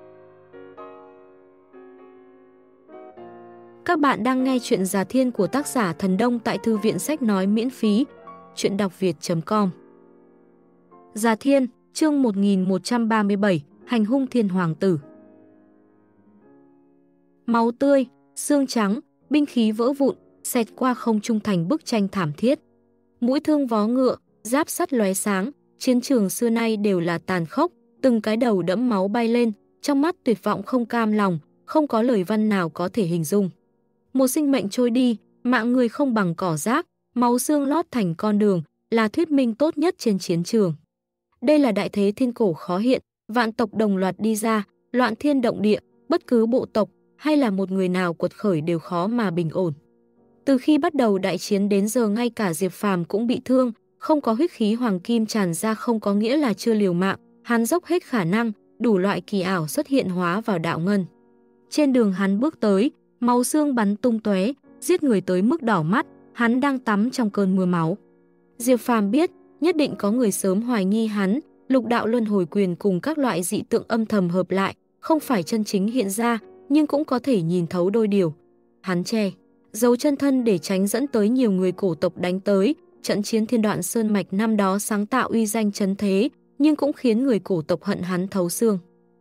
Các bạn đang nghe chuyện Già Thiên của tác giả Thần Đông tại Thư viện Sách Nói miễn phí, chuyện đọc việt.com. Già Thiên, chương 1137, hành hung Thiên Hoàng tử. Máu tươi, xương trắng, binh khí vỡ vụn, xẹt qua không trung thành bức tranh thảm thiết. Mũi thương vó ngựa, giáp sắt lóe sáng, chiến trường xưa nay đều là tàn khốc, từng cái đầu đẫm máu bay lên, trong mắt tuyệt vọng không cam lòng, không có lời văn nào có thể hình dung. Một sinh mệnh trôi đi, mạng người không bằng cỏ rác, máu xương lót thành con đường, là thuyết minh tốt nhất trên chiến trường. Đây là đại thế thiên cổ khó hiện, vạn tộc đồng loạt đi ra, loạn thiên động địa, bất cứ bộ tộc, hay là một người nào quật khởi đều khó mà bình ổn. Từ khi bắt đầu đại chiến đến giờ ngay cả Diệp Phàm cũng bị thương, không có huyết khí hoàng kim tràn ra không có nghĩa là chưa liều mạng, hắn dốc hết khả năng, đủ loại kỳ ảo xuất hiện hóa vào đạo ngân. Trên đường hắn bước tới, máu xương bắn tung tóe, giết người tới mức đỏ mắt, hắn đang tắm trong cơn mưa máu. Diệp Phàm biết, nhất định có người sớm hoài nghi hắn, lục đạo luân hồi quyền cùng các loại dị tượng âm thầm hợp lại, không phải chân chính hiện ra, nhưng cũng có thể nhìn thấu đôi điều. Hắn che giấu chân thân để tránh dẫn tới nhiều người cổ tộc đánh tới, trận chiến Thiên Đoạn Sơn Mạch năm đó sáng tạo uy danh chấn thế, nhưng cũng khiến người cổ tộc hận hắn thấu xương.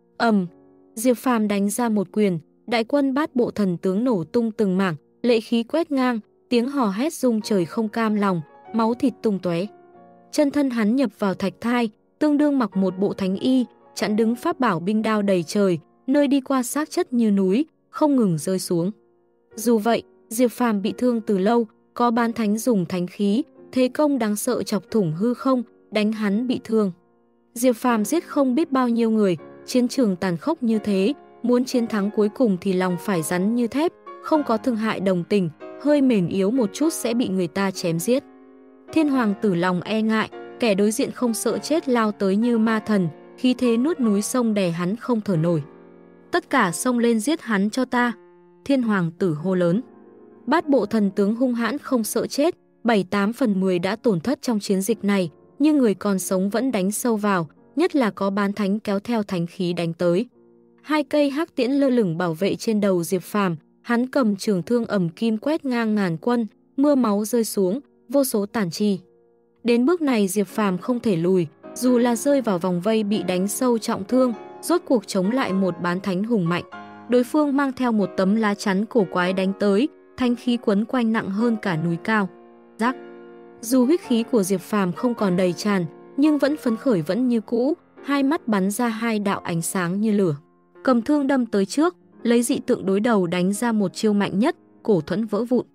Diệp Phàm đánh ra một quyền, đại quân Bát Bộ Thần Tướng nổ tung từng mảng, lệ khí quét ngang, tiếng hò hét rung trời không cam lòng, máu thịt tung tóe. Chân thân hắn nhập vào thạch thai, tương đương mặc một bộ thánh y, chặn đứng pháp bảo binh đao đầy trời, nơi đi qua xác chất như núi, không ngừng rơi xuống. Dù vậy, Diệp Phàm bị thương từ lâu, có bán thánh dùng thánh khí, thế công đáng sợ chọc thủng hư không, đánh hắn bị thương. Diệp Phàm giết không biết bao nhiêu người, chiến trường tàn khốc như thế, muốn chiến thắng cuối cùng thì lòng phải rắn như thép, không có thương hại đồng tình, hơi mềm yếu một chút sẽ bị người ta chém giết. Thiên Hoàng tử lòng e ngại, kẻ đối diện không sợ chết lao tới như ma thần, khí thế nuốt núi sông đè hắn không thở nổi. Tất cả xông lên giết hắn cho ta, Thiên Hoàng tử hô lớn. Bát Bộ Thần Tướng hung hãn không sợ chết, 7-8 phần 10 đã tổn thất trong chiến dịch này, nhưng người còn sống vẫn đánh sâu vào, nhất là có bán thánh kéo theo thánh khí đánh tới. 2 cây hắc tiễn lơ lửng bảo vệ trên đầu Diệp Phàm, hắn cầm trường thương ầm kim quét ngang ngàn quân, mưa máu rơi xuống, vô số tàn chi. Đến bước này Diệp Phàm không thể lùi, dù là rơi vào vòng vây bị đánh sâu trọng thương, rốt cuộc chống lại một bán thánh hùng mạnh. Đối phương mang theo một tấm lá chắn cổ quái đánh tới, thanh khí quấn quanh nặng hơn cả núi cao. Rắc. Dù huyết khí của Diệp Phàm không còn đầy tràn, nhưng vẫn phấn khởi vẫn như cũ, hai mắt bắn ra 2 đạo ánh sáng như lửa. Cầm thương đâm tới trước, lấy dị tượng đối đầu đánh ra một chiêu mạnh nhất, cổ thuẫn vỡ vụn.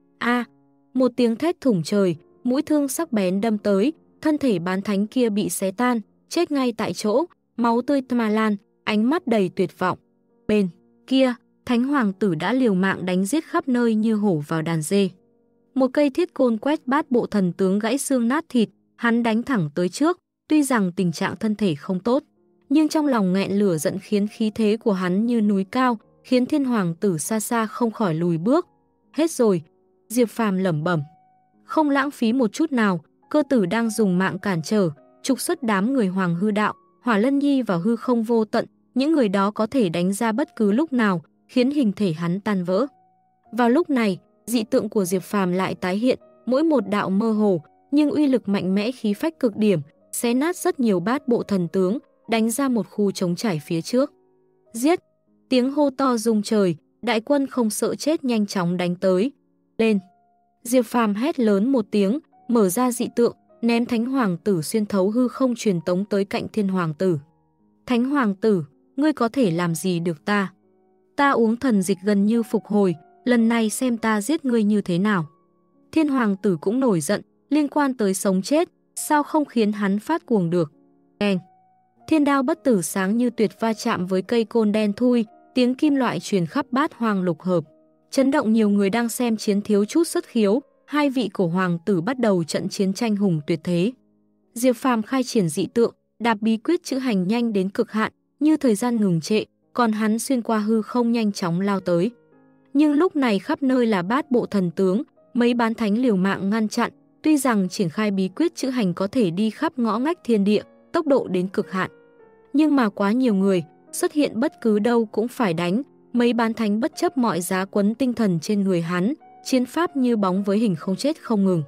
Một tiếng thét thủng trời, mũi thương sắc bén đâm tới, thân thể bán thánh kia bị xé tan, chết ngay tại chỗ, máu tươi mà lan, ánh mắt đầy tuyệt vọng. Bên kia, Thánh Hoàng tử đã liều mạng đánh giết khắp nơi như hổ vào đàn dê. Một cây thiết côn quét Bát Bộ Thần Tướng gãy xương nát thịt, hắn đánh thẳng tới trước, tuy rằng tình trạng thân thể không tốt, nhưng trong lòng nghẹn lửa giận khiến khí thế của hắn như núi cao, khiến Thiên Hoàng tử xa xa không khỏi lùi bước. Hết rồi, Diệp Phàm lẩm bẩm. Không lãng phí một chút nào, cơ tử đang dùng mạng cản trở, trục xuất đám người Hoàng Hư Đạo, Hỏa Lân Nhi vào hư không vô tận, những người đó có thể đánh ra bất cứ lúc nào, khiến hình thể hắn tan vỡ. Vào lúc này, dị tượng của Diệp Phàm lại tái hiện, mỗi một đạo mơ hồ, nhưng uy lực mạnh mẽ khí phách cực điểm, xé nát rất nhiều Bát Bộ Thần Tướng, đánh ra một khu trống trải phía trước. Giết! Tiếng hô to rung trời, đại quân không sợ chết nhanh chóng đánh tới. Lên! Diệp Phàm hét lớn một tiếng, mở ra dị tượng, ném Thánh Hoàng tử xuyên thấu hư không truyền tống tới cạnh Thiên Hoàng tử. Thánh Hoàng tử, ngươi có thể làm gì được ta? Ta uống thần dịch gần như phục hồi, lần này xem ta giết ngươi như thế nào. Thiên Hoàng tử cũng nổi giận, liên quan tới sống chết, sao không khiến hắn phát cuồng được. Thiên đao bất tử sáng như tuyệt va chạm với cây côn đen thui, tiếng kim loại truyền khắp Bát Hoang lục hợp. Chấn động nhiều người đang xem chiến thiếu chút xuất khiếu, 2 vị cổ hoàng tử bắt đầu trận chiến tranh hùng tuyệt thế. Diệp Phàm khai triển dị tượng, đạp bí quyết chữ hành nhanh đến cực hạn, như thời gian ngừng trệ, còn hắn xuyên qua hư không nhanh chóng lao tới. Nhưng lúc này khắp nơi là Bát Bộ Thần Tướng, mấy bán thánh liều mạng ngăn chặn, tuy rằng triển khai bí quyết chữ hành có thể đi khắp ngõ ngách thiên địa, tốc độ đến cực hạn. Nhưng mà quá nhiều người, xuất hiện bất cứ đâu cũng phải đánh, mấy bán thánh bất chấp mọi giá quấn tinh thần trên người hắn, chiến pháp như bóng với hình không chết không ngừng.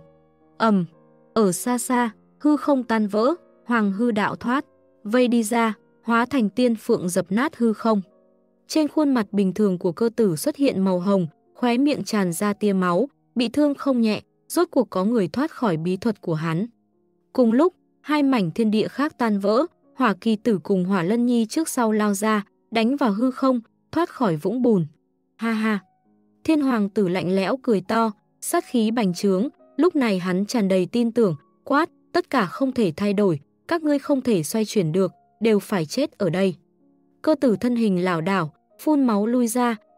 Ở xa xa, hư không tan vỡ, Hoàng Hư Đạo thoát, vây đi ra, hóa thành tiên phượng dập nát hư không. Trên khuôn mặt bình thường của cơ tử xuất hiện màu hồng, khóe miệng tràn ra tia máu, bị thương không nhẹ, rốt cuộc có người thoát khỏi bí thuật của hắn. Cùng lúc, 2 mảnh thiên địa khác tan vỡ, Hỏa Kỳ Tử cùng Hỏa Lân Nhi trước sau lao ra, đánh vào hư không, thoát khỏi vũng bùn. Ha ha! Thiên Hoàng tử lạnh lẽo cười to, sát khí bành trướng, lúc này hắn tràn đầy tin tưởng, quát, tất cả không thể thay đổi, các ngươi không thể xoay chuyển được, đều phải chết ở đây. Cơ tử thân hình lảo đảo, phun máu lui ra,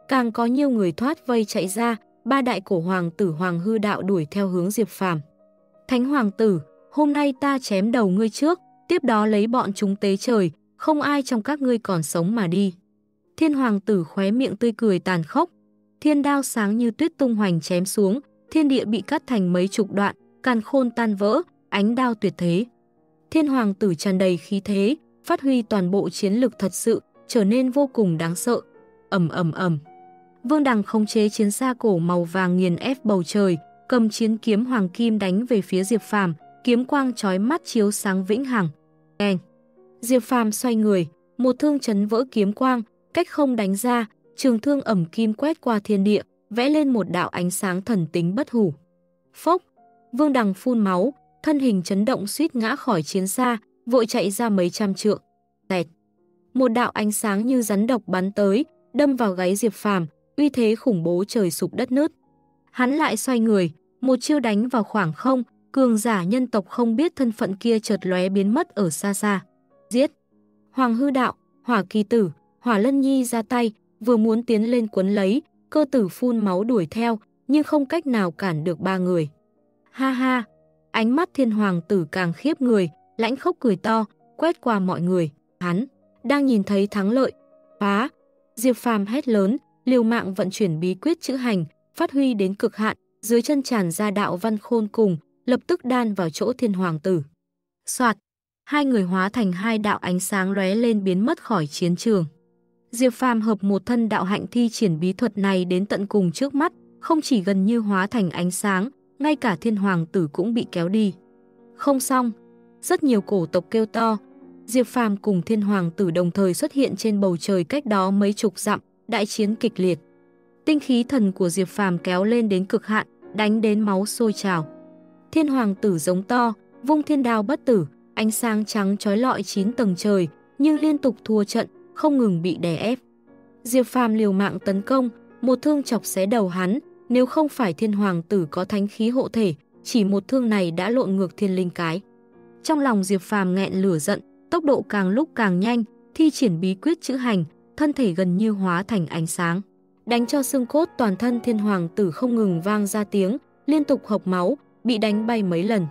Càng có nhiều người thoát vây chạy ra, ba đại cổ hoàng tử Hoàng Hư Đạo đuổi theo hướng Diệp Phàm. Thánh hoàng tử, hôm nay ta chém đầu ngươi trước, tiếp đó lấy bọn chúng tế trời, không ai trong các ngươi còn sống mà đi. Thiên hoàng tử khóe miệng tươi cười tàn khốc, thiên đao sáng như tuyết tung hoành chém xuống, thiên địa bị cắt thành mấy chục đoạn, càn khôn tan vỡ, ánh đao tuyệt thế. Thiên hoàng tử tràn đầy khí thế, phát huy toàn bộ chiến lực thật sự, trở nên vô cùng đáng sợ. Ầm ầm ầm. Vương Đằng khống chế chiến xa cổ màu vàng nghiền ép bầu trời, cầm chiến kiếm hoàng kim đánh về phía Diệp Phàm, kiếm quang chói mắt chiếu sáng vĩnh hằng. Keng. Diệp Phàm xoay người, một thương chấn vỡ kiếm quang, cách không đánh ra, trường thương ẩm kim quét qua thiên địa, vẽ lên một đạo ánh sáng thần tính bất hủ. Phốc. Vương Đằng phun máu, thân hình chấn động suýt ngã khỏi chiến xa, vội chạy ra mấy trăm trượng. Tẹt. Một đạo ánh sáng như rắn độc bắn tới, đâm vào gáy Diệp Phàm, uy thế khủng bố trời sụp đất nứt. Hắn lại xoay người, một chiêu đánh vào khoảng không, cường giả nhân tộc không biết thân phận kia chợt lóe biến mất ở xa xa. Giết! Hoàng Hư Đạo, Hỏa Kỳ Tử, Hỏa Lân Nhi ra tay, vừa muốn tiến lên quấn lấy, Cơ Tử phun máu đuổi theo, nhưng không cách nào cản được ba người. Ha ha! Ánh mắt Thiên hoàng tử càng khiếp người, lãnh khốc cười to, quét qua mọi người. Hắn đang nhìn thấy thắng lợi. Phá! Diệp Phàm hét lớn, liều mạng vận chuyển bí quyết chữ hành, phát huy đến cực hạn, dưới chân tràn ra đạo văn khôn cùng, lập tức đan vào chỗ Thiên hoàng tử. Soạt! Hai người hóa thành hai đạo ánh sáng lóe lên biến mất khỏi chiến trường. Diệp Phàm hợp một thân đạo hạnh thi triển bí thuật này đến tận cùng trước mắt, không chỉ gần như hóa thành ánh sáng, ngay cả Thiên hoàng tử cũng bị kéo đi. Không xong! Rất nhiều cổ tộc kêu to. Diệp Phàm cùng Thiên hoàng tử đồng thời xuất hiện trên bầu trời cách đó mấy chục dặm, đại chiến kịch liệt. Tinh khí thần của Diệp Phàm kéo lên đến cực hạn, đánh đến máu sôi trào. Thiên hoàng tử giống to, vung thiên đao bất tử, ánh sáng trắng chói lọi 9 tầng trời, nhưng liên tục thua trận, không ngừng bị đè ép. Diệp Phàm liều mạng tấn công, một thương chọc xé đầu hắn, nếu không phải Thiên hoàng tử có thánh khí hộ thể, chỉ một thương này đã lộn ngược thiên linh cái. Trong lòng Diệp Phàm nghẹn lửa giận, tốc độ càng lúc càng nhanh, thi triển bí quyết chữ hành, thân thể gần như hóa thành ánh sáng. Đánh cho xương cốt toàn thân Thiên hoàng tử không ngừng vang ra tiếng, liên tục hộc máu, bị đánh bay mấy lần.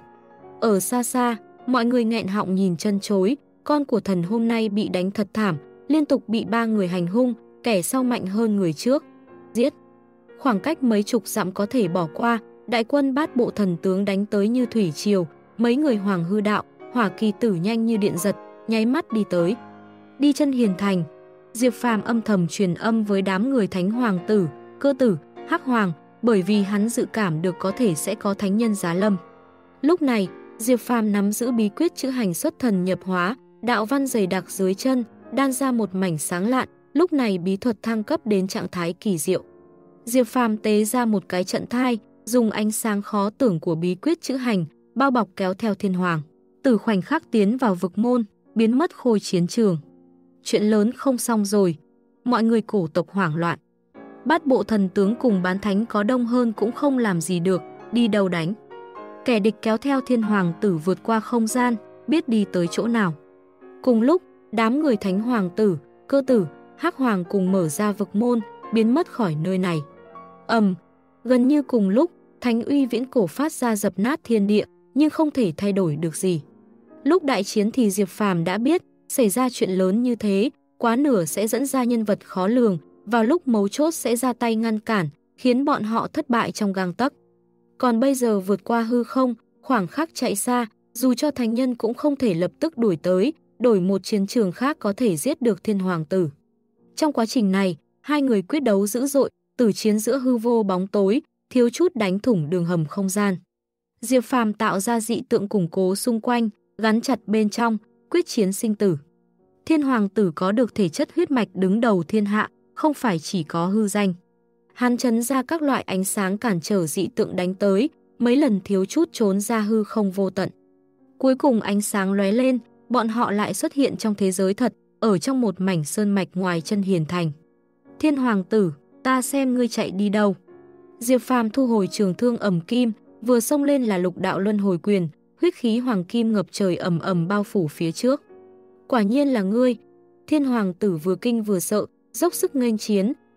Ở xa xa, mọi người nghẹn họng nhìn chân chối, con của thần hôm nay bị đánh thật thảm, liên tục bị ba người hành hung, kẻ sau mạnh hơn người trước. Giết! Khoảng cách mấy chục dặm có thể bỏ qua, đại quân bát bộ thần tướng đánh tới như thủy triều, mấy người Hoàng Hư Đạo, Hỏa Kỳ Tử nhanh như điện giật, nháy mắt đi tới. Đi chân hiền thành, Diệp Phàm âm thầm truyền âm với đám người Thánh hoàng tử, Cơ Tử, Hắc Hoàng, bởi vì hắn dự cảm được có thể sẽ có thánh nhân giá lâm. Lúc này, Diệp Phàm nắm giữ bí quyết chữ hành xuất thần nhập hóa, đạo văn dày đặc dưới chân, đan ra một mảnh sáng lạn, lúc này bí thuật thăng cấp đến trạng thái kỳ diệu. Diệp Phàm tế ra một cái trận thai, dùng ánh sáng khó tưởng của bí quyết chữ hành, bao bọc kéo theo Thiên hoàng tử khoảnh khắc tiến vào vực môn, biến mất khôi chiến trường. Chuyện lớn không xong rồi, mọi người cổ tộc hoảng loạn. Bát bộ thần tướng cùng bán thánh có đông hơn cũng không làm gì được, đi đâu đánh. Kẻ địch kéo theo Thiên hoàng tử vượt qua không gian, biết đi tới chỗ nào. Cùng lúc, đám người Thánh hoàng tử, Cơ Tử, Hắc Hoàng cùng mở ra vực môn, biến mất khỏi nơi này. Gần như cùng lúc, thánh uy viễn cổ phát ra dập nát thiên địa, nhưng không thể thay đổi được gì. Lúc đại chiến thì Diệp Phàm đã biết, xảy ra chuyện lớn như thế, quá nửa sẽ dẫn ra nhân vật khó lường, vào lúc mấu chốt sẽ ra tay ngăn cản, khiến bọn họ thất bại trong gang tấc. Còn bây giờ vượt qua hư không, khoảng khắc chạy xa, dù cho thánh nhân cũng không thể lập tức đuổi tới, đổi một chiến trường khác có thể giết được Thiên hoàng tử. Trong quá trình này, hai người quyết đấu dữ dội, tử chiến giữa hư vô bóng tối, thiếu chút đánh thủng đường hầm không gian. Diệp Phàm tạo ra dị tượng củng cố xung quanh, gắn chặt bên trong, quyết chiến sinh tử. Thiên hoàng tử có được thể chất huyết mạch đứng đầu thiên hạ, không phải chỉ có hư danh. Hắn chấn ra các loại ánh sáng cản trở dị tượng đánh tới, mấy lần thiếu chút trốn ra hư không vô tận. Cuối cùng ánh sáng lóe lên, bọn họ lại xuất hiện trong thế giới thật, ở trong một mảnh sơn mạch ngoài chân hiền thành. Thiên hoàng tử, ta xem ngươi chạy đi đâu. Diệp Phàm thu hồi trường thương ầm kim, vừa xông lên là lục đạo luân hồi quyền, huyết khí hoàng kim ngập trời ầm ầm bao phủ phía trước. Quả nhiên là ngươi. Thiên hoàng tử vừa kinh vừa sợ, dốc sức nghênh chiến,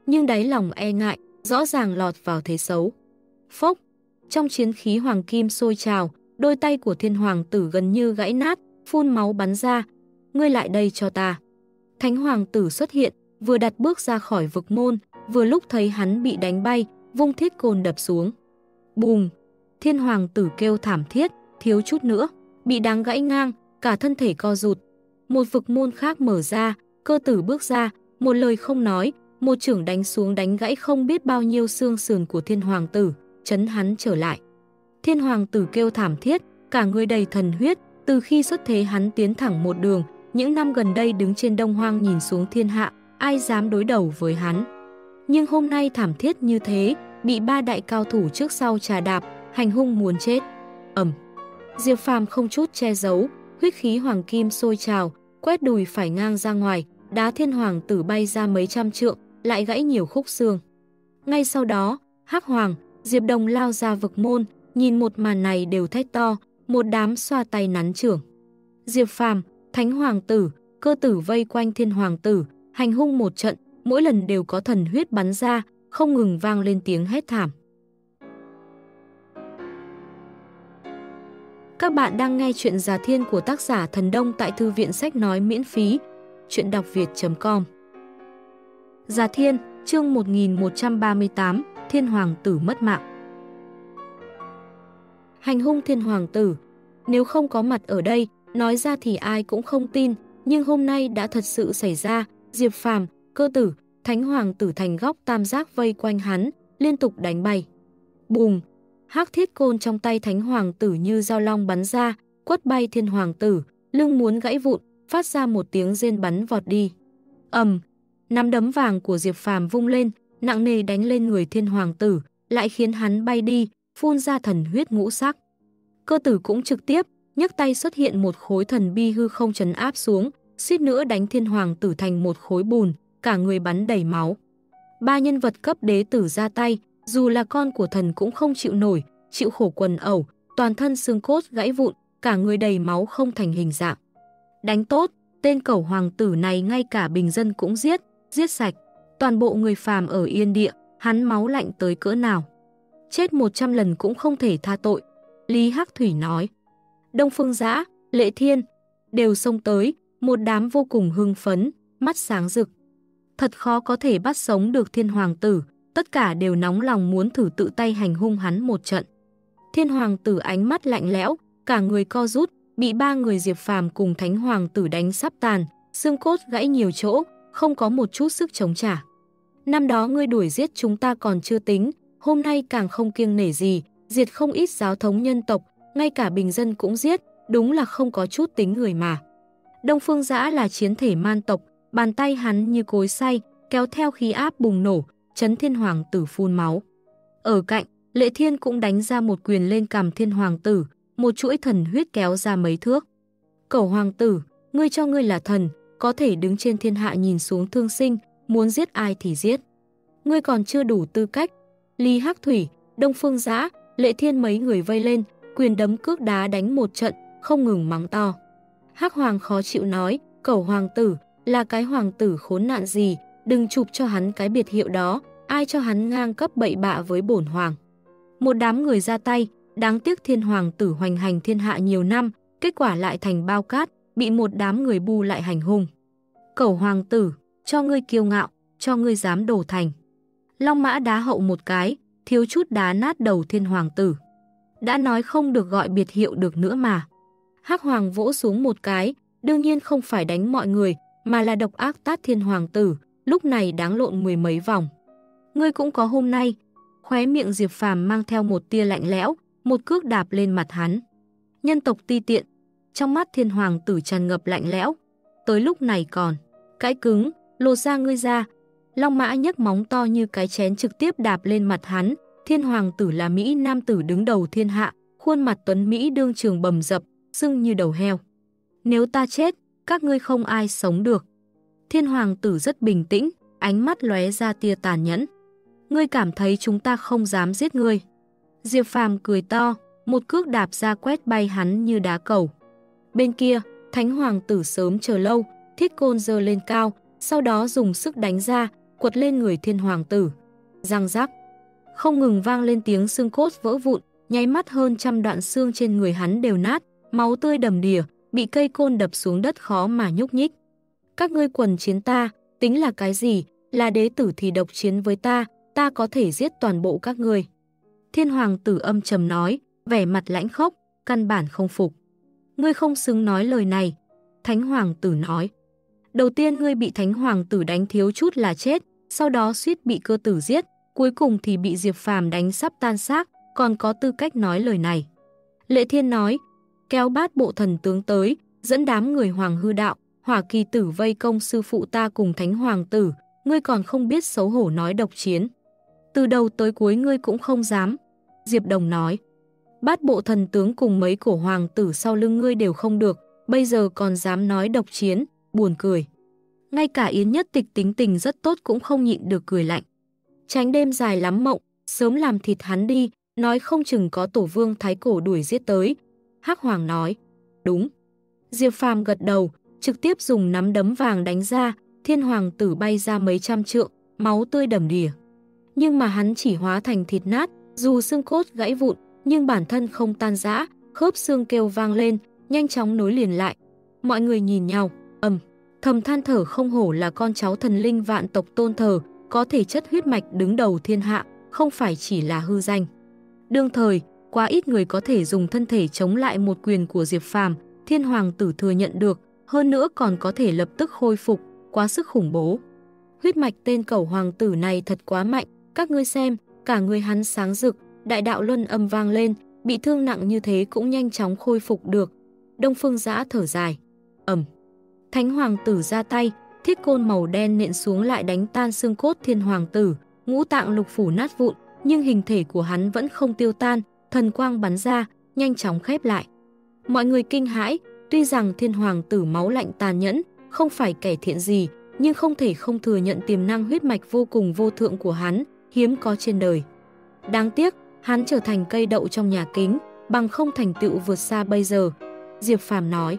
nhưng đáy lòng e ngại, rõ ràng lọt vào thế xấu. Phốc, trong chiến khí hoàng kim sôi trào, đôi tay của thiên hoàng tử gần như gãy nát, phun máu bắn ra. Ngươi lại đây cho ta. Thánh hoàng tử xuất hiện, vừa đặt bước ra khỏi vực môn, vừa lúc thấy hắn bị đánh bay, vung thiết côn đập xuống. Bùm! Thiên hoàng tử kêu thảm thiết, thiếu chút nữa, bị đáng gãy ngang, cả thân thể co rụt. Một vực môn khác mở ra, Cơ Tử bước ra, một lời không nói, một chưởng đánh xuống đánh gãy không biết bao nhiêu xương sườn của thiên hoàng tử, chấn hắn trở lại. Thiên hoàng tử kêu thảm thiết, cả người đầy thần huyết, từ khi xuất thế hắn tiến thẳng một đường, những năm gần đây đứng trên Đông Hoang nhìn xuống thiên hạ, ai dám đối đầu với hắn. Nhưng hôm nay thảm thiết như thế, bị ba đại cao thủ trước sau trà đạp, hành hung muốn chết. Diệp Phàm không chút che giấu, huyết khí hoàng kim sôi trào, quét đùi phải ngang ra ngoài, đá thiên hoàng tử bay ra mấy trăm trượng, lại gãy nhiều khúc xương. Ngay sau đó, Hắc Hoàng, Diệp Đồng lao ra vực môn, nhìn một màn này đều thét to, một đám xoa tay nắn chưởng. Diệp Phàm, Thánh Hoàng tử, Cơ Tử vây quanh thiên hoàng tử, hành hung một trận, mỗi lần đều có thần huyết bắn ra, không ngừng vang lên tiếng hét thảm. Các bạn đang nghe chuyện Già Thiên của tác giả Thần Đông tại Thư viện Sách Nói miễn phí, chuyện đọc việt.com. Già Thiên, chương 1138, Thiên Hoàng tử mất mạng. Hành hung thiên hoàng tử, nếu không có mặt ở đây, nói ra thì ai cũng không tin, nhưng hôm nay đã thật sự xảy ra. Diệp Phàm, Cơ Tử, Thánh Hoàng tử thành góc tam giác vây quanh hắn, liên tục đánh bay. Bùm! Hắc thiết côn trong tay Thánh Hoàng tử như dao long bắn ra, quất bay thiên hoàng tử, lưng muốn gãy vụn, phát ra một tiếng rên bắn vọt đi. Nắm đấm vàng của Diệp Phàm vung lên, nặng nề đánh lên người thiên hoàng tử, lại khiến hắn bay đi, phun ra thần huyết ngũ sắc. Cơ Tử cũng trực tiếp nhấc tay xuất hiện một khối thần bi hư không trấn áp xuống, suýt nữa đánh thiên hoàng tử thành một khối bùn, cả người bắn đầy máu. Ba nhân vật cấp đế tử ra tay, dù là con của thần cũng không chịu nổi, chịu khổ quần ẩu, toàn thân xương cốt gãy vụn, cả người đầy máu không thành hình dạng. Đánh tốt, tên cẩu hoàng tử này ngay cả bình dân cũng giết sạch. Toàn bộ người phàm ở Yên Địa, hắn máu lạnh tới cỡ nào. Chết 100 lần cũng không thể tha tội. Lý Hắc Thủy nói. Đông Phương Dã, Lệ Thiên đều xông tới, một đám vô cùng hưng phấn, mắt sáng rực. Thật khó có thể bắt sống được thiên hoàng tử, tất cả đều nóng lòng muốn thử tự tay hành hung hắn một trận. Thiên hoàng tử ánh mắt lạnh lẽo, cả người co rút, bị ba người Diệp Phàm cùng Thánh Hoàng tử đánh sắp tàn, xương cốt gãy nhiều chỗ, không có một chút sức chống trả. Năm đó ngươi đuổi giết chúng ta còn chưa tính, hôm nay càng không kiêng nể gì, diệt không ít giáo thống nhân tộc, ngay cả bình dân cũng giết, đúng là không có chút tính người mà. Đông Phương Dã là chiến thể man tộc, bàn tay hắn như cối xay, kéo theo khí áp bùng nổ, chấn thiên hoàng tử phun máu. Ở cạnh, Lệ Thiên cũng đánh ra một quyền lên cằm thiên hoàng tử, một chuỗi thần huyết kéo ra mấy thước. Cẩu hoàng tử, ngươi cho ngươi là thần, có thể đứng trên thiên hạ nhìn xuống thương sinh, muốn giết ai thì giết. Ngươi còn chưa đủ tư cách. Lý Hắc Thủy, Đông Phương Dã, Lệ Thiên mấy người vây lên, quyền đấm cước đá đánh một trận, không ngừng mắng to. Hắc Hoàng khó chịu nói, cẩu hoàng tử, là cái hoàng tử khốn nạn gì, đừng chụp cho hắn cái biệt hiệu đó, ai cho hắn ngang cấp bậy bạ với bổn hoàng. Một đám người ra tay, đáng tiếc thiên hoàng tử hoành hành thiên hạ nhiều năm, kết quả lại thành bao cát, bị một đám người bu lại hành hung. Cẩu hoàng tử, cho ngươi kiêu ngạo, cho ngươi dám đổ thành. Long Mã đá hậu một cái, thiếu chút đá nát đầu thiên hoàng tử. Đã nói không được gọi biệt hiệu được nữa mà. Hắc Hoàng vỗ xuống một cái, đương nhiên không phải đánh mọi người, mà là độc ác tát thiên hoàng tử, lúc này đáng lộn mười mấy vòng. Ngươi cũng có hôm nay. Khóe miệng Diệp Phàm mang theo một tia lạnh lẽo, một cước đạp lên mặt hắn. Nhân tộc ti tiện, trong mắt thiên hoàng tử tràn ngập lạnh lẽo. Tới lúc này còn cãi cứng, lột ra ngươi ra. Long Mã nhấc móng to như cái chén trực tiếp đạp lên mặt hắn. Thiên hoàng tử là Mỹ nam tử đứng đầu thiên hạ, khuôn mặt tuấn Mỹ đương trường bầm dập, sưng như đầu heo. Nếu ta chết, các ngươi không ai sống được. Thiên hoàng tử rất bình tĩnh, ánh mắt lóe ra tia tàn nhẫn. Ngươi cảm thấy chúng ta không dám giết ngươi. Diệp Phàm cười to, một cước đạp ra quét bay hắn như đá cầu. Bên kia, Thánh Hoàng tử sớm chờ lâu, thiết côn giơ lên cao, sau đó dùng sức đánh ra, quật lên người thiên hoàng tử. Răng rắc, không ngừng vang lên tiếng xương cốt vỡ vụn, nháy mắt hơn trăm đoạn xương trên người hắn đều nát, máu tươi đầm đìa, bị cây côn đập xuống đất khó mà nhúc nhích. Các ngươi quần chiến ta, tính là cái gì, là đế tử thì độc chiến với ta có thể giết toàn bộ các ngươi. Thiên hoàng tử âm trầm nói, vẻ mặt lãnh khốc, căn bản không phục. Ngươi không xứng nói lời này. Thánh hoàng tử nói. Đầu tiên ngươi bị thánh hoàng tử đánh thiếu chút là chết, sau đó suýt bị cơ tử giết, cuối cùng thì bị Diệp Phàm đánh sắp tan xác, còn có tư cách nói lời này. Lệ Thiên nói, kéo bát bộ thần tướng tới, dẫn đám người hoàng hư đạo, hỏa kỳ tử vây công sư phụ ta cùng thánh hoàng tử, ngươi còn không biết xấu hổ nói độc chiến. Từ đầu tới cuối ngươi cũng không dám. Diệp Đồng nói, bát bộ thần tướng cùng mấy cổ hoàng tử sau lưng ngươi đều không được, bây giờ còn dám nói độc chiến, buồn cười. Ngay cả Yến Nhất Tịch tính tình rất tốt cũng không nhịn được cười lạnh. Tránh đêm dài lắm mộng, sớm làm thịt hắn đi, nói không chừng có tổ vương thái cổ đuổi giết tới. Hắc Hoàng nói, đúng. Diệp Phàm gật đầu, trực tiếp dùng nắm đấm vàng đánh ra, thiên hoàng tử bay ra mấy trăm trượng, máu tươi đầm đìa. Nhưng mà hắn chỉ hóa thành thịt nát, dù xương cốt gãy vụn, nhưng bản thân không tan rã, khớp xương kêu vang lên, nhanh chóng nối liền lại. Mọi người nhìn nhau, thầm than thở, không hổ là con cháu thần linh vạn tộc tôn thờ, có thể chất huyết mạch đứng đầu thiên hạ, không phải chỉ là hư danh. Đương thời, quá ít người có thể dùng thân thể chống lại một quyền của Diệp Phàm, thiên hoàng tử thừa nhận được, hơn nữa còn có thể lập tức khôi phục, quá sức khủng bố. Huyết mạch tên cẩu hoàng tử này thật quá mạnh, các ngươi xem, cả người hắn sáng rực, đại đạo luân âm vang lên, bị thương nặng như thế cũng nhanh chóng khôi phục được. Đông Phương Dã thở dài. Thánh hoàng tử ra tay, thiết côn màu đen nện xuống lại đánh tan xương cốt thiên hoàng tử, ngũ tạng lục phủ nát vụn, nhưng hình thể của hắn vẫn không tiêu tan, thần quang bắn ra, nhanh chóng khép lại. Mọi người kinh hãi, tuy rằng thiên hoàng tử máu lạnh tàn nhẫn, không phải kẻ thiện gì, nhưng không thể không thừa nhận tiềm năng huyết mạch vô cùng vô thượng của hắn, hiếm có trên đời. Đáng tiếc, hắn trở thành cây đậu trong nhà kính, bằng không thành tựu vượt xa bây giờ. Diệp Phàm nói,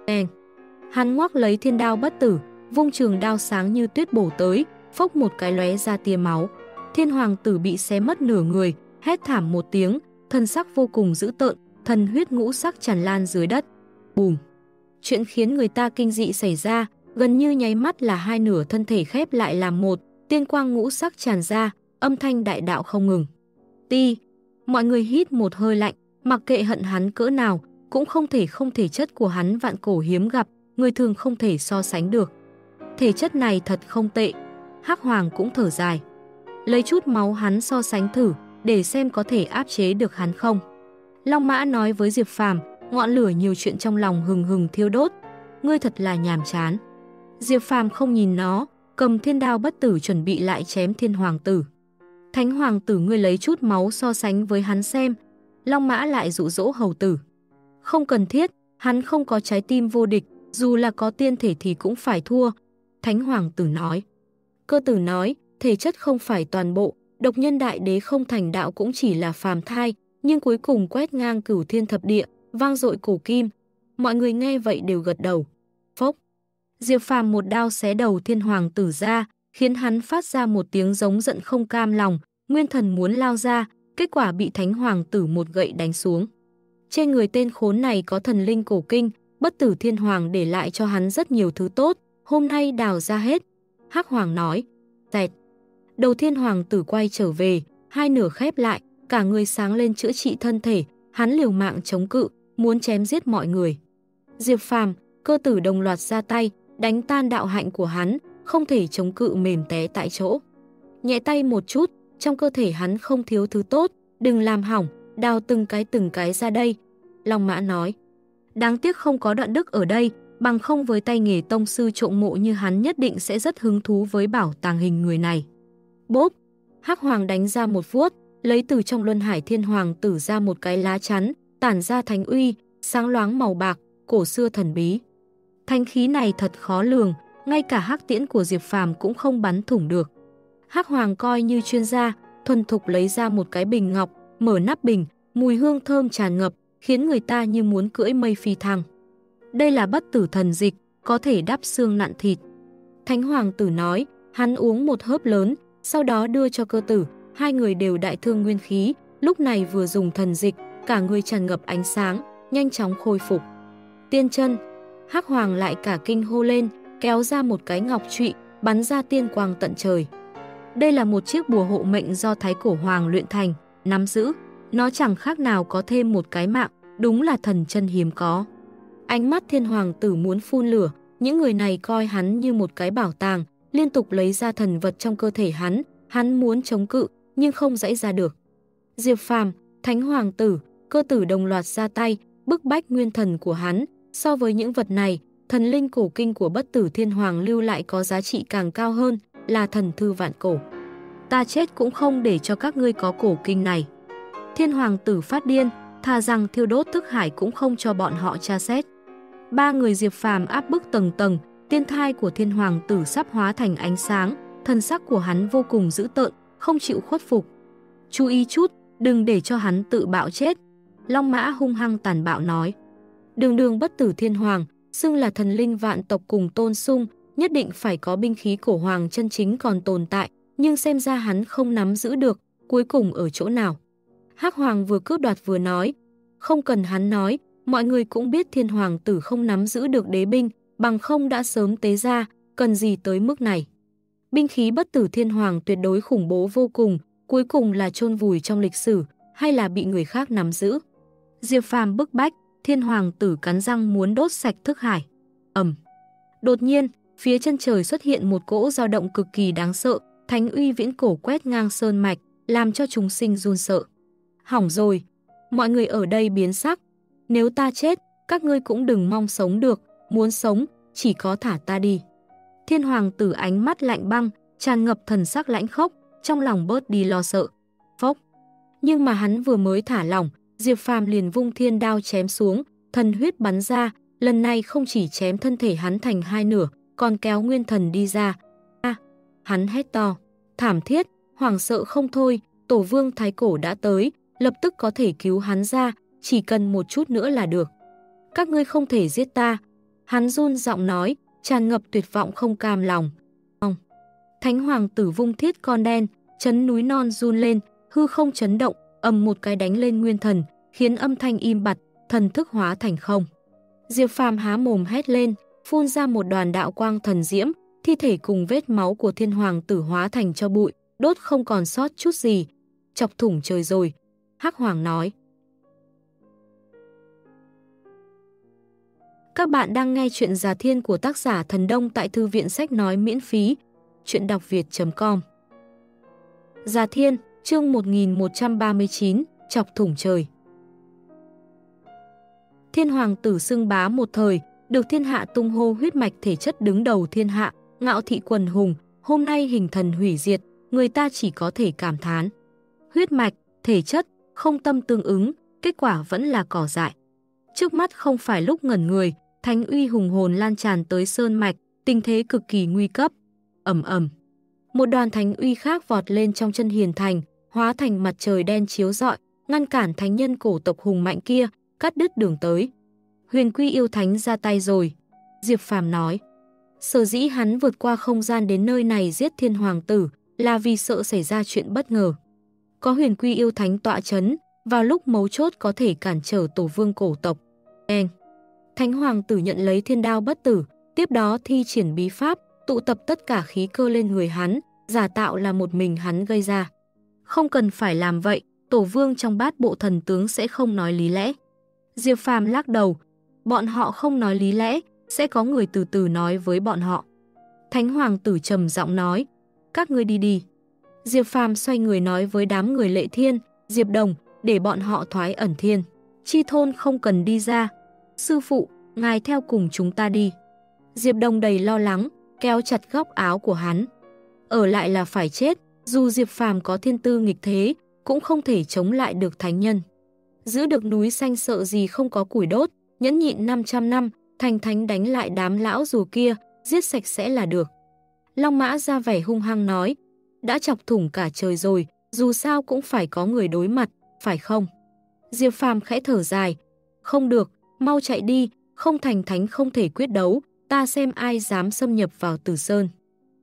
hắn ngoắc lấy thiên đao bất tử, vung trường đao sáng như tuyết bổ tới, phốc một cái lóe ra tia máu. Thiên hoàng tử bị xé mất nửa người, hét thảm một tiếng, thân sắc vô cùng dữ tợn, thần huyết ngũ sắc tràn lan dưới đất. Bùm! Chuyện khiến người ta kinh dị xảy ra, gần như nháy mắt là hai nửa thân thể khép lại làm một, tiên quang ngũ sắc tràn ra, âm thanh đại đạo không ngừng. Ti! Mọi người hít một hơi lạnh, mặc kệ hận hắn cỡ nào, cũng không thể chất của hắn vạn cổ hiếm gặp, người thường không thể so sánh được. Thể chất này thật không tệ. Hắc Hoàng cũng thở dài. Lấy chút máu hắn so sánh thử, để xem có thể áp chế được hắn không. Long Mã nói với Diệp Phàm, ngọn lửa nhiều chuyện trong lòng hừng hừng thiêu đốt. Ngươi thật là nhàm chán. Diệp Phàm không nhìn nó, cầm thiên đao bất tử chuẩn bị lại chém thiên hoàng tử. Thánh hoàng tử, ngươi lấy chút máu so sánh với hắn xem. Long Mã lại dụ dỗ hầu tử. Không cần thiết, hắn không có trái tim vô địch, dù là có tiên thể thì cũng phải thua. Thánh hoàng tử nói. Cơ tử nói, thể chất không phải toàn bộ, độc nhân đại đế không thành đạo cũng chỉ là phàm thai, nhưng cuối cùng quét ngang cửu thiên thập địa, vang dội cổ kim. Mọi người nghe vậy đều gật đầu. Phốc! Diệp Phàm một đao xé đầu thiên hoàng tử ra, khiến hắn phát ra một tiếng giống giận không cam lòng, nguyên thần muốn lao ra, kết quả bị thánh hoàng tử một gậy đánh xuống. Trên người tên khốn này có thần linh cổ kinh, bất tử thiên hoàng để lại cho hắn rất nhiều thứ tốt, hôm nay đào ra hết. Hắc Hoàng nói, tẹt. Đầu thiên hoàng tử quay trở về, hai nửa khép lại, cả người sáng lên chữa trị thân thể, hắn liều mạng chống cự, muốn chém giết mọi người. Diệp Phàm, Cơ tử đồng loạt ra tay, đánh tan đạo hạnh của hắn, không thể chống cự, mềm té tại chỗ. Nhẹ tay một chút, trong cơ thể hắn không thiếu thứ tốt, đừng làm hỏng, đào từng cái ra đây. Long Mã nói, đáng tiếc không có Đoạn Đức ở đây, bằng không với tay nghề tông sư trộm mộ như hắn nhất định sẽ rất hứng thú với bảo tàng hình người này. Bốp! Hắc Hoàng đánh ra một vuốt, lấy từ trong luân hải thiên hoàng tử ra một cái lá chắn, tản ra thánh uy, sáng loáng màu bạc, cổ xưa thần bí. Thanh khí này thật khó lường, ngay cả hắc tiễn của Diệp Phàm cũng không bắn thủng được. Hắc Hoàng coi như chuyên gia, thuần thục lấy ra một cái bình ngọc, mở nắp bình, mùi hương thơm tràn ngập, khiến người ta như muốn cưỡi mây phi thăng. Đây là bất tử thần dịch, có thể đắp xương nặn thịt. Thánh hoàng tử nói, Hắn uống một hớp lớn, sau đó đưa cho Cơ Tử, hai người đều đại thương nguyên khí, lúc này vừa dùng thần dịch, cả người tràn ngập ánh sáng, nhanh chóng khôi phục. Tiên chân, Hắc Hoàng lại cả kinh hô lên, kéo ra một cái ngọc trụy, bắn ra tiên quang tận trời. Đây là một chiếc bùa hộ mệnh do Thái Cổ Hoàng luyện thành, nắm giữ, nó chẳng khác nào có thêm một cái mạng, đúng là thần chân hiếm có. Ánh mắt Thiên Hoàng tử muốn phun lửa, những người này coi hắn như một cái bảo tàng, liên tục lấy ra thần vật trong cơ thể hắn muốn chống cự nhưng không giãy ra được. Diệp Phàm, Thánh Hoàng tử, Cơ Tử đồng loạt ra tay, bức bách nguyên thần của hắn. So với những vật này, thần linh cổ kinh của Bất Tử Thiên Hoàng lưu lại có giá trị càng cao hơn, là thần thư vạn cổ. Ta chết cũng không để cho các ngươi có cổ kinh này. Thiên Hoàng tử phát điên, thà rằng thiêu đốt thức hải cũng không cho bọn họ tra xét. Ba người Diệp Phàm áp bức tầng tầng, tiên thai của Thiên Hoàng tử sắp hóa thành ánh sáng, thần sắc của hắn vô cùng dữ tợn, không chịu khuất phục. Chú ý chút, đừng để cho hắn tự bạo chết. Long Mã hung hăng tàn bạo nói. Đường đường Bất Tử Thiên Hoàng, xưng là thần linh vạn tộc cùng tôn sung, nhất định phải có binh khí cổ hoàng chân chính còn tồn tại, nhưng xem ra hắn không nắm giữ được, cuối cùng ở chỗ nào. Hắc Hoàng vừa cướp đoạt vừa nói, không cần hắn nói, mọi người cũng biết Thiên Hoàng tử không nắm giữ được đế binh, bằng không đã sớm tế ra, cần gì tới mức này. Binh khí Bất Tử Thiên Hoàng tuyệt đối khủng bố vô cùng, cuối cùng là chôn vùi trong lịch sử, hay là bị người khác nắm giữ. Diệp Phàm bức bách, Thiên Hoàng tử cắn răng muốn đốt sạch thức hải. Đột nhiên, phía chân trời xuất hiện một cỗ dao động cực kỳ đáng sợ, thánh uy viễn cổ quét ngang sơn mạch, làm cho chúng sinh run sợ. Hỏng rồi, mọi người ở đây biến sắc. Nếu ta chết, các ngươi cũng đừng mong sống được, muốn sống, chỉ có thả ta đi. Thiên Hoàng tử ánh mắt lạnh băng, tràn ngập thần sắc lãnh khốc, trong lòng bớt đi lo sợ. Phốc. Nhưng mà hắn vừa mới thả lỏng, Diệp Phàm liền vung thiên đao chém xuống, thần huyết bắn ra, lần này không chỉ chém thân thể hắn thành hai nửa, còn kéo nguyên thần đi ra. Hắn hét to, thảm thiết, hoảng sợ không thôi, Tổ Vương Thái Cổ đã tới, lập tức có thể cứu hắn ra, chỉ cần một chút nữa là được. Các ngươi không thể giết ta. Hắn run giọng nói, tràn ngập tuyệt vọng không cam lòng. Thánh Hoàng tử vung thiết con đen, chấn núi non run lên, hư không chấn động, ầm một cái đánh lên nguyên thần, khiến âm thanh im bặt, thần thức hóa thành không. Diệp Phàm há mồm hét lên, phun ra một đoàn đạo quang thần diễm, thi thể cùng vết máu của Thiên Hoàng tử hóa thành cho bụi, đốt không còn sót chút gì. Chọc thủng trời rồi, Hắc Hoàng nói. Các bạn đang nghe chuyện Già Thiên của tác giả Thần Đông tại Thư viện Sách Nói miễn phí, chuyện đọc việt.com. Già Thiên, chương 1139, chọc thủng trời. Thiên Hoàng tử xưng bá một thời, được thiên hạ tung hô huyết mạch thể chất đứng đầu thiên hạ, ngạo thị quần hùng, hôm nay hình thần hủy diệt, người ta chỉ có thể cảm thán. Huyết mạch, thể chất, không tâm tương ứng, kết quả vẫn là cỏ dại. Trước mắt không phải lúc ngẩn người, thánh uy hùng hồn lan tràn tới sơn mạch, tình thế cực kỳ nguy cấp. Một đoàn thánh uy khác vọt lên trong chân hiền thành, hóa thành mặt trời đen chiếu rọi, ngăn cản thánh nhân cổ tộc hùng mạnh kia, cắt đứt đường tới. Huyền Quy yêu thánh ra tay rồi, Diệp Phàm nói. Sở dĩ hắn vượt qua không gian đến nơi này giết Thiên Hoàng tử là vì sợ xảy ra chuyện bất ngờ. Có Huyền Quy yêu thánh tọa chấn, vào lúc mấu chốt có thể cản trở Tổ Vương cổ tộc. Thánh Hoàng tử nhận lấy thiên đao bất tử, tiếp đó thi triển bí pháp, tụ tập tất cả khí cơ lên người hắn, giả tạo là một mình hắn gây ra. Không cần phải làm vậy, Tổ Vương trong bát bộ thần tướng sẽ không nói lý lẽ. Diệp Phàm lắc đầu, bọn họ không nói lý lẽ, sẽ có người từ từ nói với bọn họ. Thánh Hoàng tử trầm giọng nói, các ngươi đi đi. Diệp Phàm xoay người nói với đám người Lệ Thiên, Diệp Đồng, để bọn họ thoái ẩn thiên. Chi thôn không cần đi ra. Sư phụ, ngài theo cùng chúng ta đi. Diệp Đồng đầy lo lắng, kéo chặt góc áo của hắn. Ở lại là phải chết, dù Diệp Phàm có thiên tư nghịch thế, cũng không thể chống lại được thánh nhân. Giữ được núi xanh sợ gì không có củi đốt, nhẫn nhịn 500 năm, thành thánh đánh lại đám lão rùa kia, giết sạch sẽ là được. Long Mã ra vẻ hung hăng nói, đã chọc thủng cả trời rồi, dù sao cũng phải có người đối mặt, phải không? Diệp Phàm khẽ thở dài, không được, mau chạy đi, không thành thánh không thể quyết đấu, ta xem ai dám xâm nhập vào Tử Sơn.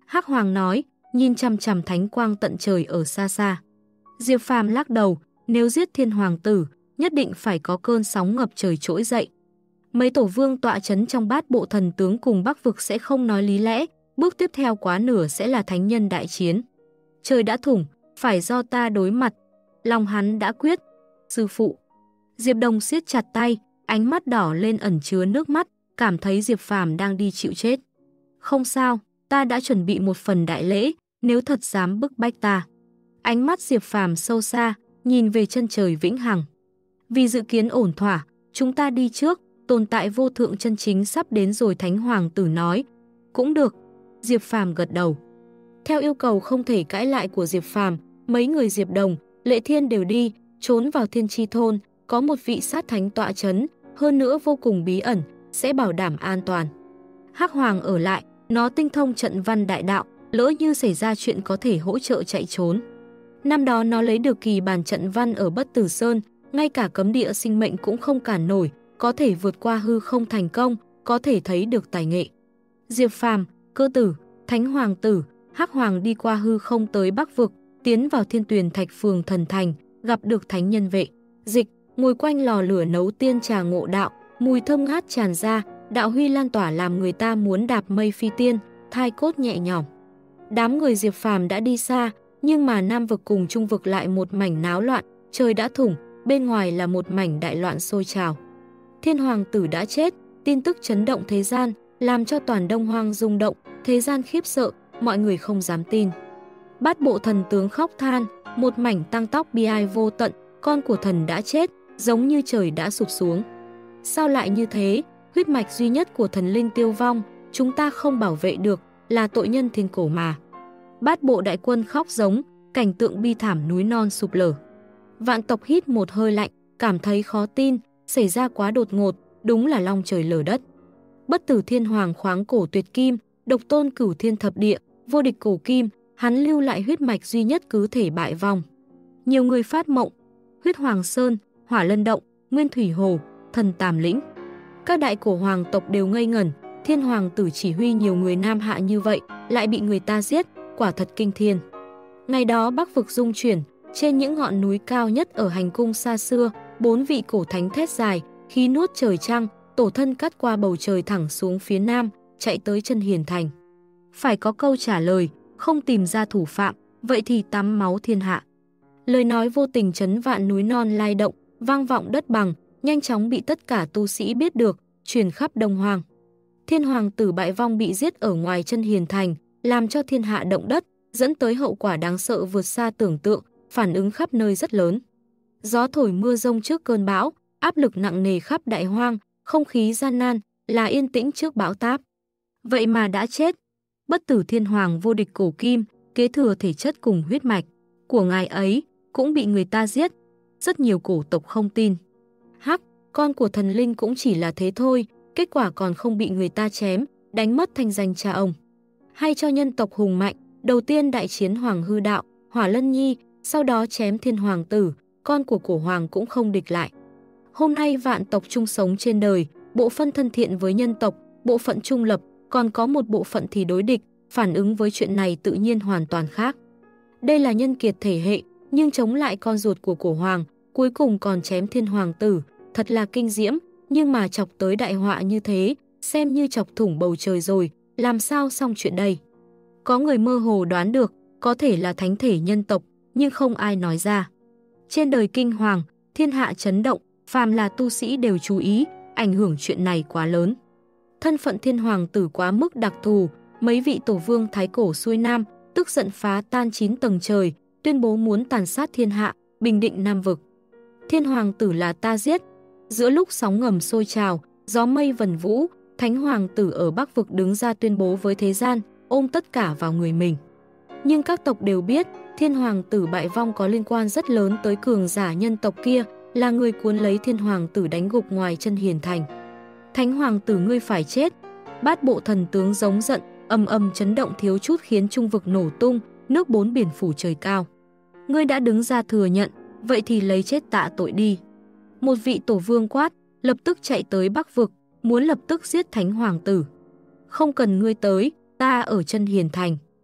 Hắc Hoàng nói, nhìn chằm chằm thánh quang tận trời ở xa xa. Diệp Phàm lắc đầu, nếu giết Thiên Hoàng tử, nhất định phải có cơn sóng ngập trời trỗi dậy. Mấy tổ vương tọa chấn trong bát bộ thần tướng cùng Bắc vực sẽ không nói lý lẽ, bước tiếp theo quá nửa sẽ là thánh nhân đại chiến. Trời đã thủng, phải do ta đối mặt. Lòng hắn đã quyết. Sư phụ. Diệp Đồng siết chặt tay, ánh mắt đỏ lên ẩn chứa nước mắt, cảm thấy Diệp Phàm đang đi chịu chết. Không sao, ta đã chuẩn bị một phần đại lễ, nếu thật dám bức bách ta. Ánh mắt Diệp Phàm sâu xa, nhìn về chân trời vĩnh hằng. Vì dự kiến ổn thỏa, chúng ta đi trước, tồn tại vô thượng chân chính sắp đến rồi. Thánh Hoàng tử nói. Cũng được. Diệp Phàm gật đầu. Theo yêu cầu không thể cãi lại của Diệp Phàm, mấy người Diệp Đồng, Lệ Thiên đều đi, trốn vào Thiên Chi thôn, có một vị sát thánh tọa chấn, hơn nữa vô cùng bí ẩn, sẽ bảo đảm an toàn. Hắc Hoàng ở lại, nó tinh thông trận văn đại đạo, lỡ như xảy ra chuyện có thể hỗ trợ chạy trốn. Năm đó nó lấy được kỳ bản trận văn ở Bất Tử Sơn, ngay cả cấm địa sinh mệnh cũng không cản nổi, có thể vượt qua hư không thành công, có thể thấy được tài nghệ. Diệp Phàm, Cơ Tử, Thánh Hoàng tử, Hắc Hoàng đi qua hư không tới Bắc vực, tiến vào Thiên Tuyền Thạch phường Thần Thành, gặp được thánh nhân Vệ Dịch, ngồi quanh lò lửa nấu tiên trà ngộ đạo, mùi thơm ngát tràn ra, đạo huy lan tỏa làm người ta muốn đạp mây phi tiên, thai cốt nhẹ nhõm. Đám người Diệp Phàm đã đi xa, nhưng mà Nam vực cùng Trung vực lại một mảnh náo loạn, trời đã thủng, bên ngoài là một mảnh đại loạn sôi trào. Thiên Hoàng tử đã chết, tin tức chấn động thế gian, làm cho toàn Đông Hoang rung động, thế gian khiếp sợ, mọi người không dám tin. Bát bộ thần tướng khóc than, một mảnh tăng tóc bi ai vô tận, con của thần đã chết, giống như trời đã sụp xuống. Sao lại như thế, huyết mạch duy nhất của thần linh tiêu vong, chúng ta không bảo vệ được, là tội nhân thiên cổ mà. Bát bộ đại quân khóc giống, cảnh tượng bi thảm núi non sụp lở. Vạn tộc hít một hơi lạnh, cảm thấy khó tin, xảy ra quá đột ngột, đúng là long trời lở đất. Bất tử thiên hoàng khoáng cổ tuyệt kim, độc tôn cửu thiên thập địa, vô địch cổ kim, hắn lưu lại huyết mạch duy nhất cứ thể bại vong. Nhiều người phát mộng, huyết hoàng sơn, hỏa lân động, nguyên thủy hồ, thần tàm lĩnh. Các đại cổ hoàng tộc đều ngây ngẩn, thiên hoàng tử chỉ huy nhiều người nam hạ như vậy, lại bị người ta giết, quả thật kinh thiên. Ngày đó Bắc vực rung chuyển, trên những ngọn núi cao nhất ở hành cung xa xưa, 4 vị cổ thánh thét dài, khí nuốt trời trăng, tổ thân cắt qua bầu trời thẳng xuống phía nam, chạy tới chân hiền thành. Phải có câu trả lời, không tìm ra thủ phạm, vậy thì tắm máu thiên hạ. Lời nói vô tình chấn vạn núi non lai động, vang vọng đất bằng, nhanh chóng bị tất cả tu sĩ biết được, truyền khắp Đông Hoang. Thiên hoàng tử bại vong bị giết ở ngoài chân hiền thành, làm cho thiên hạ động đất, dẫn tới hậu quả đáng sợ vượt xa tưởng tượng, phản ứng khắp nơi rất lớn. Gió thổi mưa rông trước cơn bão, áp lực nặng nề khắp đại hoang, không khí gian nan, là yên tĩnh trước bão táp. Vậy mà đã chết. Bất tử thiên hoàng vô địch cổ kim, kế thừa thể chất cùng huyết mạch của ngài ấy, cũng bị người ta giết. Rất nhiều cổ tộc không tin. Hắc, con của thần linh cũng chỉ là thế thôi, kết quả còn không bị người ta chém, đánh mất thanh danh cha ông. Hay cho nhân tộc hùng mạnh, đầu tiên đại chiến Hoàng Hư Đạo, Hỏa Lân Nhi, sau đó chém Thiên Hoàng tử, con của cổ hoàng cũng không địch lại. Hôm nay vạn tộc chung sống trên đời, bộ phận thân thiện với nhân tộc, bộ phận trung lập, còn có một bộ phận thì đối địch, phản ứng với chuyện này tự nhiên hoàn toàn khác. Đây là nhân kiệt thể hệ, nhưng chống lại con ruột của cổ hoàng, cuối cùng còn chém Thiên Hoàng tử, thật là kinh diễm, nhưng mà chọc tới đại họa như thế, xem như chọc thủng bầu trời rồi, làm sao xong chuyện đây? Có người mơ hồ đoán được, có thể là thánh thể nhân tộc, nhưng không ai nói ra. Trên đời kinh hoàng, thiên hạ chấn động, phàm là tu sĩ đều chú ý, ảnh hưởng chuyện này quá lớn. Thân phận Thiên Hoàng tử quá mức đặc thù, mấy vị tổ vương thái cổ xuôi nam, tức giận phá tan 9 tầng trời, tuyên bố muốn tàn sát thiên hạ, bình định Nam vực. Thiên Hoàng tử là ta giết. Giữa lúc sóng ngầm sôi trào, gió mây vần vũ, Thánh Hoàng tử ở Bắc vực đứng ra tuyên bố với thế gian, ôm tất cả vào người mình. Nhưng các tộc đều biết, Thiên Hoàng tử bại vong có liên quan rất lớn tới cường giả nhân tộc kia, là người cuốn lấy Thiên Hoàng tử đánh gục ngoài chân hiền thành. Thánh Hoàng tử ngươi phải chết. Bát bộ thần tướng giống giận, ầm ầm chấn động thiếu chút khiến trung vực nổ tung, nước bốn biển phủ trời cao. Ngươi đã đứng ra thừa nhận, vậy thì lấy chết tạ tội đi. Một vị tổ vương quát, lập tức chạy tới Bắc vực, muốn lập tức giết Thánh Hoàng tử. Không cần ngươi tới, ta ở chân hiền thành.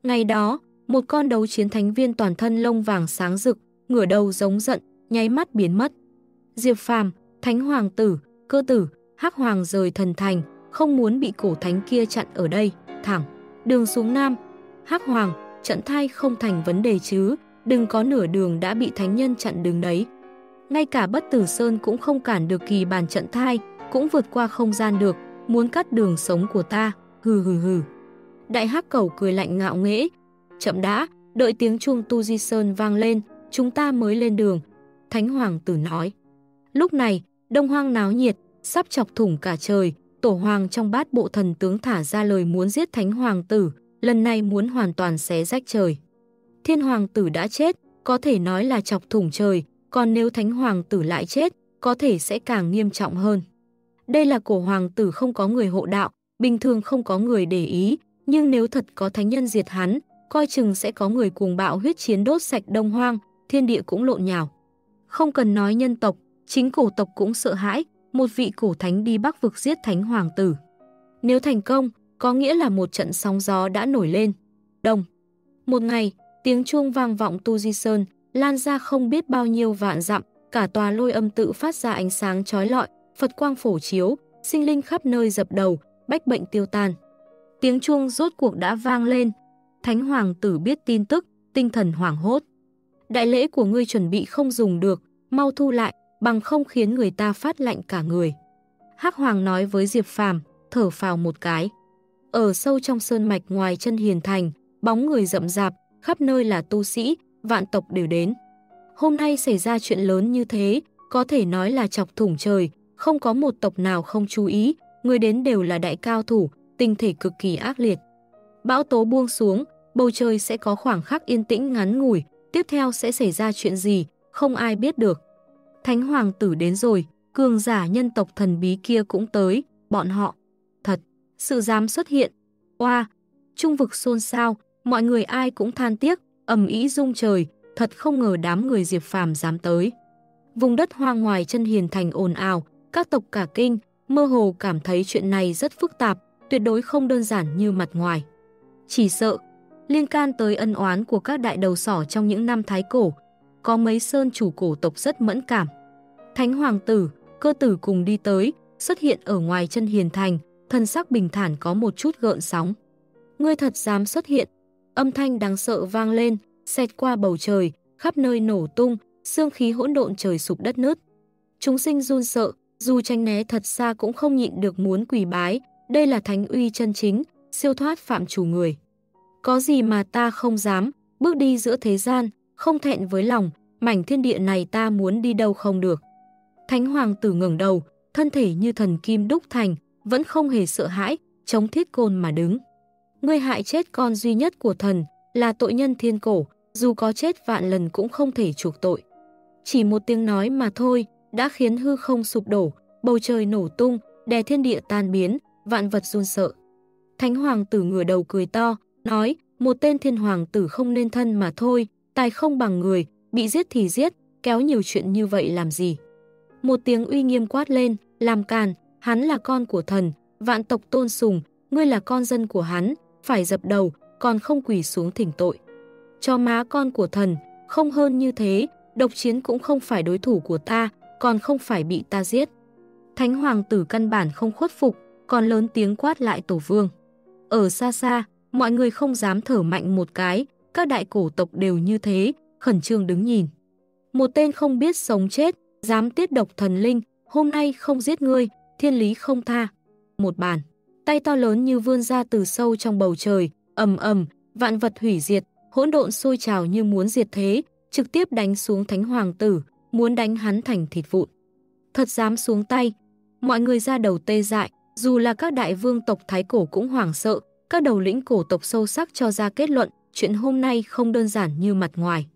Ngày đó, một con đấu chiến thánh viên toàn thân lông vàng sáng rực, ngửa đầu giống giận, nháy mắt biến mất. Diệp Phàm, Thánh Hoàng tử, Cơ tử, Hắc Hoàng rời thần thành, không muốn bị cổ thánh kia chặn ở đây, thẳng đường xuống Nam. Hắc Hoàng, trận thai không thành vấn đề chứ, đừng có nửa đường đã bị thánh nhân chặn đường đấy. Ngay cả Bất Tử Sơn cũng không cản được kỳ bàn trận thai, cũng vượt qua không gian được, muốn cắt đường sống của ta, hừ hừ hừ. Đại Hắc Cẩu cười lạnh ngạo nghễ, chậm đã, đợi tiếng chuông Tu Di Sơn vang lên, chúng ta mới lên đường, Thánh Hoàng tử nói. Lúc này, Đông Hoang náo nhiệt, sắp chọc thủng cả trời, Tổ Hoàng trong bát bộ thần tướng thả ra lời muốn giết Thánh Hoàng tử, lần này muốn hoàn toàn xé rách trời. Thiên Hoàng tử đã chết, có thể nói là chọc thủng trời, còn nếu Thánh Hoàng tử lại chết, có thể sẽ càng nghiêm trọng hơn. Đây là Cổ Hoàng tử không có người hộ đạo, bình thường không có người để ý, nhưng nếu thật có thánh nhân diệt hắn, coi chừng sẽ có người cuồng bạo huyết chiến đốt sạch Đông Hoang, thiên địa cũng lộn nhào. Không cần nói nhân tộc, chính cổ tộc cũng sợ hãi, một vị cổ thánh đi Bắc vực giết Thánh Hoàng tử. Nếu thành công, có nghĩa là một trận sóng gió đã nổi lên. Đông. Một ngày, tiếng chuông vang vọng Tu Di Sơn, lan ra không biết bao nhiêu vạn dặm, cả tòa Lôi Âm tự phát ra ánh sáng chói lọi, Phật quang phổ chiếu, sinh linh khắp nơi dập đầu, bách bệnh tiêu tan. Tiếng chuông rốt cuộc đã vang lên. Thánh Hoàng tử biết tin tức, tinh thần hoảng hốt. Đại lễ của ngươi chuẩn bị không dùng được, mau thu lại, bằng không khiến người ta phát lạnh cả người. Hắc Hoàng nói với Diệp Phàm, thở phào một cái. Ở sâu trong sơn mạch ngoài chân Hiền Thành, bóng người rậm rạp, khắp nơi là tu sĩ, vạn tộc đều đến. Hôm nay xảy ra chuyện lớn như thế, có thể nói là chọc thủng trời, không có một tộc nào không chú ý, người đến đều là đại cao thủ, tình thể cực kỳ ác liệt. Bão tố buông xuống, bầu trời sẽ có khoảng khắc yên tĩnh ngắn ngủi, tiếp theo sẽ xảy ra chuyện gì, không ai biết được. Thánh Hoàng tử đến rồi, cường giả nhân tộc thần bí kia cũng tới, bọn họ. Thật, sự dám xuất hiện. Oa, trung vực xôn xao, mọi người ai cũng than tiếc, ầm ĩ rung trời, thật không ngờ đám người Diệp Phàm dám tới. Vùng đất hoang ngoài chân Hiền Thành ồn ào, các tộc cả kinh, mơ hồ cảm thấy chuyện này rất phức tạp, tuyệt đối không đơn giản như mặt ngoài. Chỉ sợ, liên can tới ân oán của các đại đầu sỏ trong những năm Thái Cổ, có mấy sơn chủ cổ tộc rất mẫn cảm. Thánh Hoàng tử, Cơ tử cùng đi tới, xuất hiện ở ngoài chân Hiền Thành, thân sắc bình thản có một chút gợn sóng. Ngươi thật dám xuất hiện, âm thanh đáng sợ vang lên, xẹt qua bầu trời, khắp nơi nổ tung, xương khí hỗn độn trời sụp đất nứt. Chúng sinh run sợ, dù tránh né thật xa cũng không nhịn được muốn quỳ bái, đây là thánh uy chân chính, siêu thoát phạm chủ người. Có gì mà ta không dám, bước đi giữa thế gian, không thẹn với lòng, mảnh thiên địa này ta muốn đi đâu không được. Thánh Hoàng tử ngẩng đầu, thân thể như thần kim đúc thành, vẫn không hề sợ hãi, chống thiết côn mà đứng. Ngươi hại chết con duy nhất của thần, là tội nhân thiên cổ, dù có chết vạn lần cũng không thể chuộc tội. Chỉ một tiếng nói mà thôi, đã khiến hư không sụp đổ, bầu trời nổ tung, đè thiên địa tan biến, vạn vật run sợ. Thánh Hoàng tử ngửa đầu cười to, nói, một tên thiên hoàng tử không nên thân mà thôi, tài không bằng người, bị giết thì giết, kéo nhiều chuyện như vậy làm gì. Một tiếng uy nghiêm quát lên, làm càn, hắn là con của thần, vạn tộc tôn sùng, ngươi là con dân của hắn, phải dập đầu, còn không quỳ xuống thỉnh tội. Cho má con của thần, không hơn như thế, độc chiến cũng không phải đối thủ của ta, còn không phải bị ta giết. Thánh Hoàng tử căn bản không khuất phục, còn lớn tiếng quát lại tổ vương. Ở xa xa, mọi người không dám thở mạnh một cái, các đại cổ tộc đều như thế, khẩn trương đứng nhìn. Một tên không biết sống chết, dám tiết độc thần linh, hôm nay không giết ngươi, thiên lý không tha. Một bàn tay to lớn như vươn ra từ sâu trong bầu trời, ầm ầm, vạn vật hủy diệt, hỗn độn sôi trào như muốn diệt thế, trực tiếp đánh xuống Thánh Hoàng tử, muốn đánh hắn thành thịt vụn. Thật dám xuống tay, mọi người ra đầu tê dại, dù là các đại vương tộc Thái Cổ cũng hoảng sợ, các đầu lĩnh cổ tộc sâu sắc cho ra kết luận, chuyện hôm nay không đơn giản như mặt ngoài.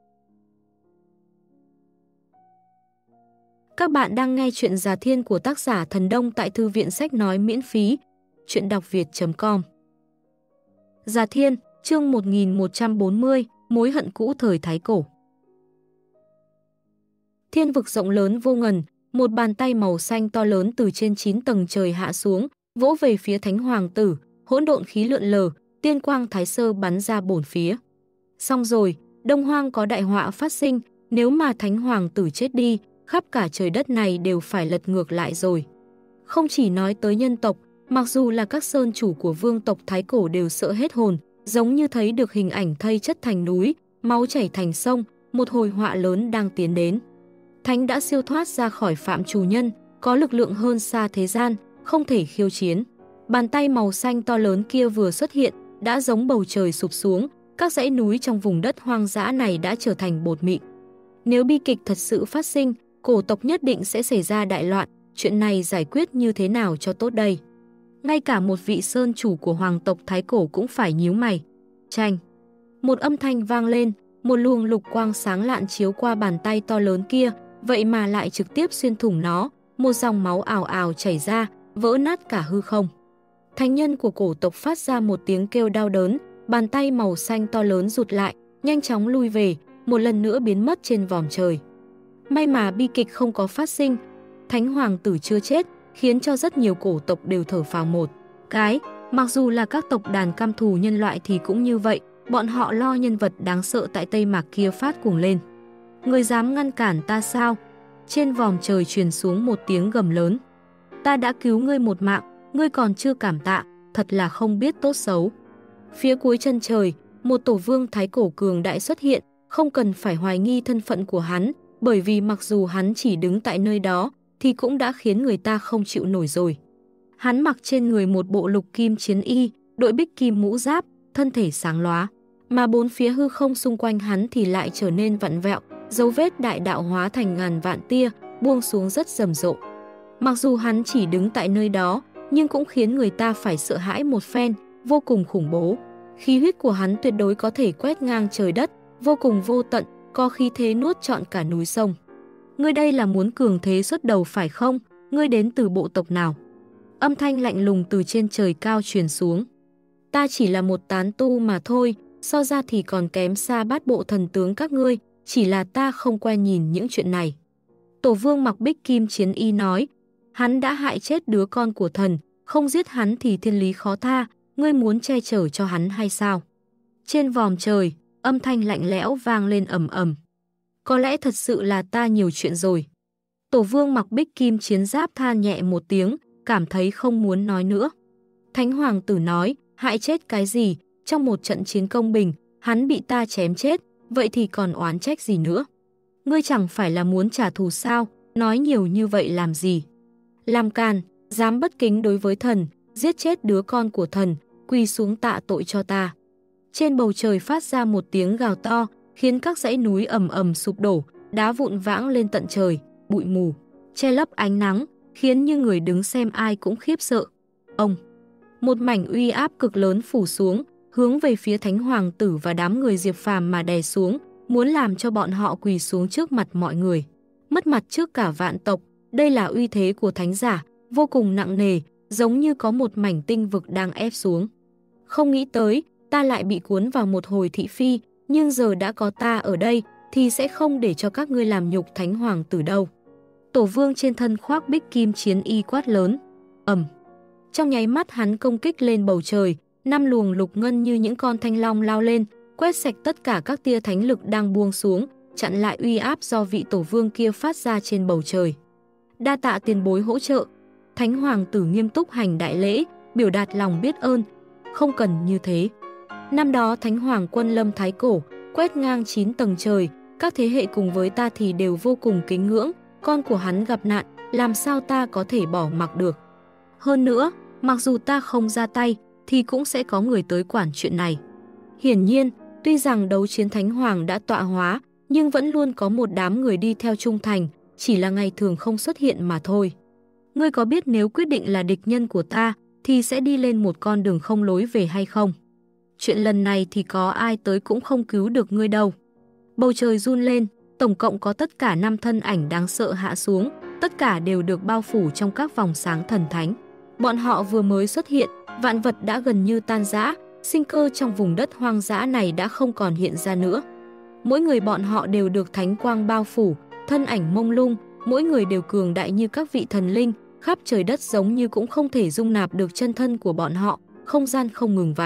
Các bạn đang nghe chuyện Già Thiên của tác giả Thần Đông tại Thư viện Sách Nói miễn phí, chuyện đọc việt.com. Già Thiên, chương 1140, mối hận cũ thời Thái Cổ. Thiên vực rộng lớn vô ngần, một bàn tay màu xanh to lớn từ trên 9 tầng trời hạ xuống, vỗ về phía Thánh Hoàng tử, hỗn độn khí lượn lờ, tiên quang thái sơ bắn ra bổn phía. Xong rồi, Đông Hoang có đại họa phát sinh, nếu mà Thánh Hoàng tử chết đi, khắp cả trời đất này đều phải lật ngược lại rồi. Không chỉ nói tới nhân tộc, mặc dù là các sơn chủ của vương tộc Thái Cổ đều sợ hết hồn, giống như thấy được hình ảnh thây chất thành núi, máu chảy thành sông, một hồi họa lớn đang tiến đến. Thánh đã siêu thoát ra khỏi phạm trù nhân, có lực lượng hơn xa thế gian, không thể khiêu chiến. Bàn tay màu xanh to lớn kia vừa xuất hiện, đã giống bầu trời sụp xuống, các dãy núi trong vùng đất hoang dã này đã trở thành bột mịn. Nếu bi kịch thật sự phát sinh, cổ tộc nhất định sẽ xảy ra đại loạn, chuyện này giải quyết như thế nào cho tốt đây? Ngay cả một vị sơn chủ của hoàng tộc Thái Cổ cũng phải nhíu mày. Chanh! Một âm thanh vang lên, một luồng lục quang sáng lạn chiếu qua bàn tay to lớn kia, vậy mà lại trực tiếp xuyên thủng nó, một dòng máu ào ào chảy ra, vỡ nát cả hư không. Thánh nhân của cổ tộc phát ra một tiếng kêu đau đớn, bàn tay màu xanh to lớn rụt lại, nhanh chóng lui về, một lần nữa biến mất trên vòm trời. May mà bi kịch không có phát sinh, Thánh Hoàng tử chưa chết, khiến cho rất nhiều cổ tộc đều thở phào một cái. Mặc dù là các tộc đàn căm thù nhân loại thì cũng như vậy, bọn họ lo nhân vật đáng sợ tại Tây Mạc kia phát cuồng lên. Người dám ngăn cản ta sao? Trên vòm trời truyền xuống một tiếng gầm lớn. Ta đã cứu ngươi một mạng, ngươi còn chưa cảm tạ, thật là không biết tốt xấu. Phía cuối chân trời, một tổ vương Thái Cổ cường đại xuất hiện, không cần phải hoài nghi thân phận của hắn, bởi vì mặc dù hắn chỉ đứng tại nơi đó, thì cũng đã khiến người ta không chịu nổi rồi. Hắn mặc trên người một bộ lục kim chiến y, đội bích kim mũ giáp, thân thể sáng lóa, mà bốn phía hư không xung quanh hắn thì lại trở nên vặn vẹo, dấu vết đại đạo hóa thành ngàn vạn tia, buông xuống rất rầm rộ. Mặc dù hắn chỉ đứng tại nơi đó, nhưng cũng khiến người ta phải sợ hãi một phen, vô cùng khủng bố. Khí huyết của hắn tuyệt đối có thể quét ngang trời đất, vô cùng vô tận, có khí thế nuốt trọn cả núi sông. Ngươi đây là muốn cường thế xuất đầu phải không? Ngươi đến từ bộ tộc nào? Âm thanh lạnh lùng từ trên trời cao truyền xuống. Ta chỉ là một tán tu mà thôi, so ra thì còn kém xa bát bộ thần tướng các ngươi, chỉ là ta không quen nhìn những chuyện này. Tổ vương mặc bích kim chiến y nói, hắn đã hại chết đứa con của thần, không giết hắn thì thiên lý khó tha, ngươi muốn che chở cho hắn hay sao? Trên vòm trời, âm thanh lạnh lẽo vang lên ầm ầm. Có lẽ thật sự là ta nhiều chuyện rồi. Tổ vương mặc bích kim chiến giáp than nhẹ một tiếng, cảm thấy không muốn nói nữa. Thánh hoàng tử nói, hại chết cái gì, trong một trận chiến công bình, hắn bị ta chém chết, vậy thì còn oán trách gì nữa? Ngươi chẳng phải là muốn trả thù sao, nói nhiều như vậy làm gì? Làm càn, dám bất kính đối với thần, giết chết đứa con của thần, quỳ xuống tạ tội cho ta. Trên bầu trời phát ra một tiếng gào to, khiến các dãy núi ầm ầm sụp đổ, đá vụn vãng lên tận trời, bụi mù che lấp ánh nắng, khiến như người đứng xem ai cũng khiếp sợ. Ông, một mảnh uy áp cực lớn phủ xuống, hướng về phía Thánh Hoàng tử và đám người Diệp Phàm mà đè xuống, muốn làm cho bọn họ quỳ xuống trước mặt mọi người, mất mặt trước cả vạn tộc. Đây là uy thế của thánh giả, vô cùng nặng nề, giống như có một mảnh tinh vực đang ép xuống. Không nghĩ tới, ta lại bị cuốn vào một hồi thị phi, nhưng giờ đã có ta ở đây, thì sẽ không để cho các ngươi làm nhục Thánh Hoàng tử đâu. Tổ vương trên thân khoác bích kim chiến y quát lớn. Trong nháy mắt hắn công kích lên bầu trời, 5 luồng lục ngân như những con thanh long lao lên, quét sạch tất cả các tia thánh lực đang buông xuống, chặn lại uy áp do vị tổ vương kia phát ra trên bầu trời. Đa tạ tiền bối hỗ trợ. Thánh Hoàng tử nghiêm túc hành đại lễ, biểu đạt lòng biết ơn. Không cần như thế. Năm đó Thánh Hoàng quân lâm Thái Cổ, quét ngang 9 tầng trời, các thế hệ cùng với ta thì đều vô cùng kính ngưỡng, con của hắn gặp nạn, làm sao ta có thể bỏ mặc được. Hơn nữa, mặc dù ta không ra tay, thì cũng sẽ có người tới quản chuyện này. Hiển nhiên, tuy rằng đấu chiến Thánh Hoàng đã tọa hóa, nhưng vẫn luôn có một đám người đi theo trung thành, chỉ là ngày thường không xuất hiện mà thôi. Ngươi có biết nếu quyết định là địch nhân của ta, thì sẽ đi lên một con đường không lối về hay không? Chuyện lần này thì có ai tới cũng không cứu được ngươi đâu. Bầu trời run lên, tổng cộng có tất cả 5 thân ảnh đáng sợ hạ xuống, tất cả đều được bao phủ trong các vòng sáng thần thánh. Bọn họ vừa mới xuất hiện, vạn vật đã gần như tan rã, sinh cơ trong vùng đất hoang dã này đã không còn hiện ra nữa. Mỗi người bọn họ đều được thánh quang bao phủ, thân ảnh mông lung, mỗi người đều cường đại như các vị thần linh, khắp trời đất giống như cũng không thể dung nạp được chân thân của bọn họ, không gian không ngừng vặn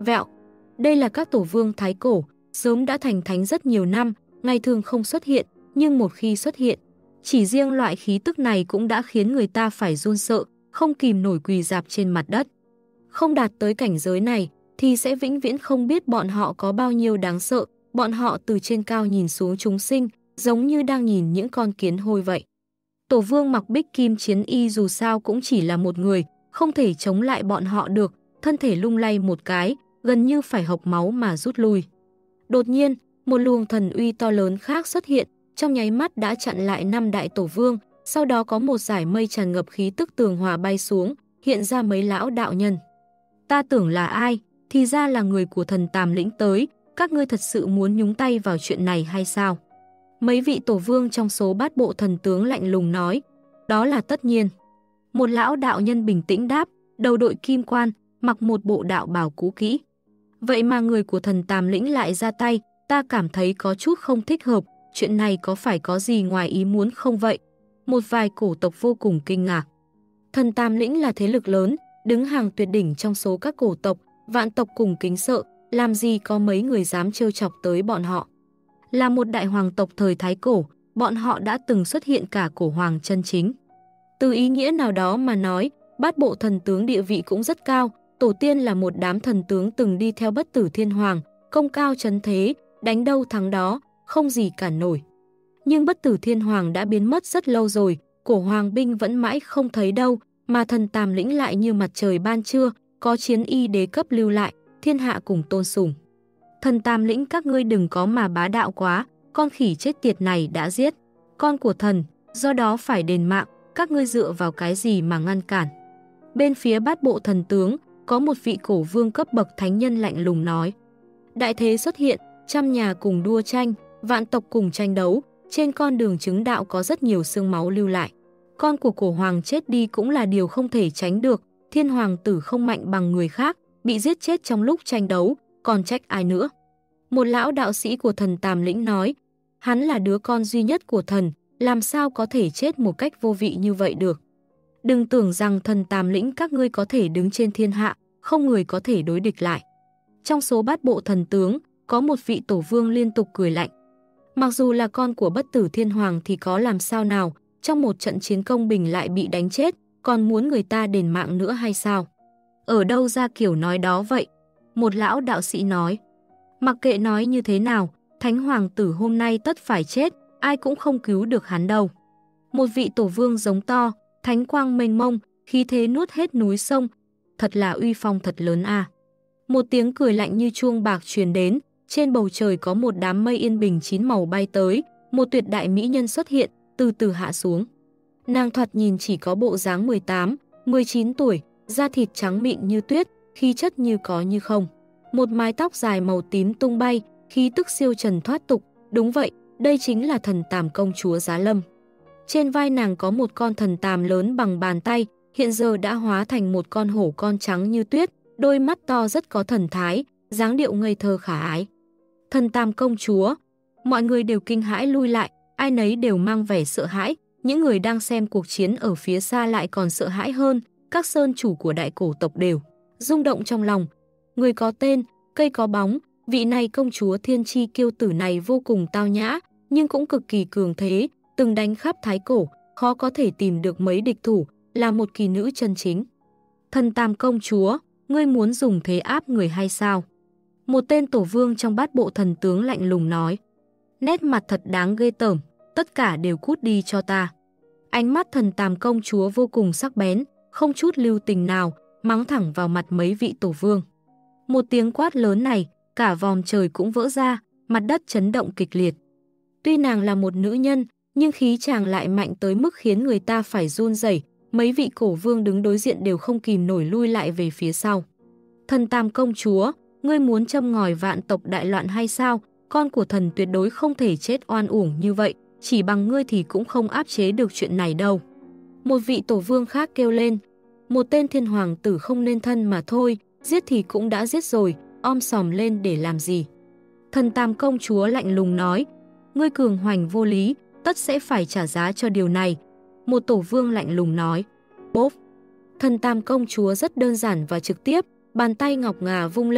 Vẹo, đây là các tổ vương thái cổ, sớm đã thành thánh rất nhiều năm, ngày thường không xuất hiện, nhưng một khi xuất hiện, chỉ riêng loại khí tức này cũng đã khiến người ta phải run sợ, không kìm nổi quỳ rạp trên mặt đất. Không đạt tới cảnh giới này thì sẽ vĩnh viễn không biết bọn họ có bao nhiêu đáng sợ, bọn họ từ trên cao nhìn xuống chúng sinh, giống như đang nhìn những con kiến hôi vậy. Tổ vương mặc bích kim chiến y dù sao cũng chỉ là một người, không thể chống lại bọn họ được, thân thể lung lay một cái, gần như phải hộc máu mà rút lui. Đột nhiên, một luồng thần uy to lớn khác xuất hiện, trong nháy mắt đã chặn lại 5 đại tổ vương, sau đó có một dải mây tràn ngập khí tức tường hòa bay xuống, hiện ra mấy lão đạo nhân. Ta tưởng là ai, thì ra là người của thần Tàm Lĩnh tới, các ngươi thật sự muốn nhúng tay vào chuyện này hay sao? Mấy vị tổ vương trong số bát bộ thần tướng lạnh lùng nói, đó là tất nhiên. Một lão đạo nhân bình tĩnh đáp, đầu đội kim quan, mặc một bộ đạo bào cũ kỹ. Vậy mà người của thần Tàm Lĩnh lại ra tay, ta cảm thấy có chút không thích hợp, chuyện này có phải có gì ngoài ý muốn không vậy? Một vài cổ tộc vô cùng kinh ngạc. Thần Tàm Lĩnh là thế lực lớn, đứng hàng tuyệt đỉnh trong số các cổ tộc, vạn tộc cùng kính sợ, làm gì có mấy người dám trêu chọc tới bọn họ. Là một đại hoàng tộc thời Thái Cổ, bọn họ đã từng xuất hiện cả cổ hoàng chân chính. Từ ý nghĩa nào đó mà nói, bát bộ thần tướng địa vị cũng rất cao, tổ tiên là một đám thần tướng từng đi theo Bất Tử Thiên Hoàng, công cao chấn thế, đánh đâu thắng đó, không gì cản nổi. Nhưng Bất Tử Thiên Hoàng đã biến mất rất lâu rồi, cổ hoàng binh vẫn mãi không thấy đâu, mà thần Tàm Lĩnh lại như mặt trời ban trưa, có chiến y đế cấp lưu lại, thiên hạ cùng tôn sùng. Thần Tàm Lĩnh các ngươi đừng có mà bá đạo quá, con khỉ chết tiệt này đã giết con của thần, do đó phải đền mạng, các ngươi dựa vào cái gì mà ngăn cản? Bên phía bát bộ thần tướng, có một vị cổ vương cấp bậc thánh nhân lạnh lùng nói. Đại thế xuất hiện, trăm nhà cùng đua tranh, vạn tộc cùng tranh đấu, trên con đường chứng đạo có rất nhiều xương máu lưu lại. Con của cổ hoàng chết đi cũng là điều không thể tránh được, thiên hoàng tử không mạnh bằng người khác, bị giết chết trong lúc tranh đấu, còn trách ai nữa? Một lão đạo sĩ của thần Tàm Lĩnh nói, hắn là đứa con duy nhất của thần, làm sao có thể chết một cách vô vị như vậy được? Đừng tưởng rằng thần Tàm Lĩnh các ngươi có thể đứng trên thiên hạ, không người có thể đối địch lại. Trong số bát bộ thần tướng, có một vị tổ vương liên tục cười lạnh. Mặc dù là con của Bất Tử Thiên Hoàng thì có làm sao nào, trong một trận chiến công bình lại bị đánh chết, còn muốn người ta đền mạng nữa hay sao? Ở đâu ra kiểu nói đó vậy? Một lão đạo sĩ nói. Mặc kệ nói như thế nào, Thánh Hoàng tử hôm nay tất phải chết, ai cũng không cứu được hắn đâu. Một vị tổ vương giống to, thánh quang mênh mông, khí thế nuốt hết núi sông, thật là uy phong thật lớn a. Một tiếng cười lạnh như chuông bạc truyền đến, trên bầu trời có một đám mây yên bình 9 màu bay tới, một tuyệt đại mỹ nhân xuất hiện, từ từ hạ xuống. Nàng thoạt nhìn chỉ có bộ dáng 18, 19 tuổi, da thịt trắng mịn như tuyết, khí chất như có như không. Một mái tóc dài màu tím tung bay, khí tức siêu trần thoát tục, đúng vậy, đây chính là thần Tàm công chúa Giá Lâm. Trên vai nàng có một con thần tàm lớn bằng bàn tay, hiện giờ đã hóa thành một con hổ con trắng như tuyết, đôi mắt to rất có thần thái, dáng điệu ngây thơ khả ái. Thần Tàm công chúa, mọi người đều kinh hãi lui lại, ai nấy đều mang vẻ sợ hãi, những người đang xem cuộc chiến ở phía xa lại còn sợ hãi hơn, các sơn chủ của đại cổ tộc đều rung động trong lòng. Người có tên, cây có bóng, vị này công chúa thiên chi kiêu tử này vô cùng tao nhã, nhưng cũng cực kỳ cường thế, từng đánh khắp Thái Cổ, khó có thể tìm được mấy địch thủ, là một kỳ nữ chân chính. Thần Tàm công chúa, ngươi muốn dùng thế áp người hay sao? Một tên tổ vương trong bát bộ thần tướng lạnh lùng nói. Nét mặt thật đáng ghê tởm, tất cả đều cút đi cho ta. Ánh mắt thần Tàm công chúa vô cùng sắc bén, không chút lưu tình nào, mắng thẳng vào mặt mấy vị tổ vương. Một tiếng quát lớn này, cả vòm trời cũng vỡ ra, mặt đất chấn động kịch liệt. Tuy nàng là một nữ nhân, nhưng khí chàng lại mạnh tới mức khiến người ta phải run rẩy. Mấy vị cổ vương đứng đối diện đều không kìm nổi lui lại về phía sau. Thần Tàm công chúa, ngươi muốn châm ngòi vạn tộc đại loạn hay sao? Con của thần tuyệt đối không thể chết oan uổng như vậy, chỉ bằng ngươi thì cũng không áp chế được chuyện này đâu. Một vị tổ vương khác kêu lên, một tên thiên hoàng tử không nên thân mà thôi, giết thì cũng đã giết rồi, om sòm lên để làm gì? Thần Tàm công chúa lạnh lùng nói, ngươi cường hoành vô lý, tất sẽ phải trả giá cho điều này. Một tổ vương lạnh lùng nói, bốp. Thần Tàm công chúa rất đơn giản và trực tiếp, bàn tay ngọc ngà vung lên,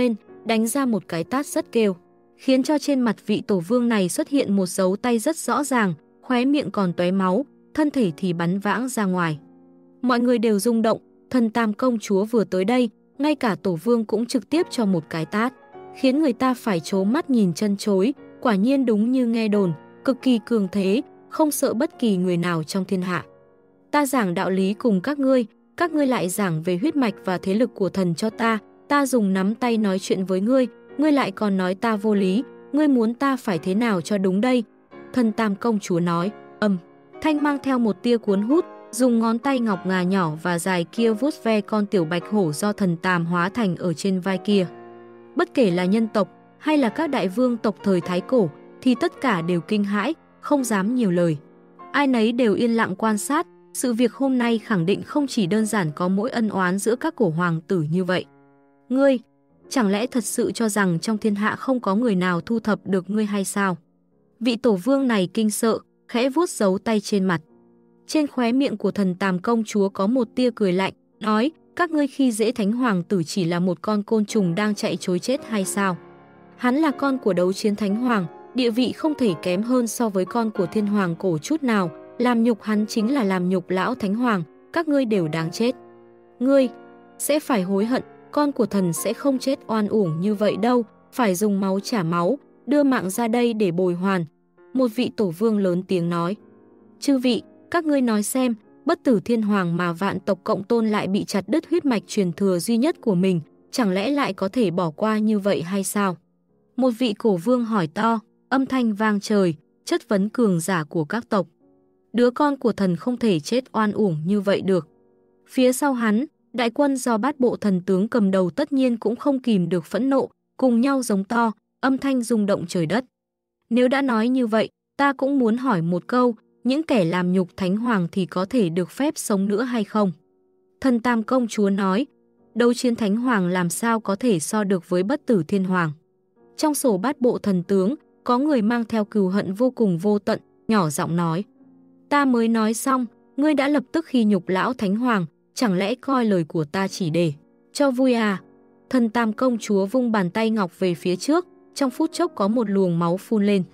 đánh ra một cái tát rất kêu, khiến cho trên mặt vị tổ vương này xuất hiện một dấu tay rất rõ ràng, khóe miệng còn tóe máu, thân thể thì bắn vãng ra ngoài. Mọi người đều rung động, Thần Tam công chúa vừa tới đây, ngay cả tổ vương cũng trực tiếp cho một cái tát, khiến người ta phải trố mắt nhìn chân chối, quả nhiên đúng như nghe đồn, cực kỳ cường thế, không sợ bất kỳ người nào trong thiên hạ. Ta giảng đạo lý cùng các ngươi lại giảng về huyết mạch và thế lực của thần cho ta dùng nắm tay nói chuyện với ngươi lại còn nói ta vô lý, ngươi muốn ta phải thế nào cho đúng đây? Thần Tam công chúa nói, thanh mang theo một tia cuốn hút, dùng ngón tay ngọc ngà nhỏ và dài kia vuốt ve con tiểu bạch hổ do thần Tam hóa thành ở trên vai kia. Bất kể là nhân tộc hay là các đại vương tộc thời Thái Cổ thì tất cả đều kinh hãi, không dám nhiều lời. Ai nấy đều yên lặng quan sát, sự việc hôm nay khẳng định không chỉ đơn giản có mỗi ân oán giữa các cổ hoàng tử như vậy. Ngươi, chẳng lẽ thật sự cho rằng trong thiên hạ không có người nào thu thập được ngươi hay sao? Vị tổ vương này kinh sợ, khẽ vuốt dấu tay trên mặt. Trên khóe miệng của thần Tam công chúa có một tia cười lạnh, nói, các ngươi khi dễ Thánh hoàng tử chỉ là một con côn trùng đang chạy trối chết hay sao? Hắn là con của đấu chiến Thánh hoàng, địa vị không thể kém hơn so với con của thiên hoàng cổ chút nào, làm nhục hắn chính là làm nhục lão Thánh hoàng, các ngươi đều đáng chết. Ngươi sẽ phải hối hận, con của thần sẽ không chết oan uổng như vậy đâu, phải dùng máu trả máu, đưa mạng ra đây để bồi hoàn. Một vị tổ vương lớn tiếng nói, chư vị, các ngươi nói xem, bất tử thiên hoàng mà vạn tộc cộng tôn lại bị chặt đứt huyết mạch truyền thừa duy nhất của mình, chẳng lẽ lại có thể bỏ qua như vậy hay sao? Một vị cổ vương hỏi to, âm thanh vang trời, chất vấn cường giả của các tộc. Đứa con của thần không thể chết oan uổng như vậy được. Phía sau hắn, đại quân do Bát Bộ thần tướng cầm đầu tất nhiên cũng không kìm được phẫn nộ, cùng nhau giống to, âm thanh rung động trời đất. Nếu đã nói như vậy, ta cũng muốn hỏi một câu, những kẻ làm nhục Thánh hoàng thì có thể được phép sống nữa hay không? Thần Tam công chúa nói, đấu chiến Thánh hoàng làm sao có thể so được với bất tử thiên hoàng. Trong sổ Bát Bộ thần tướng, có người mang theo cừu hận vô cùng vô tận, nhỏ giọng nói, ta mới nói xong, ngươi đã lập tức khi nhục lão Thánh hoàng, chẳng lẽ coi lời của ta chỉ để cho vui à? Thần Tam công chúa vung bàn tay ngọc về phía trước, trong phút chốc có một luồng máu phun lên.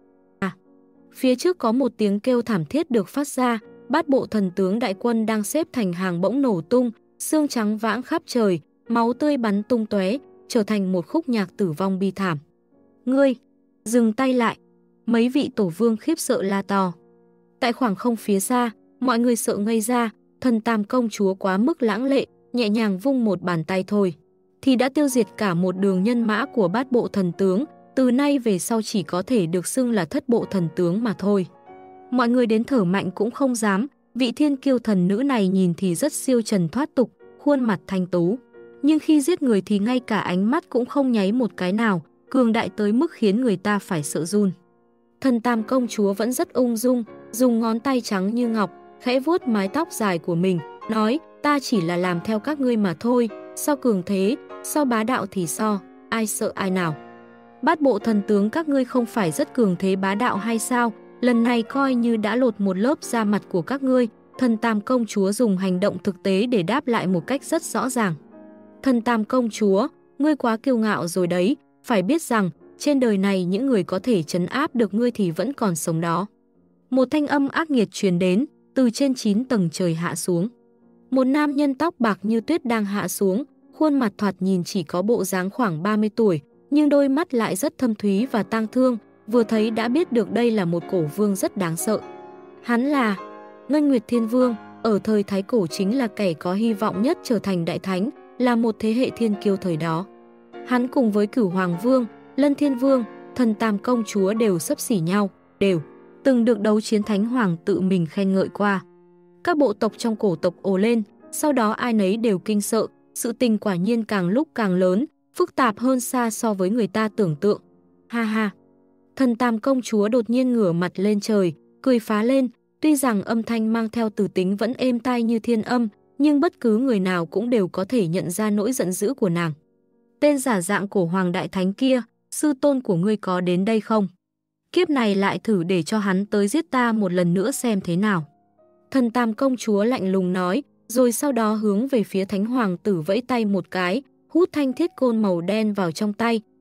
Phía trước có một tiếng kêu thảm thiết được phát ra, Bát Bộ thần tướng đại quân đang xếp thành hàng bỗng nổ tung, xương trắng vãng khắp trời, máu tươi bắn tung tóe, trở thành một khúc nhạc tử vong bi thảm. Ngươi, dừng tay lại. Mấy vị tổ vương khiếp sợ la to. Tại khoảng không phía xa, mọi người sợ ngây ra, thần Tam công chúa quá mức lãng lệ, nhẹ nhàng vung một bàn tay thôi, thì đã tiêu diệt cả một đường nhân mã của Bát Bộ thần tướng, từ nay về sau chỉ có thể được xưng là Thất Bộ thần tướng mà thôi. Mọi người đến thở mạnh cũng không dám, vị thiên kiêu thần nữ này nhìn thì rất siêu trần thoát tục, khuôn mặt thanh tú. Nhưng khi giết người thì ngay cả ánh mắt cũng không nháy một cái nào, cường đại tới mức khiến người ta phải sợ run. Thần Tam công chúa vẫn rất ung dung, dùng ngón tay trắng như ngọc, khẽ vuốt mái tóc dài của mình, nói, ta chỉ là làm theo các ngươi mà thôi, sao cường thế, sao bá đạo thì so, ai sợ ai nào. Bát Bộ thần tướng các ngươi không phải rất cường thế bá đạo hay sao, lần này coi như đã lột một lớp da mặt của các ngươi. Thần Tam công chúa dùng hành động thực tế để đáp lại một cách rất rõ ràng. Thần Tam công chúa, ngươi quá kiêu ngạo rồi đấy, phải biết rằng, trên đời này những người có thể trấn áp được ngươi thì vẫn còn sống đó. Một thanh âm ác nghiệt truyền đến, từ trên 9 tầng trời hạ xuống. Một nam nhân tóc bạc như tuyết đang hạ xuống, khuôn mặt thoạt nhìn chỉ có bộ dáng khoảng 30 tuổi, nhưng đôi mắt lại rất thâm thúy và tang thương, vừa thấy đã biết được đây là một cổ vương rất đáng sợ. Hắn là Ngân Nguyệt Thiên Vương, ở thời Thái Cổ chính là kẻ có hy vọng nhất trở thành đại thánh, là một thế hệ thiên kiêu thời đó. Hắn cùng với Cửu Hoàng Vương, Lân Thiên Vương, Thần Tam công chúa đều xấp xỉ nhau, đều từng được đấu chiến Thánh hoàng tự mình khen ngợi qua. Các bộ tộc trong cổ tộc ồ lên, sau đó ai nấy đều kinh sợ, sự tình quả nhiên càng lúc càng lớn, phức tạp hơn xa so với người ta tưởng tượng. Ha ha! Thần Tam công chúa đột nhiên ngửa mặt lên trời, cười phá lên, tuy rằng âm thanh mang theo từ tính vẫn êm tai như thiên âm, nhưng bất cứ người nào cũng đều có thể nhận ra nỗi giận dữ của nàng. Tên giả dạng cổ hoàng đại thánh kia, sư tôn của ngươi có đến đây không? Kiếp này lại thử để cho hắn tới giết ta một lần nữa xem thế nào. Thần Tam công chúa lạnh lùng nói, rồi sau đó hướng về phía Thánh hoàng tử vẫy tay một cái, hút thanh thiết côn màu đen vào trong tay,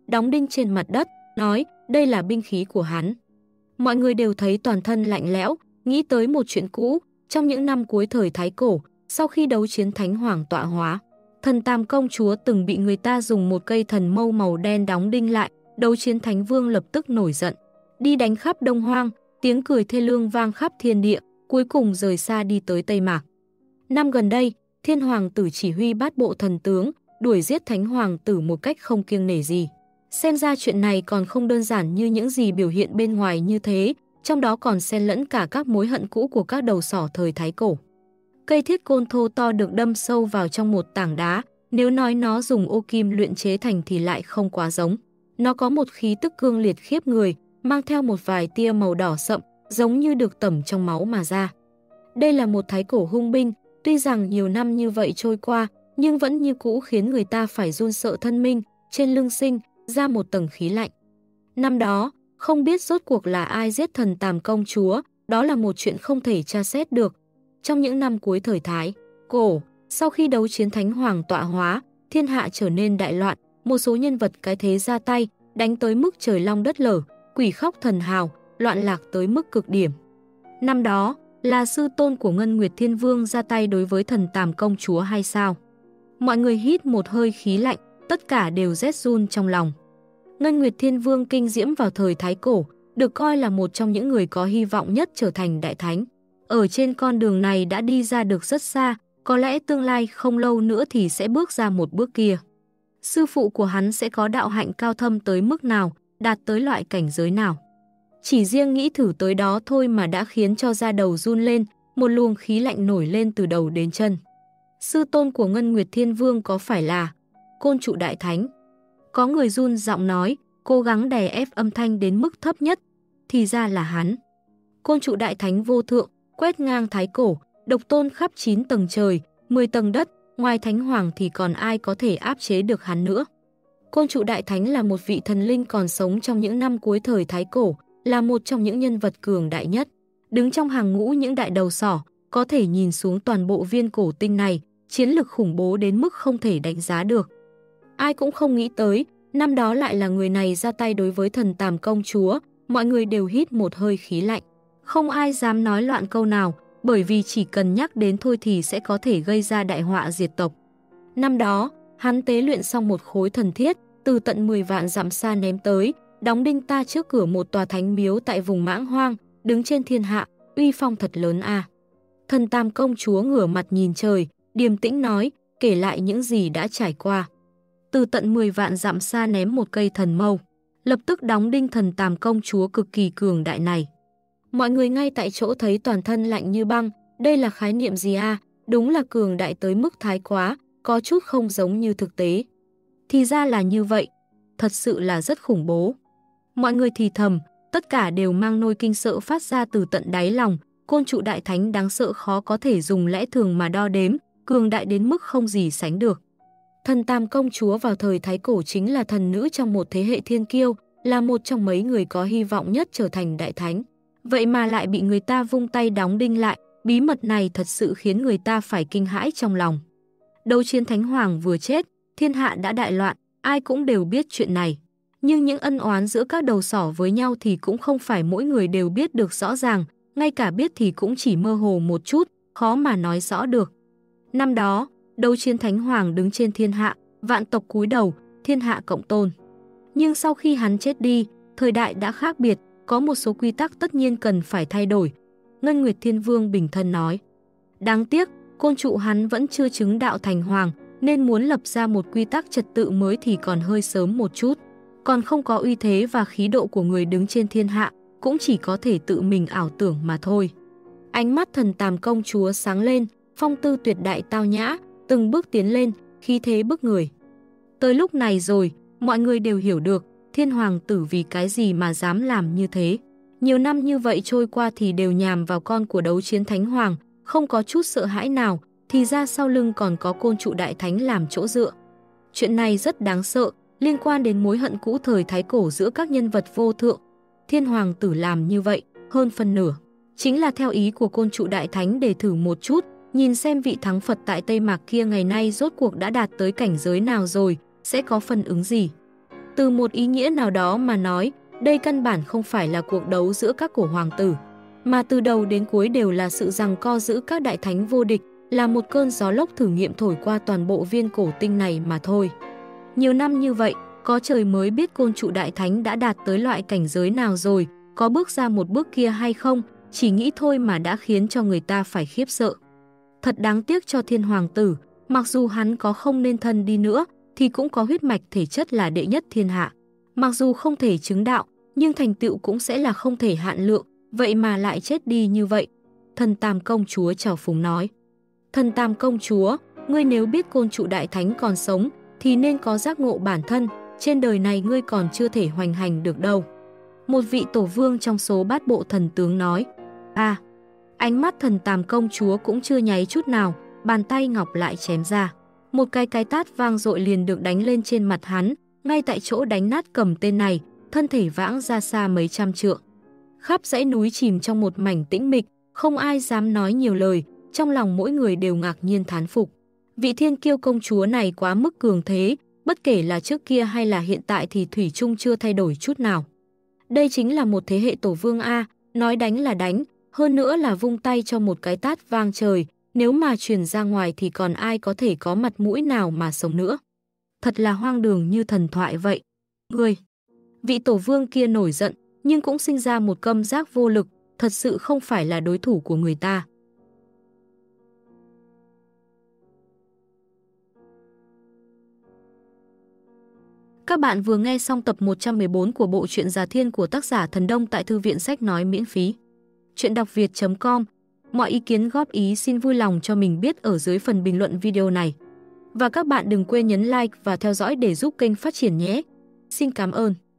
đóng đinh trên mặt đất, nói đây là binh khí của hắn. Mọi người đều thấy toàn thân lạnh lẽo, nghĩ tới một chuyện cũ, trong những năm cuối thời Thái Cổ, sau khi đấu chiến Thánh Hoàng tọa hóa. Thần Tam Công Chúa từng bị người ta dùng một cây thần mâu màu đen đóng đinh lại, đấu chiến Thánh Vương lập tức nổi giận. Đi đánh khắp Đông Hoang, tiếng cười thê lương vang khắp thiên địa, cuối cùng rời xa đi tới Tây Mạc. Năm gần đây, Thiên Hoàng tử chỉ huy bát bộ thần tướng, đuổi giết Thánh Hoàng tử một cách không kiêng nể gì. Xem ra chuyện này còn không đơn giản như những gì biểu hiện bên ngoài như thế, trong đó còn xen lẫn cả các mối hận cũ của các đầu sỏ thời Thái Cổ. Cây thiết côn thô to được đâm sâu vào trong một tảng đá, nếu nói nó dùng ô kim luyện chế thành thì lại không quá giống. Nó có một khí tức cương liệt khiếp người, mang theo một vài tia màu đỏ sậm, giống như được tẩm trong máu mà ra. Đây là một Thái Cổ hung binh, tuy rằng nhiều năm như vậy trôi qua, nhưng vẫn như cũ khiến người ta phải run sợ thân minh, trên lưng sinh ra một tầng khí lạnh. Năm đó, không biết rốt cuộc là ai giết thần Tam Công Chúa, đó là một chuyện không thể tra xét được. Trong những năm cuối thời Thái Cổ, sau khi đấu chiến Thánh Hoàng tọa hóa, thiên hạ trở nên đại loạn, một số nhân vật cái thế ra tay, đánh tới mức trời long đất lở, quỷ khóc thần hào, loạn lạc tới mức cực điểm. Năm đó, là sư tôn của Ngân Nguyệt Thiên Vương ra tay đối với thần Tam Công Chúa hay sao? Mọi người hít một hơi khí lạnh, tất cả đều rét run trong lòng. Ngân Nguyệt Thiên Vương kinh diễm vào thời Thái Cổ, được coi là một trong những người có hy vọng nhất trở thành đại thánh. Ở trên con đường này đã đi ra được rất xa, có lẽ tương lai không lâu nữa thì sẽ bước ra một bước kia. Sư phụ của hắn sẽ có đạo hạnh cao thâm tới mức nào, đạt tới loại cảnh giới nào. Chỉ riêng nghĩ thử tới đó thôi mà đã khiến cho da đầu run lên, một luồng khí lạnh nổi lên từ đầu đến chân. Sư tôn của Ngân Nguyệt Thiên Vương có phải là Côn Trụ Đại Thánh? Có người run giọng nói, cố gắng đè ép âm thanh đến mức thấp nhất. Thì ra là hắn. Côn Trụ Đại Thánh vô thượng, quét ngang Thái Cổ, độc tôn khắp 9 tầng trời, 10 tầng đất, ngoài Thánh Hoàng thì còn ai có thể áp chế được hắn nữa. Côn Trụ Đại Thánh là một vị thần linh còn sống trong những năm cuối thời Thái Cổ, là một trong những nhân vật cường đại nhất. Đứng trong hàng ngũ những đại đầu sỏ, có thể nhìn xuống toàn bộ viên cổ tinh này, chiến lực khủng bố đến mức không thể đánh giá được. Ai cũng không nghĩ tới, năm đó lại là người này ra tay đối với thần Tam Công Chúa, mọi người đều hít một hơi khí lạnh. Không ai dám nói loạn câu nào, bởi vì chỉ cần nhắc đến thôi thì sẽ có thể gây ra đại họa diệt tộc. Năm đó, hắn tế luyện xong một khối thần thiết, từ tận 10 vạn dặm xa ném tới, đóng đinh ta trước cửa một tòa thánh miếu tại vùng Mãng Hoang, đứng trên thiên hạ, uy phong thật lớn a. Thần Tam Công Chúa ngửa mặt nhìn trời, điềm tĩnh nói, kể lại những gì đã trải qua. Từ tận 10 vạn dặm xa ném một cây thần mâu, lập tức đóng đinh thần Tam Công Chúa cực kỳ cường đại này. Mọi người ngay tại chỗ thấy toàn thân lạnh như băng, đây là khái niệm gì a? Đúng là cường đại tới mức thái quá, có chút không giống như thực tế. Thì ra là như vậy, thật sự là rất khủng bố. Mọi người thì thầm, tất cả đều mang nỗi kinh sợ phát ra từ tận đáy lòng. Côn Trụ Đại Thánh đáng sợ khó có thể dùng lẽ thường mà đo đếm, cường đại đến mức không gì sánh được. Thần Tam Công Chúa vào thời Thái Cổ chính là thần nữ trong một thế hệ thiên kiêu, là một trong mấy người có hy vọng nhất trở thành đại thánh. Vậy mà lại bị người ta vung tay đóng đinh lại, bí mật này thật sự khiến người ta phải kinh hãi trong lòng. Đấu chiến Thánh Hoàng vừa chết, thiên hạ đã đại loạn, ai cũng đều biết chuyện này. Nhưng những ân oán giữa các đầu sỏ với nhau thì cũng không phải mỗi người đều biết được rõ ràng, ngay cả biết thì cũng chỉ mơ hồ một chút, khó mà nói rõ được. Năm đó, đấu chiến Thánh Hoàng đứng trên thiên hạ, vạn tộc cúi đầu, thiên hạ cộng tôn. Nhưng sau khi hắn chết đi, thời đại đã khác biệt, có một số quy tắc tất nhiên cần phải thay đổi. Ngân Nguyệt Thiên Vương bình thân nói. Đáng tiếc, Côn Trụ hắn vẫn chưa chứng đạo thành hoàng, nên muốn lập ra một quy tắc trật tự mới thì còn hơi sớm một chút. Còn không có uy thế và khí độ của người đứng trên thiên hạ, cũng chỉ có thể tự mình ảo tưởng mà thôi. Ánh mắt thần Tam Công Chúa sáng lên, phong tư tuyệt đại tao nhã, từng bước tiến lên, khí thế bức người. Tới lúc này rồi, mọi người đều hiểu được, Thiên Hoàng tử vì cái gì mà dám làm như thế. Nhiều năm như vậy trôi qua thì đều nhằm vào con của đấu chiến Thánh Hoàng, không có chút sợ hãi nào, thì ra sau lưng còn có Côn Trụ Đại Thánh làm chỗ dựa. Chuyện này rất đáng sợ, liên quan đến mối hận cũ thời Thái Cổ giữa các nhân vật vô thượng. Thiên Hoàng tử làm như vậy, hơn phân nửa, chính là theo ý của Côn Trụ Đại Thánh để thử một chút, nhìn xem vị thắng Phật tại Tây Mạc kia ngày nay rốt cuộc đã đạt tới cảnh giới nào rồi, sẽ có phản ứng gì. Từ một ý nghĩa nào đó mà nói, đây căn bản không phải là cuộc đấu giữa các cổ hoàng tử, mà từ đầu đến cuối đều là sự giằng co giữa các đại thánh vô địch, là một cơn gió lốc thử nghiệm thổi qua toàn bộ viên cổ tinh này mà thôi. Nhiều năm như vậy, có trời mới biết Côn Trụ Đại Thánh đã đạt tới loại cảnh giới nào rồi, có bước ra một bước kia hay không, chỉ nghĩ thôi mà đã khiến cho người ta phải khiếp sợ. Thật đáng tiếc cho Thiên Hoàng tử, mặc dù hắn có không nên thân đi nữa, thì cũng có huyết mạch thể chất là đệ nhất thiên hạ. Mặc dù không thể chứng đạo, nhưng thành tựu cũng sẽ là không thể hạn lượng, vậy mà lại chết đi như vậy. Thần Tam công chúa trào phúng nói. Thần Tam công chúa, ngươi nếu biết Côn Trụ Đại Thánh còn sống, thì nên có giác ngộ bản thân, trên đời này ngươi còn chưa thể hoành hành được đâu. Một vị tổ vương trong số bát bộ thần tướng nói. Ánh mắt Thần Tam công chúa cũng chưa nháy chút nào, bàn tay ngọc lại chém ra. Một cái tát vang dội liền được đánh lên trên mặt hắn, ngay tại chỗ đánh nát cầm tên này, thân thể vãng ra xa mấy trăm trượng. Khắp dãy núi chìm trong một mảnh tĩnh mịch, không ai dám nói nhiều lời, trong lòng mỗi người đều ngạc nhiên thán phục. Vị thiên kiêu công chúa này quá mức cường thế, bất kể là trước kia hay là hiện tại thì thủy chung chưa thay đổi chút nào. Đây chính là một thế hệ tổ vương A, nói đánh là đánh, hơn nữa là vung tay cho một cái tát vang trời, nếu mà truyền ra ngoài thì còn ai có thể có mặt mũi nào mà sống nữa. Thật là hoang đường như thần thoại vậy. Vị tổ vương kia nổi giận, nhưng cũng sinh ra một căm giác vô lực, thật sự không phải là đối thủ của người ta. Các bạn vừa nghe xong tập 114 của bộ truyện Già Thiên của tác giả Thần Đông tại Thư viện Sách Nói miễn phí. Truyện.đọc.việt.com. Mọi ý kiến góp ý xin vui lòng cho mình biết ở dưới phần bình luận video này. Và các bạn đừng quên nhấn like và theo dõi để giúp kênh phát triển nhé. Xin cảm ơn.